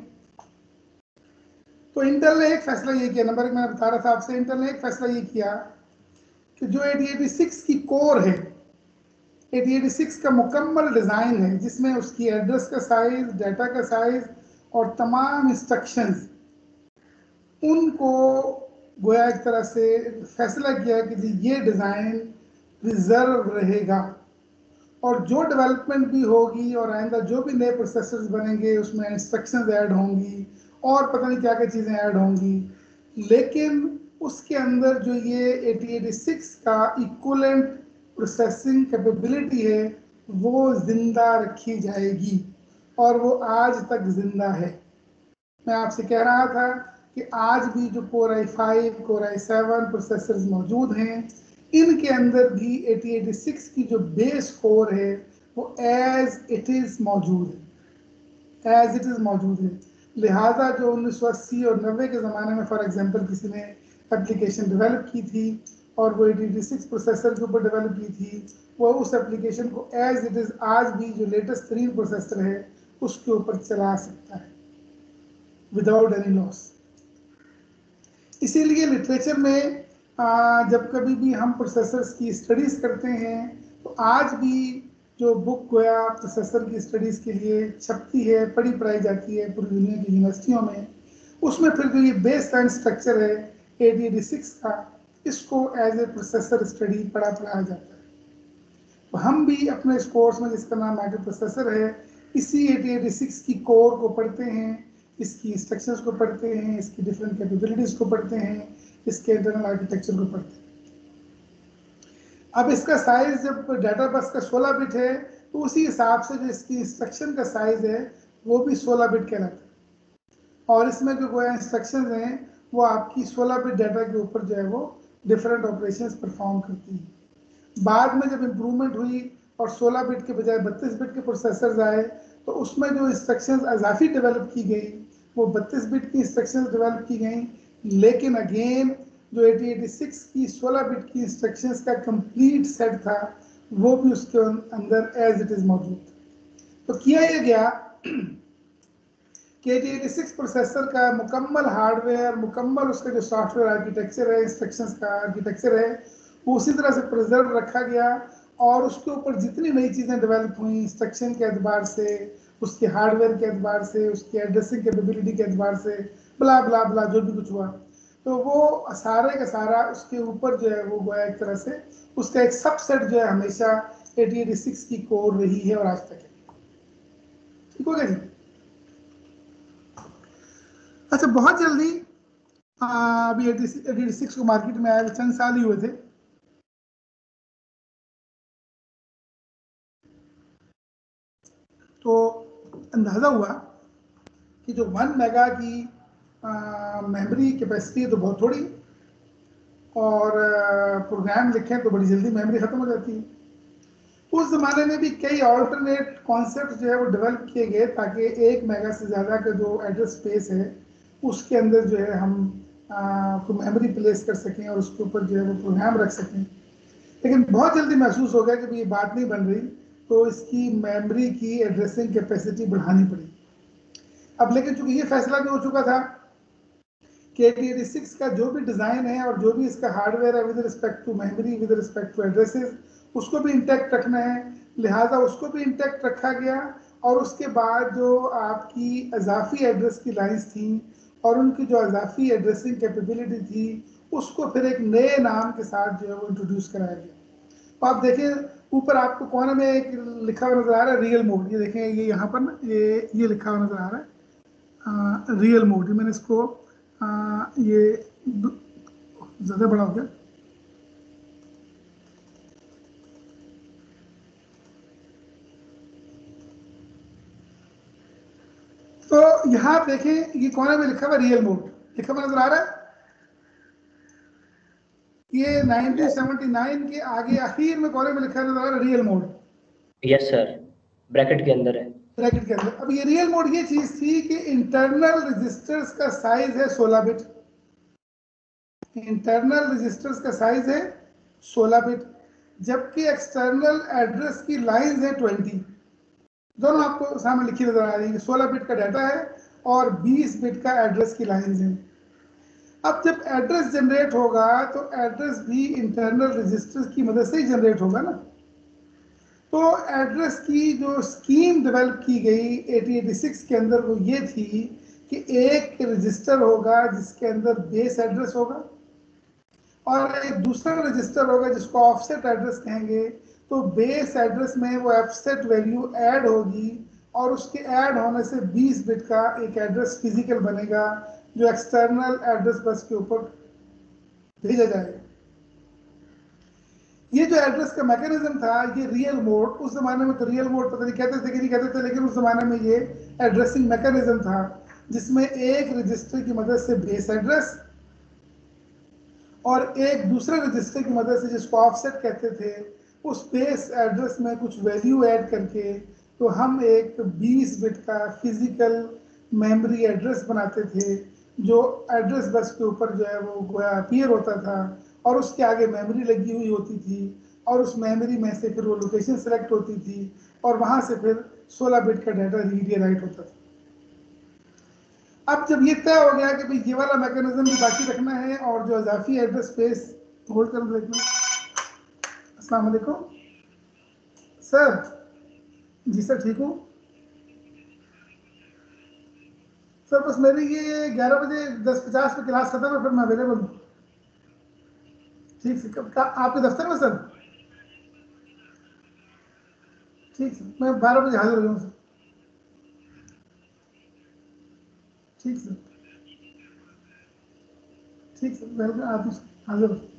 तो इंटेल ने एक फैसला ये किया, नंबर 1 मैंने बता रहा था आपसे, इंटेल ने एक फैसला ये किया कि जो 8086 की कोर है, 8086 का मुकम्मल डिज़ाइन है जिसमें उसकी एड्रेस का साइज, डाटा का साइज और तमाम इंस्ट्रक्शंस, उनको गोया एक तरह से फैसला किया कि जी ये डिज़ाइन रिजर्व रहेगा। और जो डेवलपमेंट भी होगी और आइंदा जो भी नए प्रोसेसर्स बनेंगे उसमें इंस्ट्रक्शंस ऐड होंगी और पता नहीं क्या क्या चीज़ें ऐड होंगी, लेकिन उसके अंदर जो ये 8086 का इक्वलेंट प्रोसेसिंग कैपेबिलिटी है वो जिंदा रखी जाएगी और वो आज तक जिंदा है। मैं आपसे कह रहा था कि आज भी जो Core i5, Core i7 processors मौजूद हैं, इनके अंदर भी 8086 की जो बेस कोर है वो एज इट इज मौजूद है, लिहाजा जो 1980 और 90 के ज़माने में फॉर एग्जांपल किसी ने एप्लीकेशन डेवलप की थी और वो 8086 प्रोसेसर के ऊपर डेवलप की थी, वो उस एप्लीकेशन को एज इट इज़ आज भी जो लेटेस्ट तरीन प्रोसेसर है उसके ऊपर चला सकता है विदाउट एनी लॉस। इसीलिए लिटरेचर में जब कभी भी हम प्रोसेसर्स की स्टडीज़ करते हैं तो आज भी जो बुक गोया प्रोसेसर की स्टडीज़ के लिए छपती है, पढ़ी पढ़ाई जाती है पूरी दुनिया की यूनिवर्सिटियों में, उसमें फिर जो ये बेस लाइन स्ट्रक्चर है 8086 का, इसको एज ए प्रोसेसर स्टडी पढ़ाया जाता है। तो हम भी अपने इस कोर्स में जिसका नाम माइक्रो प्रोसेसर है, इसी 8086 की कोर को पढ़ते हैं, इसकी इंस्ट्रक्शंस को पढ़ते हैं, इसकी डिफरेंट कैपेबिलिटीज़ को पढ़ते हैं, इसके इंटरनल आर्किटेक्चर को पढ़ते हैं। अब इसका साइज जब डाटा बस का 16 बिट है तो उसी हिसाब से जो इसकी इंस्ट्रक्शन का साइज है वो भी 16 बिट कहलाता है और इसमें जो गोया इंस्ट्रक्शंस हैं वो आपकी 16 बिट डाटा के ऊपर जो है वो डिफरेंट ऑपरेशंस परफॉर्म करती है। बाद में जब इम्प्रूवमेंट हुई और 16 बिट के बजाय 32 बिट के प्रोसेसर्स आए तो उसमें जो इंस्ट्रक्शंस अजाफी डेवलप की गई वो 32 बिट की इंस्ट्रक्शंस डेवलप की गई, लेकिन अगेन जो 8086 की 16 बिट की इंस्ट्रक्शंस का कंप्लीट सेट था वो भी उसके अंदर एज इट इज मौजूद। तो किया यह गया कि 8086 प्रोसेसर का मुकम्मल हार्डवेयर, मुकम्मल उसका जो सॉफ्टवेयर आर्किटेक्चर है, इंस्ट्रक्शंस का आर्किटेक्चर है, वो उसी तरह से प्रिजर्व रखा गया और उसके ऊपर जितनी नई चीज़ें डेवलप हुई इंस्ट्रक्शन के एतबार से, उसके हार्डवेयर के एतबार से, उसकी एड्रेसिंग कैपेबिलिटी के एतबार से, ब्ला ब्ला ब्ला जो भी कुछ हुआ, तो वो सारे का सारा उसके ऊपर जो है वो गोया एक तरह से उसका एक सबसेट जो है हमेशा 8086 की कोर रही है और आज तक है। ठीक हो गया जी? अच्छा, बहुत जल्दी अभी 8086 को मार्केट में आया चंद साल ही हुए थे, तो अंदाज़ा हुआ कि जो 1 मेगा की मेमोरी कैपेसिटी है तो बहुत थोड़ी और प्रोग्राम लिखें तो बड़ी जल्दी मेमोरी ख़त्म हो जाती है। उस ज़माने में भी कई ऑल्टरनेट कॉन्सेप्ट जो है वो डेवलप किए गए ताकि 1 मेगा से ज़्यादा का जो एड्रेस स्पेस है उसके अंदर जो है हम मेमोरी प्लेस कर सकें और उसके ऊपर जो है वो प्रोग्राम रख सकें, लेकिन बहुत जल्दी महसूस हो गया कि ये बात नहीं बन रही, तो इसकी मेमोरी की एड्रेसिंग कैपेसिटी बढ़ानी पड़ी। अब लेकिन चूंकि ये फैसला भी हो चुका था कि 8086 का जो भी डिज़ाइन है और जो भी इसका हार्डवेयर है with respect to memory, with respect to addresses, उसको भी इंटैक्ट रखना है, लिहाजा उसको भी इंटैक्ट रखा गया और उसके बाद जो आपकी अजाफी एड्रेस की लाइंस थी और उनकी जो अजाफी एड्रेसिंग कैपेबिलिटी थी उसको फिर एक नए नाम के साथ जो है वो इंट्रोड्यूस कराया गया। तो आप देखें ऊपर आपको कोने में एक लिखा हुआ नजर आ रहा है रियल मोड, ये देखें ये यहाँ पर ना ये लिखा हुआ नजर आ रहा है रियल मोड। मैंने इसको ये ज़्यादा बड़ा हो गया, तो यहाँ आप देखें ये कोने में लिखा हुआ रियल मोड लिखा हुआ नजर आ रहा है। ये 1979 के आगे आखिर में कोने में लिखा नजर आ रहा है real mode. Yes sir, bracket के अंदर है, ब्रैकेट के अंदर। अब ये रियल मोड ये चीज थी कि इंटरनल रजिस्टर्स का साइज है 16 बिट, इंटरनल रजिस्टर्स का साइज है 16 बिट, जबकि एक्सटर्नल एड्रेस की लाइंस है 20। दोनों आपको सामने लिखी नजर आ रही है, 16 बिट का डाटा है और 20 बिट का एड्रेस की लाइंस है। अब जब एड्रेस जनरेट होगा तो एड्रेस भी इंटरनल रजिस्टर्स की मदद से ही जनरेट होगा ना। तो एड्रेस की जो स्कीम डेवलप की गई 8086 के अंदर वो ये थी कि एक रजिस्टर होगा जिसके अंदर बेस एड्रेस होगा और एक दूसरा रजिस्टर होगा जिसको ऑफसेट एड्रेस कहेंगे, तो बेस एड्रेस में वो ऑफसेट वैल्यू ऐड होगी और उसके ऐड होने से 20 बिट का एक एड्रेस फिजिकल बनेगा जो एक्सटर्नल एड्रेस बस के ऊपर भेजा जाएगा। ये जो एड्रेस का मैकेनिज्म था, ये रियल मोड, उस जमाने में तो रियल मोड पता नहीं कहते थे कि नहीं कहते थे, लेकिन उस जमाने में ये एड्रेसिंग मैकेनिज्म था जिसमें एक रजिस्टर की मदद से बेस एड्रेस और एक दूसरे रजिस्टर की मदद से जिसको ऑफसेट कहते थे, उस बेस एड्रेस में कुछ वैल्यू ऐड करके तो हम एक 20 बिट का फिजिकल मेमोरी एड्रेस बनाते थे जो एड्रेस बस के ऊपर जो है वो गोया अपीयर होता था और उसके आगे मेमोरी लगी हुई होती थी और उस मेमोरी में से फिर वो लोकेशन सेलेक्ट होती थी और वहां से फिर 16 बिट का डाटा रीड या राइट होता था। अब जब ये तय हो गया कि भाई ये वाला मैकेनिज्म भी बाकी रखना है और जो इजाफी एड्रेस स्पेस होल्ड कर देखना। अस्सलाम वालेकुम सर। जी सर ठीक हूँ सर, बस मेरी ये 11 बजे 10:50 पे क्लास खत्म है, फिर मैं अवेलेबल हूँ। ठीक है, आपके दफ्तर में सर? ठीक है, मैं 12 बजे हाजिर हो जाऊँ सर। ठीक सर, ठीक सर, वेलकम, आप हाजिर हो।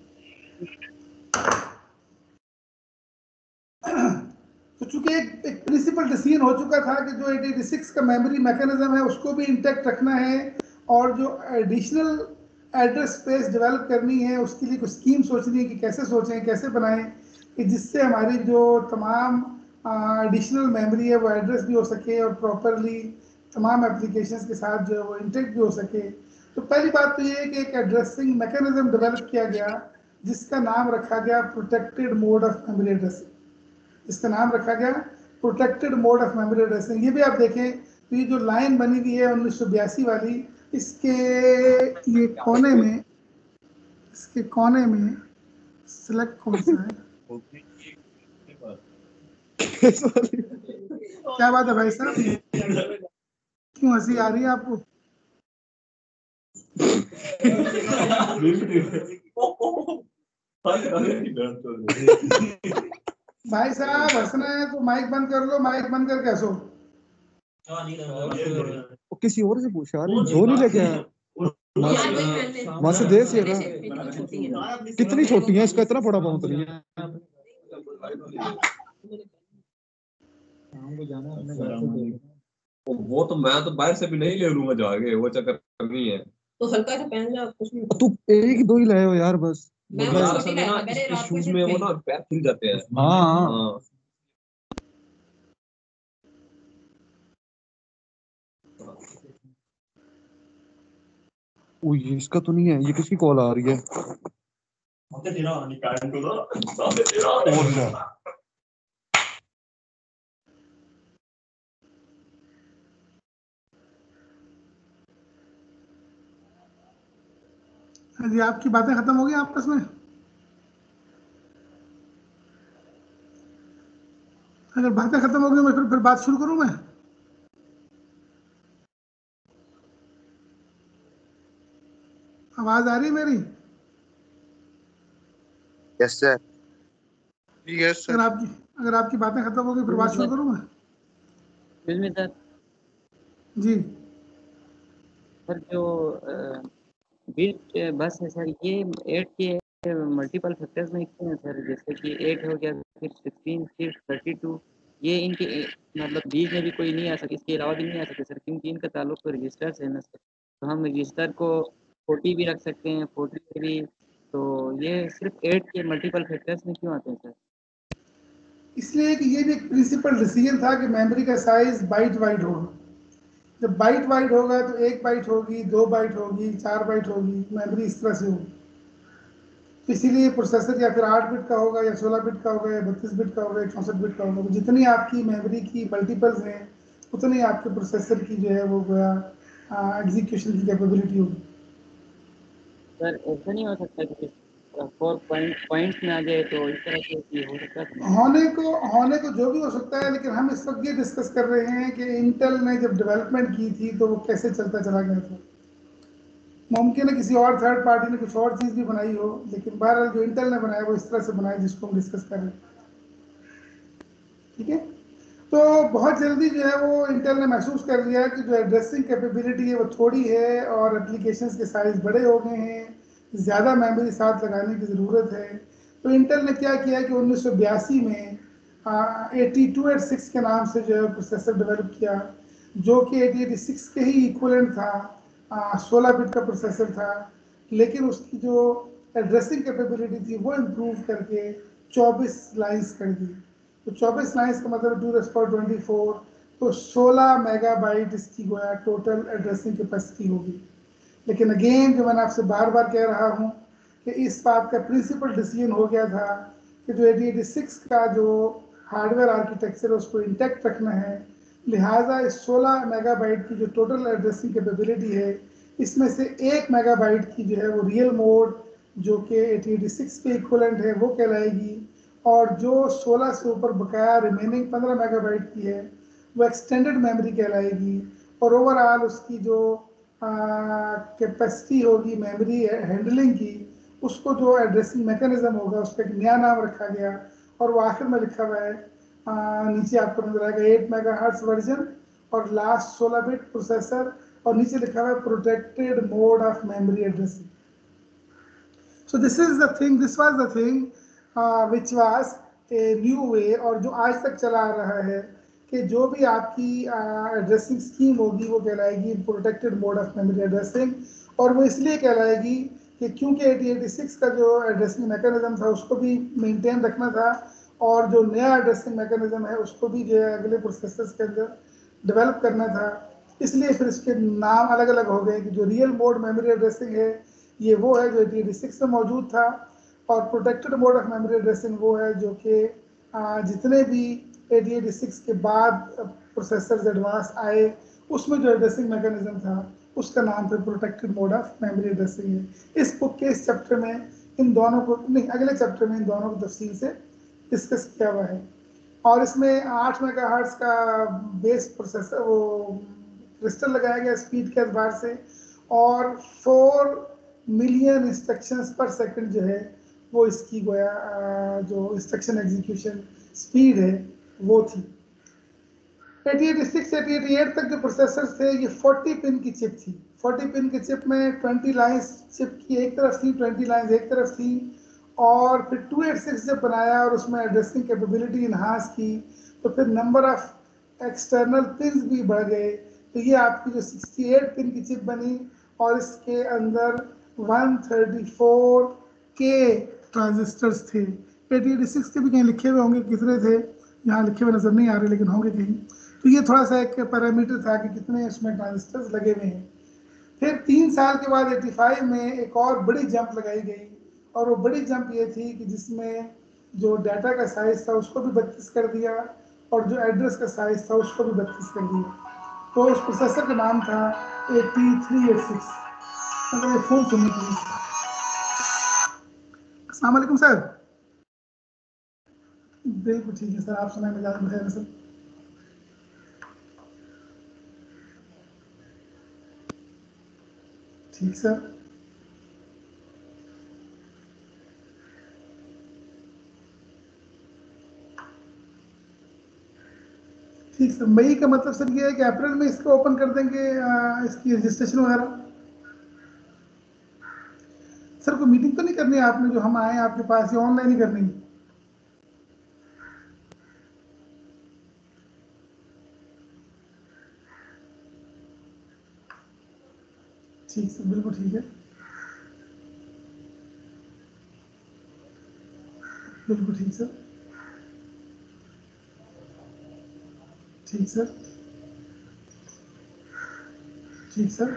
तो चूंकि एक प्रिंसिपल डिसीजन हो चुका था कि जो 86 का मेमोरी मैकेनिज्म है उसको भी इंटैक्ट रखना है और जो एडिशनल एड्रेस स्पेस डेवलप करनी है उसके लिए कुछ स्कीम सोचनी है कि कैसे सोचें, कैसे बनाएं कि जिससे हमारी जो तमाम एडिशनल मेमोरी है वो एड्रेस भी हो सके और प्रॉपरली तमाम एप्लीकेशंस के साथ जो है वो इंटैक्ट भी हो सके। तो पहली बात तो ये है कि एक एड्रेसिंग मैकेनिज्म डेवलप किया गया जिसका नाम रखा गया protected mode of memory addressing. इसका नाम रखा गया protected mode of memory addressing. ये भी आप देखें तो ये जो लाइन बनी हुई है 1982 वाली, इसके ये कोने में, इसके कोने में सिलेक्ट कौन सा है? क्या बात है भाई साहब, क्यों हंसी आ रही है आपको? भाई साहब हंसना है तो माइक बंद कर लो, माइक बंद करके हंसो। किसी और से पूछा जो नहीं लेके आया वहां से दे से ना, कितनी छोटी है, इसका इतना बड़ा पाउंड नहीं है। वो तो मैं तो बाहर से भी नहीं ले लूंगा जाके, वो चक्कर नहीं है। तो हल्का सा पहन ले, कुछ नहीं। तू एक दो ही लाए हो यार बस। शूज में वो ना पैर खुल जाते हैं। हाँ ये इसका तो नहीं है, ये किसकी कॉल आ रही है? और क्या जी, आपकी बातें खत्म हो गई आपस में? अगर बातें खत्म हो गई मैं फिर बात शुरू करूं मैं? आवाज आ रही है मेरी? Yes sir. Yes sir. अगर आपकी बातें खत्म हो गई फिर बात शुरू करूं मैं? सर जी सर, जो बिट बस है सर, ये 8 के मल्टीपल फैक्टर्स में क्यों है सर? जैसे कि 8 हो गया, फिर 16, फिर 32, ये इनके मतलब बीच में भी कोई नहीं आ सकता, इसके अलावा भी नहीं आ सकते सर, क्योंकि इनका ताल्लुक तो रजिस्टर से है ना सर। तो हम रजिस्टर को 40 भी रख सकते हैं, 40 भी। तो ये सिर्फ 8 के मल्टीपल फैक्टर्स में क्यों आते हैं सर? इसलिए कि ये भी एक प्रिंसिपल डिसीजन था कि मेमोरी का साइज बाइट वाइड होगा। जब बाइट वाइड होगा तो 1 बाइट होगी, 2 बाइट होगी, 4 बाइट होगी, मेमोरी इस तरह से होगी। तो इसीलिए प्रोसेसर या फिर 8 बिट का होगा या 16 बिट का होगा या 32 बिट का होगा या 64 बिट का होगा। तो जितनी आपकी मेमोरी की मल्टीपल्स हैं उतनी आपके प्रोसेसर की जो है वो एग्जीक्यूशन की कैपेबिलिटी होगी। सर ऐसा नहीं हो सकता कि 4 पॉइंट्स में आ जाए, तो इस तरह से ये हो सकता है? होने को जो भी हो सकता है, लेकिन हम इस वक्त ये डिस्कस कर रहे हैं कि इंटेल ने जब डेवलपमेंट की थी तो वो कैसे चलता चला गया था। मुमकिन है किसी और थर्ड पार्टी ने कुछ और चीज़ भी बनाई हो, लेकिन बहरहाल जो इंटेल ने बनाया वो इस तरह से बनाया जिसको हम डिस्कस कर रहे हैं। ठीक है। तो बहुत जल्दी जो है वो इंटेल ने महसूस कर लिया कि जो एड्रेसिंग कैपेबिलिटी है वो थोड़ी है और एप्लीकेशंस के साइज बड़े हो गए हैं, ज़्यादा मेमोरी साथ लगाने की ज़रूरत है। तो इंटेल ने क्या किया कि 1982 में 8286 के नाम से जो है प्रोसेसर डेवलप किया, जो कि 8086 के ही इक्वलेंट था, 16 बिट का प्रोसेसर था, लेकिन उसकी जो एड्रेसिंग कैपेबिलिटी थी वो इम्प्रूव करके 24 लाइंस कर दी। तो 24 लाइंस का मतलब 2⁻24, तो 16 मेगाबाइट इसकी गोया टोटल एड्रेसिंग कैपेसिटी होगी। लेकिन अगेन जो मैंने आपसे बार बार कह रहा हूँ कि इस बात का प्रिंसिपल डिसीजन हो गया था कि जो 8086 का जो हार्डवेयर आर्किटेक्चर है उसको इंटैक्ट रखना है, लिहाजा इस 16 मेगाबाइट की जो टोटल एड्रेसिंग कैपेबिलिटी है इसमें से 1 मेगाबाइट की जो है वो रियल मोड जो कि 8086 के इक्वलेंट है वो कहलाएगी, और जो 16 से ऊपर बकाया रिमेनिंग 15 मेगाबाइट की है वो एक्सटेंडेड मेमोरी कहलाएगी। और ओवरऑल उसकी जो कैपेसिटी होगी मेमोरी हैंडलिंग की, उसको जो एड्रेसिंग मैकेनिज्म होगा उसका एक नया नाम रखा गया, और वो आखिर में लिखा हुआ है नीचे आपको नजर आएगा 8 मेगाहर्ट्ज वर्जन और लास्ट 16 बिट प्रोसेसर, और नीचे लिखा हुआ है protected mode of memory addressing. So this is the thing, this was the thing which was a new way, और जो आज तक चला आ रहा है कि जो भी आपकी एड्रेसिंग स्कीम होगी वो कहलाएगी protected mode of memory addressing. और वो इसलिए कहलाएगी कि क्योंकि 8086 का जो एड्रेसिंग मैकेनिज्म था उसको भी मेंटेन रखना था, और जो नया एड्रेसिंग मैकेनिज्म है उसको भी जो है अगले प्रोसेसर्स के अंदर डेवलप करना था। इसलिए फिर इसके नाम अलग अलग हो गए कि जो रियल मोड मेमोरी एड्रेसिंग है ये वो है जो 8086 में मौजूद था, और protected mode of memory addressing वो है जो कि जितने भी 8086 के बाद प्रोसेसर्स एडवांस आए उसमें जो एड्रेसिंग मैकेनिज्म था उसका नाम फिर protected mode of memory addressing है। इस बुक के इस चैप्टर में इन दोनों को नहीं, अगले चैप्टर में इन दोनों को तफसील से डिस्कस किया हुआ है। और इसमें 8 मेगाहर्ट्ज का बेस प्रोसेसर वो क्रिस्टल लगाया गया स्पीड के एतबार से, और 4 मिलियन इंस्ट्रक्शंस पर सेकंड जो है वो इसकी गोया जो इंस्ट्रक्शन एग्जीक्यूशन स्पीड है वो थी। 8086 8088 तक जो प्रोसेसर्स थे ये 40 पिन की चिप थी। 40 पिन की चिप में 20 लाइंस चिप की एक तरफ थी, 20 लाइंस एक तरफ थी, और फिर 286 जब बनाया और उसमें एड्रेसिंग कैपेबिलिटी इन्हांस की तो फिर नंबर ऑफ एक्सटर्नल पिन्स भी बढ़ गए। तो ये आपकी जो 68 पिन की चिप बनी, और इसके अंदर 134 के ट्रांजिस्टर्स थे। 8086 के भी कहीं लिखे हुए होंगे कितने थे, यहाँ लिखे हुए नज़र नहीं आ रहे लेकिन होंगे कहीं। तो ये थोड़ा सा एक पैरामीटर था कि कितने इसमें ट्रांजिस्टर्स लगे हुए हैं। फिर 3 साल के बाद 85 में एक और बड़ी जंप लगाई गई, और वो बड़ी जंप ये थी कि जिसमें जो डाटा का साइज़ था उसको भी 32 कर दिया, और जो एड्रेस का साइज़ था उसको भी 32 कर दिया। तो उस प्रोसेसर का नाम था 8386। अगर ये फ़ोन सुनिए प्लीज़। अस्सलाम वालेकुम सर। बिल्कुल ठीक है सर, आप सुनाए मजा है सर। ठीक सर, ठीक सर। मई का मतलब सर ये है कि अप्रैल में इसको ओपन कर देंगे इसकी रजिस्ट्रेशन वगैरह। सर कोई मीटिंग तो नहीं करनी है आपने जो हम आए आपके पास, या ऑनलाइन ही करनी है? ठीक सर, बिल्कुल ठीक है, बिल्कुल ठीक सर, ठीक सर, ठीक सर,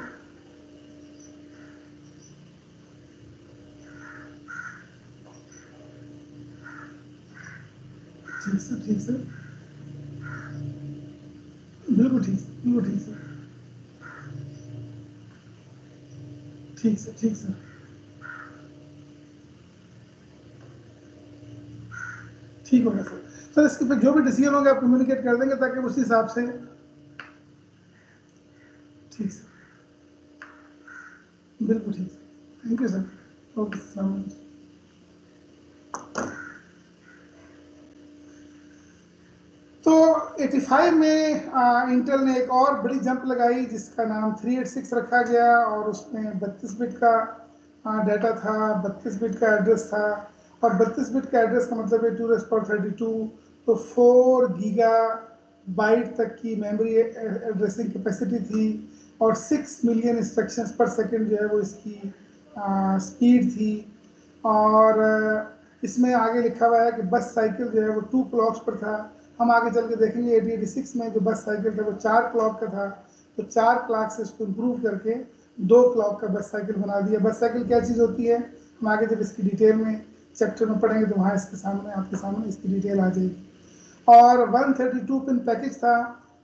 ठीक सर, ठीक सर, बिल्कुल ठीक, बिल्कुल ठीक सर, ठीक सर, ठीक सर, ठीक होगा सर। सर इसके पे जो भी डिसीजन होगा आप कम्युनिकेट कर देंगे ताकि उसी हिसाब से। ठीक सर, बिल्कुल ठीक sir, thank you sir. Okay, अस्सलाम वालेकुम। 85 में इंटेल ने एक और बड़ी जंप लगाई जिसका नाम 386 रखा गया और उसमें 32 बिट का डाटा था, 32 बिट का एड्रेस था और 32 बिट का एड्रेस का मतलब है 2^32, तो 4 गीगा बाइट तक की मेमोरी एड्रेसिंग कैपेसिटी थी और 6 मिलियन इंस्ट्रक्शंस पर सेकंड जो है वो इसकी स्पीड थी। और इसमें आगे लिखा हुआ है कि बस साइकिल जो है वो 2 क्लॉक्स पर था। हम आगे चल के देखेंगे 8086 में जो बस साइकिल था वो 4 क्लॉक का था, तो 4 क्लॉक से इसको इम्प्रूव करके 2 क्लॉक का बस साइकिल बना दिया। बस साइकिल क्या चीज़ होती है, हम आगे जब इसकी डिटेल में चैप्टर में पढ़ेंगे तो वहाँ इसके सामने आपके सामने इसकी डिटेल आ जाएगी। और 132 पिन पैकेज था,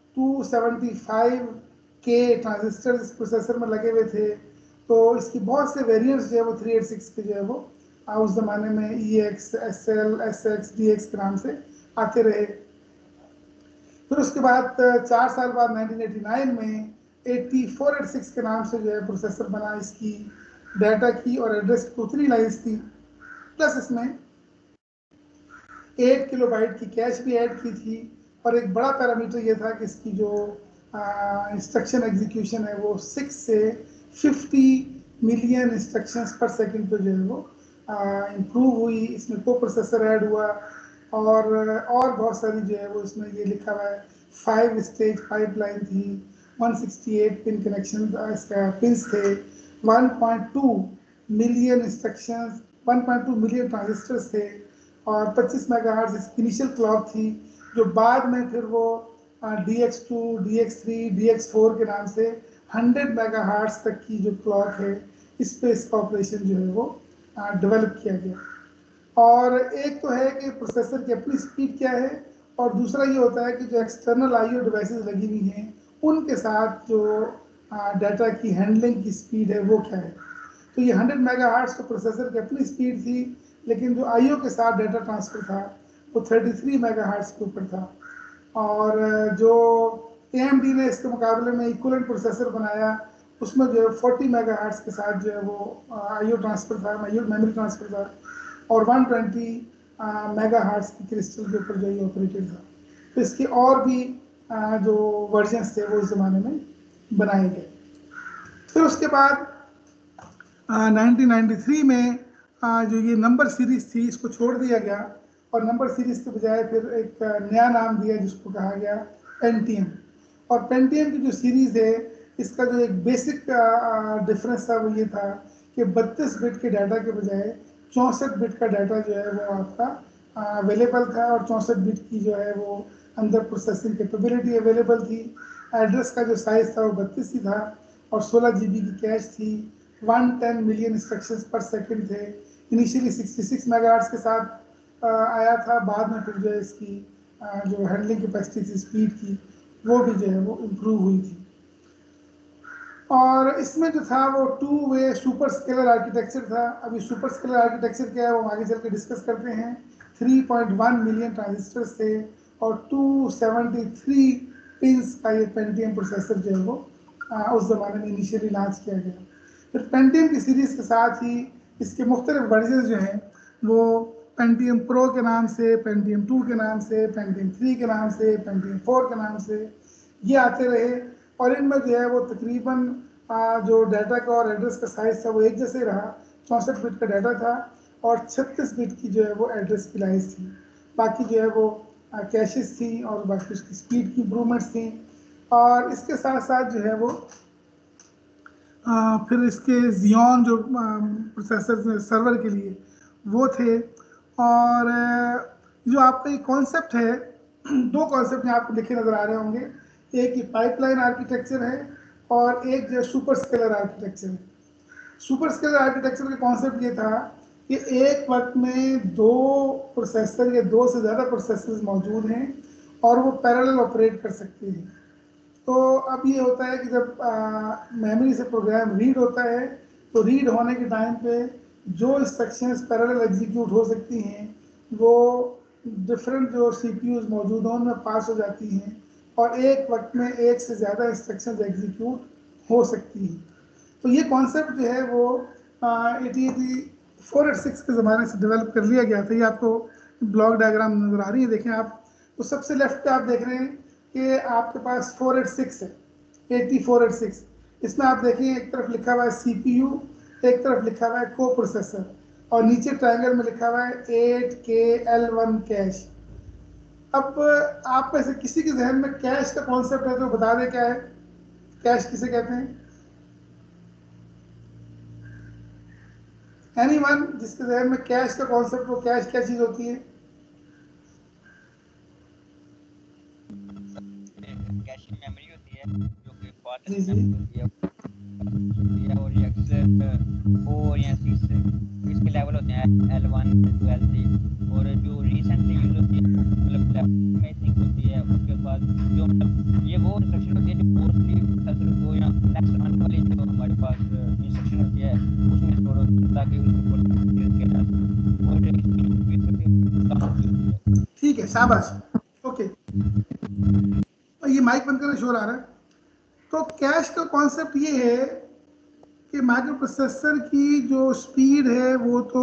275K ट्रांजिस्टर इस प्रोसेसर में लगे हुए थे, तो इसकी बहुत से वेरिएंट्स जो है वो 386 के जो है वो उस ज़माने में EX, SL, SX, DX के नाम से आते रहे। फिर उसके बाद 4 साल बाद 1989 में 8486 के नाम से जो है प्रोसेसर बना। इसकी डाटा की और एड्रेस की उतनी लाइन्स थी, प्लस इसमें 8 किलोबाइट की कैश भी ऐड की थी और एक बड़ा पैरामीटर ये था कि इसकी जो इंस्ट्रक्शन एग्जीक्यूशन है वो 6 से 50 मिलियन इंस्ट्रक्शंस पर सेकंड पे जो है वो इम्प्रूव हुई। इसमें को प्रोसेसर ऐड हुआ और बहुत सारी जो है वो इसमें ये लिखा हुआ है 5 स्टेज पाइपलाइन थी, 168 पिन कनेक्शन इसका पिंस थे, 1.2 मिलियन इंस्ट्रक्शंस, 1.2 मिलियन ट्रांजिस्टर्स थे और 25 मेगाहर्ट्ज़ इसकी इनिशियल क्लॉक थी, जो बाद में फिर वो DX2, DX3, DX4 के नाम से 100 मेगाहर्ट्ज़ तक की जो क्लॉक है इस पे इसका ऑपरेशन जो है वो डेवलप किया गया। और एक तो है कि प्रोसेसर की अपनी स्पीड क्या है और दूसरा ये होता है कि जो एक्सटर्नल IO डिवाइसेस लगी हुई हैं उनके साथ जो डाटा की हैंडलिंग की स्पीड है वो क्या है। तो ये 100 मेगाहर्ट्ज़ तो प्रोसेसर की अपनी स्पीड थी, लेकिन जो IO के साथ डाटा ट्रांसफ़र था वो 33 मेगाहर्ट्ज़ के ऊपर था। और जो AMD ने इसके मुकाबले में इक्वलेंट प्रोसेसर बनाया उसमें जो है 40 मेगाहर्ट्ज़ के साथ जो है वो IO ट्रांसफ़र था, मेमोरी ट्रांसफ़र था और 120 मेगाहर्ट्ज़ की क्रिस्टल के ऊपर जो ये ऑपरेटेड था। तो इसके और भी जो वर्जन्स थे वो इस ज़माने में बनाए गए। फिर उसके बाद 1993 में जो ये नंबर सीरीज़ थी इसको छोड़ दिया गया और नंबर सीरीज़ के बजाय फिर एक नया नाम दिया जिसको कहा गया पेंटियम। और पेंटियम की जो सीरीज़ है इसका जो एक बेसिक डिफरेंस था वो ये था कि 32 बिट के डाटा के बजाय 64 बिट का डाटा जो है वो आपका अवेलेबल था और 64 बिट की जो है वो अंदर प्रोसेसिंग कैपेबिलिटी अवेलेबल थी। एड्रेस का जो साइज़ था वो 32 ही था और 16 GB की कैश थी। 110 मिलियन इंस्ट्रक्शंस पर सेकंड थे। इनिशियली 66 मेगाहर्ट्ज़ के साथ आया था, बाद में फिर जो है इसकी जो हैंडलिंग कैपेसिटी थी स्पीड की वो भी जो है वो इम्प्रूव हुई थी। और इसमें जो था वो 2 वे सुपर स्केलर आर्किटेक्चर था। अभी सुपर स्केलर आर्किटेक्चर क्या है वो आगे चल के डिस्कस करते हैं। 3.1 मिलियन ट्रांजिस्टर्स थे और 273 पिंस का ये पेंटियम प्रोसेसर जो है वो उस ज़माने में इनिशियली लॉन्च किया गया। फिर पेंटियम की सीरीज़ के साथ ही इसके मुख्तलिफ वर्जन जो हैं वो पेंटियम प्रो के नाम से, पेंटियम 2 के नाम से, पेंटियम 3 के नाम से, पेंटियम 4 के नाम से ये आते रहे। और इनमें जो है वो तकरीबन जो डाटा का और एड्रेस का साइज़ था वो एक जैसे रहा। 64 बिट का डाटा था और 36 बिट की जो है वो एड्रेस की लाइन्स थी। बाकी जो है वो कैशेस थी और बाकी उसकी स्पीड की इम्प्रूवमेंट्स थी। और इसके साथ साथ जो है वो फिर इसके जियोन जो प्रोसेसर सर्वर के लिए वो थे। और जो आपका ये कॉन्सेप्ट है, 2 कॉन्सेप्ट यहाँ आपको लिखे नज़र आ रहे होंगे। एक ये पाइपलाइन आर्किटेक्चर है और एक जो सुपर स्केलर आर्किटेक्चर है। सुपर स्केलर आर्किटेक्चर का कॉन्सेप्ट ये था कि एक वक्त में 2 प्रोसेसर या 2 से ज़्यादा प्रोसेसर मौजूद हैं और वो पैरेलल ऑपरेट कर सकते हैं। तो अब ये होता है कि जब मेमोरी से प्रोग्राम रीड होता है तो रीड होने के टाइम पे जो इंस्ट्रक्शंस पैरेलल एग्जीक्यूट हो सकती हैं वो डिफरेंट जो CPUs मौजूद हैं उनमें पास हो जाती हैं और एक वक्त में एक से ज़्यादा इंस्ट्रक्शंस एग्जीक्यूट हो सकती हैं। तो ये कॉन्सेप्ट जो है वो 486 के ज़माने से डेवलप कर लिया गया था। ये आपको ब्लॉक डायग्राम नज़र आ रही है, देखें आप। तो सबसे लेफ्ट पे आप देख रहे हैं कि आपके पास 486 है, 8486। इसमें आप देखिए एक तरफ लिखा हुआ है CPU, एक तरफ लिखा हुआ है को प्रोसेसर, और नीचे ट्रायंगल में लिखा हुआ है 8K L1 कैश। अब आप में से किसी के जहन में कैश का कॉन्सेप्ट है तो बता दें क्या है, कैश किसे कहते हैं? एनीवन जिसके जहन में कैश का कॉन्सेप्ट हो, कैश क्या चीज होती है? कैश मेमोरी होती है जो कि फास्ट मेमोरी होती है, और ये अक्सर 4 या 6 इसके लेवल होते हैं, L1 to L3, और जो रिसेंटली यूज होती है मतलब लेवल में थिंक होती है। उसके बाद जो मतलब ये वो इंस्ट्रक्शन होती है जो मोस्टली प्रोसेसर को या नेक्स्ट आने वाली जो हमारे पास इंस्ट्रक्शन होती है उसमें स्टोर होती है ताकि उसको किया जा सके। ठीक है, शाबाश, ओके। ये माइक बंद करना, शोर आ रहा है। तो कैश का कॉन्सेप्ट ये है कि माइक्रो प्रोसेसर की जो स्पीड है वो तो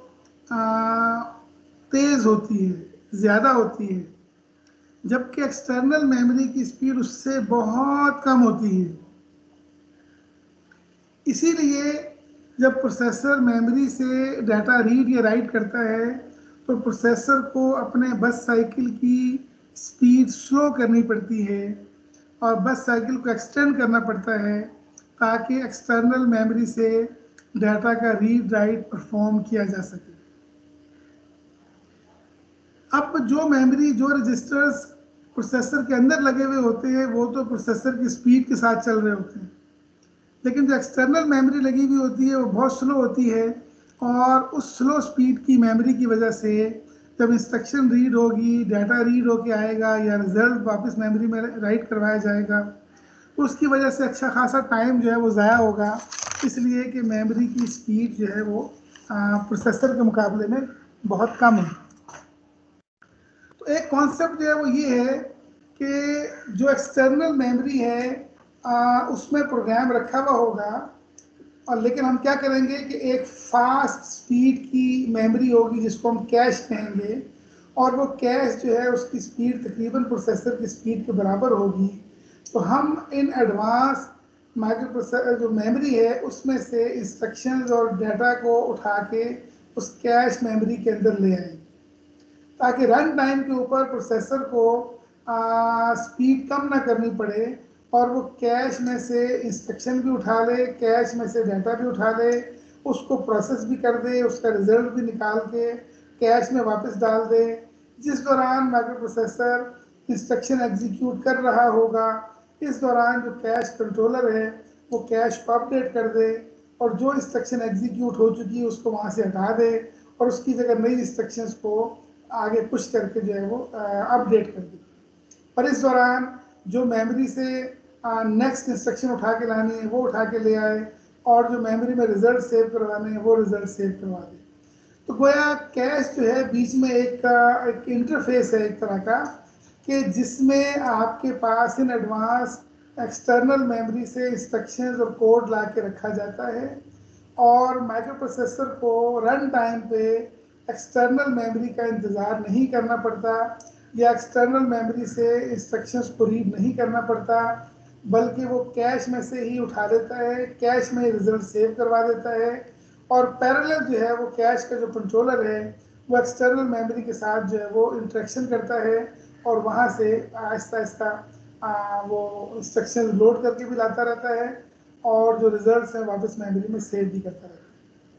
तेज़ होती है, ज़्यादा होती है, जबकि एक्सटर्नल मेमोरी की स्पीड उससे बहुत कम होती है। इसीलिए जब प्रोसेसर मेमोरी से डाटा रीड या राइट करता है तो प्रोसेसर को अपने बस साइकिल की स्पीड स्लो करनी पड़ती है और बस साइकिल को एक्सटेंड करना पड़ता है ताकि एक्सटर्नल मेमोरी से डाटा का रीड राइट परफॉर्म किया जा सके। अब जो मेमोरी, जो रजिस्टर्स प्रोसेसर के अंदर लगे हुए होते हैं वो तो प्रोसेसर की स्पीड के साथ चल रहे होते हैं, लेकिन जो एक्सटर्नल मेमोरी लगी हुई होती है वो बहुत स्लो होती है, और उस स्लो स्पीड की मेमोरी की वजह से जब इंस्ट्रक्शन रीड होगी, डाटा रीड होके आएगा या रिजल्ट वापस मेमोरी में राइट करवाया जाएगा, तो उसकी वजह से अच्छा खासा टाइम जो है वो ज़ाया होगा, इसलिए कि मेमोरी की स्पीड जो है वो प्रोसेसर के मुकाबले में बहुत कम है। तो एक कॉन्सेप्ट जो है वो ये है कि जो एक्सटर्नल मेमोरी है उसमें प्रोग्राम रखा हुआ होगा, और लेकिन हम क्या करेंगे कि एक फास्ट स्पीड की मेमोरी होगी जिसको हम कैश कहेंगे, और वो कैश जो है उसकी स्पीड तकरीबन प्रोसेसर की स्पीड के बराबर होगी। तो हम इन एडवांस माइक्रो प्रोसेसर जो मेमोरी है उसमें से इंस्ट्रक्शंस और डाटा को उठा के उस कैश मेमोरी के अंदर ले आए ताकि रन टाइम के ऊपर प्रोसेसर को स्पीड कम ना करनी पड़े और वो कैश में से इंस्ट्रक्शन भी उठा ले, कैश में से डाटा भी उठा ले, उसको प्रोसेस भी कर दे, उसका रिजल्ट भी निकाल के कैश में वापस डाल दे। जिस दौरान माइक्रो प्रोसेसर इंस्ट्रक्शन एग्जीक्यूट कर रहा होगा, इस दौरान जो कैश कंट्रोलर है वो कैश को अपडेट कर दे और जो इंस्ट्रक्शन एग्जीक्यूट हो चुकी है उसको वहाँ से हटा दे और उसकी जगह नई इंस्ट्रक्शंस को आगे पुश करके जो है वो अपडेट कर दे। और इस दौरान जो मेमोरी से नेक्स्ट इंस्ट्रक्शन उठा के लानी है वो उठा के ले आए, और जो मेमोरी में रिजल्ट सेव करवाने हैं वो रिजल्ट सेव करवा दे। तो गोया कैश जो है बीच में एक इंटरफेस है एक तरह का कि जिसमें आपके पास इन एडवांस एक्सटर्नल मेमोरी से इंस्ट्रक्शंस और कोड ला के रखा जाता है, और माइक्रो प्रोसेसर को रन टाइम पे एक्सटर्नल मेमोरी का इंतज़ार नहीं करना पड़ता या एक्सटर्नल मेमोरी से इंस्ट्रक्शंस को रीड नहीं करना पड़ता, बल्कि वो कैश में से ही उठा लेता है, कैश में रिजल्ट सेव करवा देता है, और पैरेलल जो है वो कैश का जो कंट्रोलर है वो एक्सटर्नल मेमोरी के साथ जो है वो इंटरेक्शन करता है और वहाँ से आहिस्ता आहिस्ता वो इंस्ट्रक्शन लोड करके भी लाता रहता है और जो रिजल्ट्स हैं वापस मेमोरी में सेव भी करता रहता है।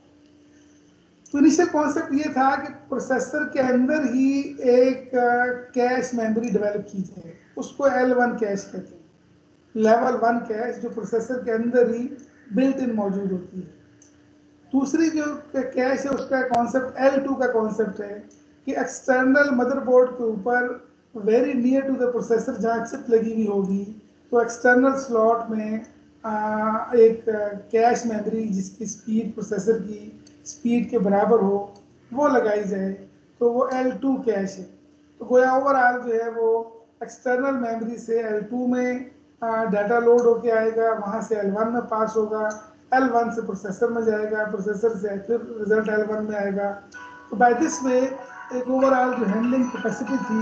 तो इनिशियल कॉन्सेप्ट ये था कि प्रोसेसर के अंदर ही एक कैश मेमोरी डेवलप की जाए, उसको L1 कैश कहते हैं, लेवल 1 कैश जो प्रोसेसर के अंदर ही बिल्ट इन मौजूद होती है। दूसरी जो कैश है उसका कॉन्सेप्ट L2 का कॉन्सेप्ट है कि एक्सटर्नल मदरबोर्ड के ऊपर very near to the processor जहाँ चिप लगी हुई होगी तो एक्सटर्नल स्लॉट में एक कैश मेमोरी जिसकी स्पीड प्रोसेसर की स्पीड के बराबर हो वो लगाई जाए, तो वो L2 कैश है। तो गोया ओवरऑल जो है वो एक्सटर्नल मेमोरी से L2 में डाटा लोड होके आएगा, वहाँ से L1 में पास होगा, L1 से प्रोसेसर में जाएगा, प्रोसेसर से फिर रिजल्ट L1 में आएगा। तो बाय दिस वे एक ओवरऑल जो हैंडलिंग कैपेसिटी थी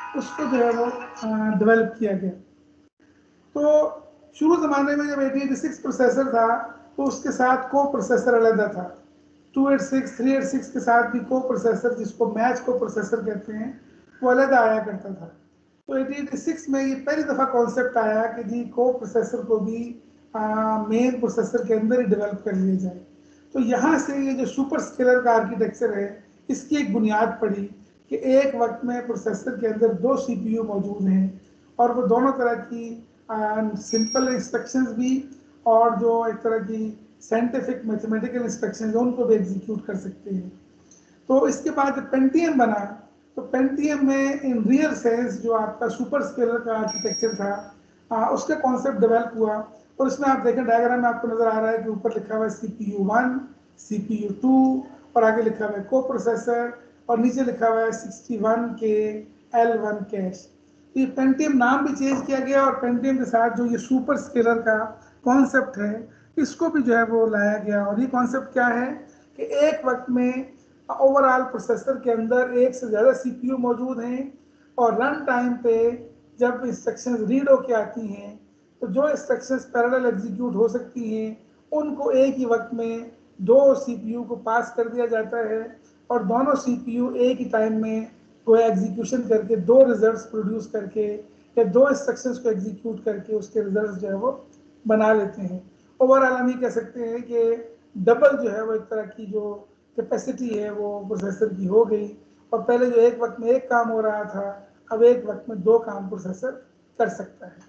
उसको जो है वो डेवलप किया गया। तो शुरू ज़माने में जब 8086 प्रोसेसर था तो उसके साथ को प्रोसेसर अलग था। 286, 386 के साथ भी को प्रोसेसर, जिसको मैच को प्रोसेसर कहते हैं, वो अलग आया करता था। तो 8086 में ये पहली दफ़ा कॉन्सेप्ट आया कि जी को प्रोसेसर को भी मेन प्रोसेसर के अंदर ही डेवलप कर लिया जाए। तो यहाँ से ये जो सुपर स्केलर का आर्किटेक्चर है, इसकी एक बुनियाद पड़ी कि एक वक्त में प्रोसेसर के अंदर 2 CPU मौजूद हैं और वो दोनों तरह की सिंपल इंस्ट्रक्शंस भी और जो एक तरह की साइंटिफिक मैथमेटिकल इंस्ट्रक्शंस हैं उनको भी एग्जीक्यूट कर सकते हैं। तो इसके बाद जब पेंटियम बना तो पेंटियम में इन रियल सेंस जो आपका सुपर स्केलर का आर्किटेक्चर था उसका कॉन्सेप्ट डेवलप हुआ। और इसमें आप देखें डायग्राम में आपको नज़र आ रहा है कि ऊपर लिखा हुआ है CPU 1, CPU 2 और आगे लिखा हुआ है को प्रोसेसर और नीचे लिखा हुआ है 61K L1 कैश। ये पेंटियम नाम भी चेंज किया गया और पेंटियम के साथ जो ये सुपर स्केलर का कॉन्सेप्ट है इसको भी जो है वो लाया गया। और ये कॉन्सेप्ट क्या है कि एक वक्त में ओवरऑल प्रोसेसर के अंदर एक से ज़्यादा CPU मौजूद हैं और रन टाइम पे जब इंस्ट्रक्शंस रीड होके आती हैं तो जो इंस्ट्रक्शंस पैरेलल एग्जीक्यूट हो सकती हैं उनको एक ही वक्त में 2 CPU को पास कर दिया जाता है और दोनों CPU एक ही टाइम में कोई एग्जीक्यूशन करके 2 रिजल्ट्स प्रोड्यूस करके या 2 इंस्ट्रक्शंस को एग्जीक्यूट करके उसके रिजल्ट्स जो है वो बना लेते हैं। ओवरऑल हम ये कह सकते हैं कि डबल जो है वो एक तरह की जो कैपेसिटी है वो प्रोसेसर की हो गई और पहले जो एक वक्त में एक काम हो रहा था अब एक वक्त में 2 काम प्रोसेसर कर सकता है।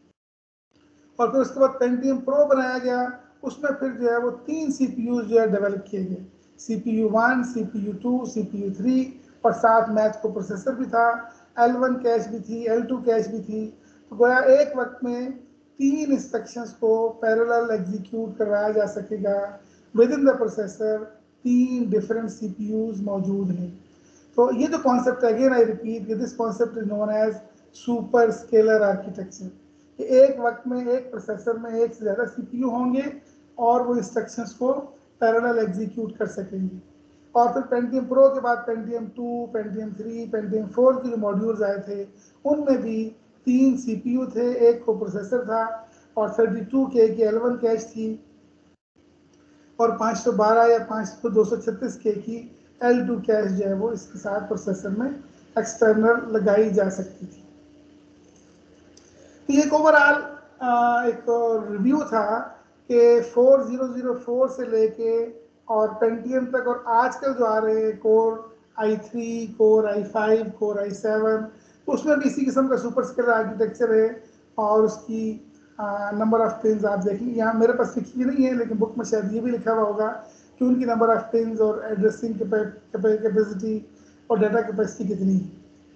और फिर उसके बाद पेंटियम प्रो बनाया गया, उसमें फिर जो है वो 3 CPU जो है डेवलप किए गए, CPU 1, CPU 2, CPU 3 और साथ मैथ को प्रोसेसर भी था, L1 कैश भी थी, L2 कैश भी थी। तो गोया एक वक्त में 3 इंस्ट्रक्शंस को पैरेलल एग्जीक्यूट करवाया जा सकेगा within the processor. 3 different CPUs मौजूद हैं। तो ये जो कॉन्सेप्ट है, अगेन आई रिपीट कि this concept is known as superscalar architecture. एक वक्त में एक प्रोसेसर में एक से ज़्यादा CPU होंगे और वो इंस्ट्रक्शंस को पैरेलल एग्जीक्यूट कर सकेंगे। और फिर पेंटियम प्रो के बाद पेंटियम 2, पेंटियम 3, पेंटियम 4 के जो मॉड्यूल्स आए थे उनमें भी 3 CPU थे, एक को प्रोसेसर था और 32K की L1 कैश थी और 512 या 236K की L2 कैश जो है वो इसके साथ प्रोसेसर में एक्सटर्नल लगाई जा सकती थी। तो एक ओवरऑल एक रिव्यू था कि 4004 से लेके और पेंटियम तक और आजकल जो आ रहे हैं core i3, core i5, core i7, उसमें भी इसी किस्म का सुपर स्केलर आर्किटेक्चर है और उसकी नंबर ऑफ पिन्स आप देख लीजिए। यहाँ मेरे पास लिखी नहीं है लेकिन बुक में शायद ये भी लिखा हुआ होगा कि उनकी नंबर ऑफ पिन्स और एड्रेसिंग कैपेसिटी और डाटा कैपेसिटी कितनी है।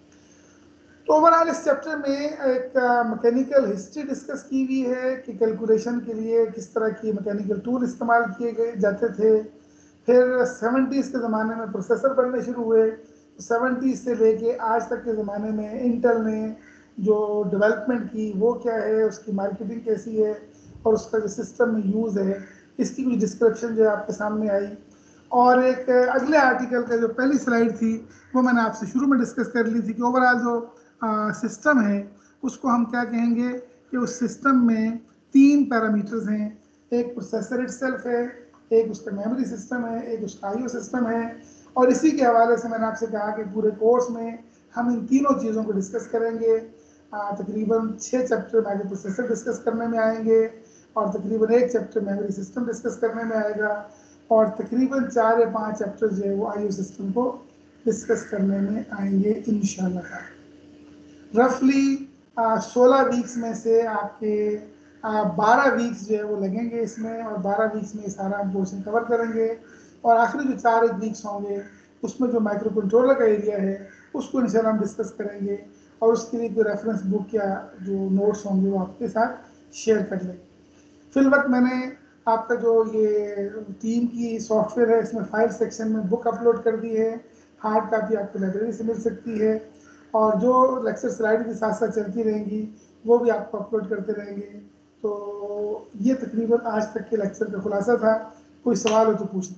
तो ओवरऑल इस चैप्टर में एक मैकेनिकल हिस्ट्री डिस्कस की हुई है कि कैलकुलेशन के लिए किस तरह की मैकेनिकल टूल इस्तेमाल किए गए जाते थे। फिर 70s के ज़माने में प्रोसेसर बनने शुरू हुए, 70s से लेके आज तक के ज़माने में इंटेल ने जो डेवलपमेंट की वो क्या है, उसकी मार्केटिंग कैसी है और उसका जो सिस्टम में यूज़ है, इसकी कुछ डिस्क्रिप्शन जो है आपके सामने आई। और एक अगले आर्टिकल का जो पहली स्लाइड थी वो मैंने आपसे शुरू में डिस्कस कर ली थी कि ओवरऑल जो सिस्टम है उसको हम क्या कहेंगे कि उस सिस्टम में 3 पैरामीटर्स हैं। एक प्रोसेसर इटसेल्फ है, एक उसका मेमोरी सिस्टम है, एक उसका आईओ सिस्टम है। और इसी के हवाले से मैंने आपसे कहा कि पूरे कोर्स में हम इन तीनों चीज़ों को डिस्कस करेंगे। तकरीबन 6 चैप्टर माइक्रो प्रोसेसर डिस्कस करने में आएंगे और तकरीबन 1 चैप्टर मेमोरी सिस्टम डिस्कस करने में आएगा और तकरीबन 4 या 5 चैप्टर जो है वो आईओ सिस्टम को डिस्कस करने में आएंगे इंशाल्लाह। रफली 16 वीक्स में से आपके 12 वीक्स जो है वो लगेंगे इसमें और 12 वीक्स में सारा हम पोर्शन कवर करेंगे और आखिरी जो 4 वीक्स होंगे उसमें जो माइक्रो कंट्रोलर का एरिया है उसको इंशाल्लाह हम डिस्कस करेंगे और उसके लिए कोई रेफरेंस बुक या जो नोट्स होंगे वो आपके साथ शेयर कर लेंगे। फिलवक्त मैंने आपका जो ये टीम की सॉफ्टवेयर है इसमें फाइल सेक्शन में बुक अपलोड कर दी है, हार्ड कापी आपको लाइब्रेरी से मिल सकती है और जो लेक्चर स्लाइड के साथ साथ चलती रहेंगी वो भी आपको अपलोड करते रहेंगे। तो ये तकरीबन आज तक के लेक्चर का खुलासा था। कोई सवाल हो तो पूछना।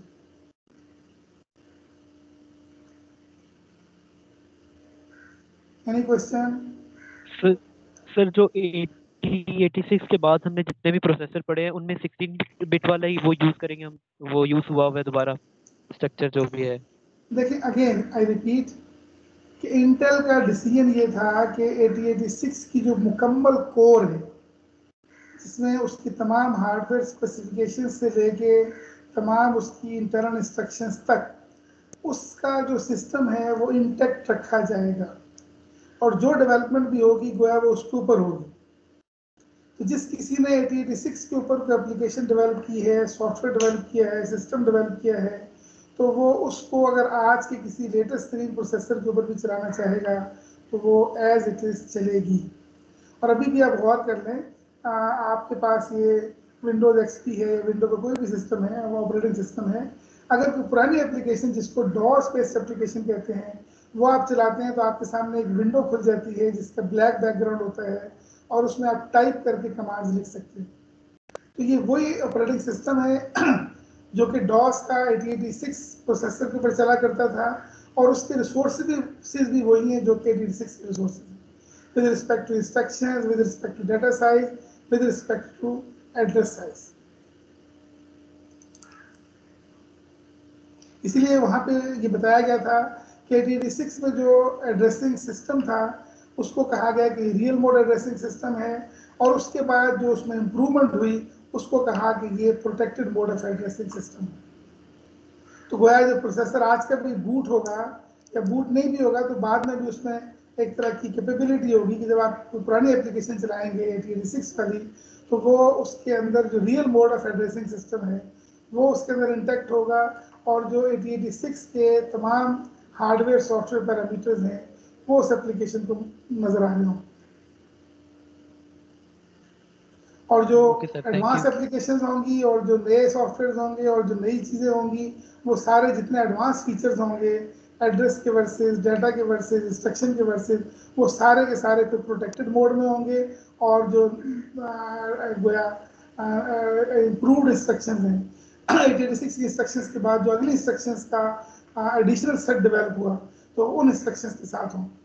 Any question? सर जो 86 के बाद हमने जितने भी प्रोसेसर पढ़े हैं उनमें 16 बिट वाला ही वो यूज करेंगे हम, वो यूज हुआ हुआ है दोबारा स्ट्रक्चर जो भी है। देखिए अगेन आई रिपीट कि इंटेल का डिसीजन ये था कि 8086 की जो मुकम्मल कोर है जिसमें उसकी तमाम हार्डवेयर स्पेसिफिकेशन से लेके तमाम उसकी इंटरनल इंस्ट्रक्शंस तक उसका जो सिस्टम है वो इंटैक्ट रखा जाएगा और जो डेवलपमेंट भी होगी गोया वो उसके ऊपर होगी। तो जिस किसी ने 8086 के ऊपर कोई एप्लीकेशन डेवलप की है, सॉफ्टवेयर डेवलप किया है, सिस्टम डेवलप किया है, तो वो उसको अगर आज के किसी लेटेस्ट तरीन प्रोसेसर के ऊपर भी चलाना चाहेगा तो वो एज इट इज़ चलेगी। और अभी भी आप गौर कर लें, आपके पास ये विंडोज़ एक्सपी है, विंडो का कोई भी सिस्टम है, वो ऑपरेटिंग सिस्टम है, अगर कोई पुरानी एप्लीकेशन जिसको डॉस बेस्ड एप्लीकेशन कहते हैं वो आप चलाते हैं तो आपके सामने एक विंडो खुल जाती है जिसका ब्लैक बैकग्राउंड होता है और उसमें आप टाइप करके कमांड्स लिख सकते हैं। तो ये वही ऑपरेटिंग सिस्टम है जो कि डॉस का 8086 प्रोसेसर के ऊपर चला करता था और उसके रिसोर्सेज भी वही हैं जो कि 8086 के रिसोर्सेज हैं, with respect to instructions, with respect to data size, with respect to address size. इसीलिए वहाँ पे ये बताया गया था कि 8086 में जो एड्रेसिंग सिस्टम था उसको कहा गया कि रियल मोड एड्रेसिंग सिस्टम है और उसके बाद जो उसमें इम्प्रूवमेंट हुई उसको कहा कि ये protected mode of addressing system है। तो गोया जो प्रोसेसर आज का भी बूट होगा या बूट नहीं भी होगा तो बाद में भी उसमें एक तरह की कैपेबिलिटी होगी कि जब आप कोई पुरानी एप्लीकेशन चलाएंगे 8086 वाली तो वो उसके अंदर जो real mode of addressing system है वो उसके अंदर इंटैक्ट होगा और जो 8086 के तमाम हार्डवेयर सॉफ्टवेयर पैरामीटर्स हैं वो उस एप्लीकेशन को नज़र आ रहे हों। और जो एडवांस एप्लीकेशंस होंगी और जो नए सॉफ्टवेयर होंगे और जो नई चीज़ें होंगी वो सारे जितने एडवांस फीचर्स होंगे एड्रेस के वर्सेस, डाटा के वर्सेस, इंस्ट्रक्शन के वर्सेस, वो सारे के सारे फिर प्रोटेक्टेड मोड में होंगे और जो गोया इम्प्रूव्ड इंस्ट्रक्शंस हैं 8086 की इंस्ट्रक्शंस के बाद जो अगली इंस्ट्रक्शंस का एडिशनल सेट डेवलप हुआ तो उन इंस्ट्रक्शंस के साथ हों।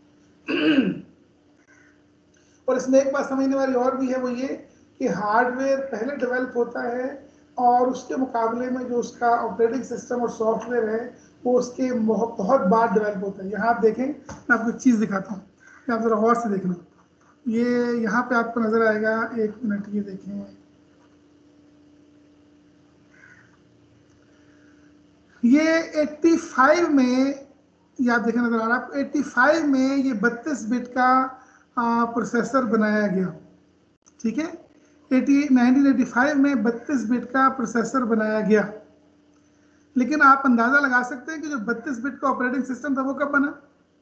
और इसमें एक बात समझने वाली और भी है वो ये कि हार्डवेयर पहले डेवलप होता है और उसके मुकाबले में जो उसका ऑपरेटिंग सिस्टम और सॉफ्टवेयर है वो उसके बहुत बाद डेवलप होता है। यहाँ आप देखें, मैं आपको एक चीज़ दिखाता हूँ, आप ज़रा गौर से देखना, ये यहाँ पे आपको नज़र आएगा, एक मिनट ये देखें, ये 85 में, ये आप देखें नज़र आ रहा है आपको, 85 में ये 32 बिट का प्रोसेसर बनाया गया, ठीक है, 1985 में 32 बिट का प्रोसेसर बनाया गया। लेकिन आप अंदाजा लगा सकते हैं कि जो 32 बिट का ऑपरेटिंग सिस्टम था वो कब बना?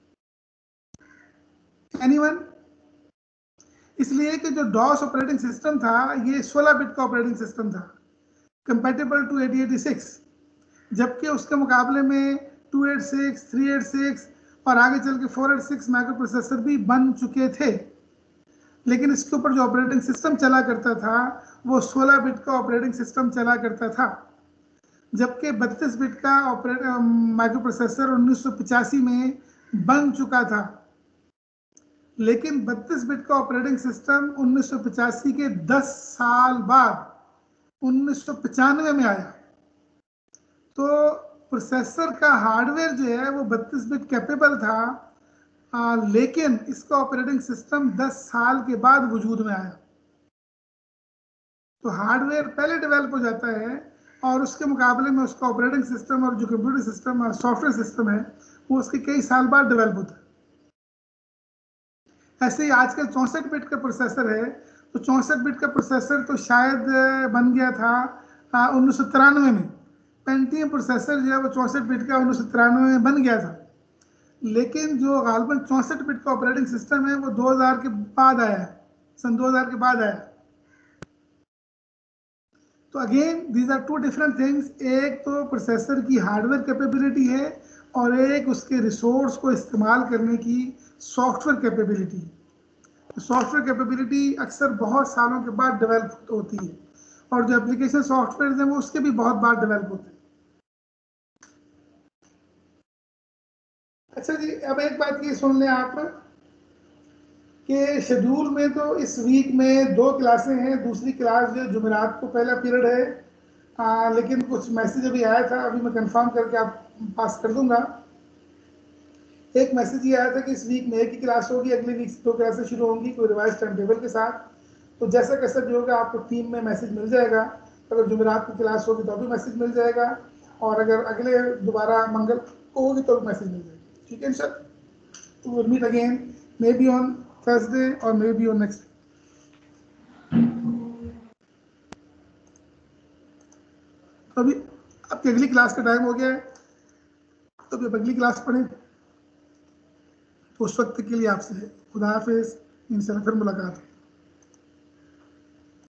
एनीवन? इसलिए कि जो डॉस ऑपरेटिंग सिस्टम था ये 16 बिट का ऑपरेटिंग सिस्टम था कंपैटिबल टू 8086, जबकि उसके मुकाबले में 286, 386 और आगे चल के 486 माइक्रो प्रोसेसर भी बन चुके थे। लेकिन इसके ऊपर जो ऑपरेटिंग सिस्टम चला करता था वो 16 बिट का ऑपरेटिंग सिस्टम चला करता था, जबकि 32 बिट का माइक्रो प्रोसेसर 1985 में बन चुका था। लेकिन 32 बिट का ऑपरेटिंग सिस्टम 1985 के 10 साल बाद 1995 में आया। तो प्रोसेसर का हार्डवेयर जो है वो 32 बिट कैपेबल था, लेकिन इसका ऑपरेटिंग सिस्टम 10 साल के बाद वजूद में आया। तो हार्डवेयर पहले डेवलप हो जाता है और उसके मुकाबले में उसका ऑपरेटिंग सिस्टम और जो कंप्यूटर सिस्टम और सॉफ्टवेयर सिस्टम है वो उसके कई साल बाद डेवलप होता है। ऐसे ही आजकल 64 बिट का प्रोसेसर है, तो 64 बिट का प्रोसेसर तो शायद बन गया था 1993 में। पेंटियम प्रोसेसर जो है वो 64 बिट का 1993 में बन गया था, लेकिन जो गालबन 64 बिट का ऑपरेटिंग सिस्टम है वो 2000 के बाद आया है, सन 2000 के बाद आया। तो again these are two different things, एक तो प्रोसेसर की हार्डवेयर कैपेबिलिटी है और एक उसके रिसोर्स को इस्तेमाल करने की सॉफ्टवेयर कैपेबिलिटी। तो सॉफ्टवेयर कैपेबिलिटी अक्सर बहुत सालों के बाद डेवलप होती है और जो एप्लीकेशन सॉफ्टवेयर हैं वो उसके भी बहुत बाद डेवलप होते हैं। अच्छा जी, अब एक बात ये सुन लें आप कि शेड्यूल में तो इस वीक में 2 क्लासें हैं, दूसरी क्लास जो जुमेरात को पहला पीरियड है, लेकिन कुछ मैसेज अभी आया था, अभी मैं कंफर्म करके आप पास कर दूंगा। एक मैसेज ये आया था कि इस वीक में 1 ही क्लास होगी, अगली वीक से 2 क्लासें शुरू होंगी कोई रिवाइज टाइम टेबल के साथ। तो जैसा कैसा भी होगा आपको टीम में मैसेज मिल जाएगा। अगर जुमेरात की क्लास होगी तो भी मैसेज मिल जाएगा, और अगर अगले दोबारा मंगल को होगी तो भी मैसेज मिल जाएगा। ठीक है सर, तो will meet again maybe on Thursday और मे बी ऑन नेक्स्ट। तो अभी आपकी अगली क्लास का टाइम हो गया है, तो अभी अगली क्लास पढ़ें। तो उस वक्त के लिए आपसे खुदा हाफिज़, इंशाल्लाह फिर मुलाकात।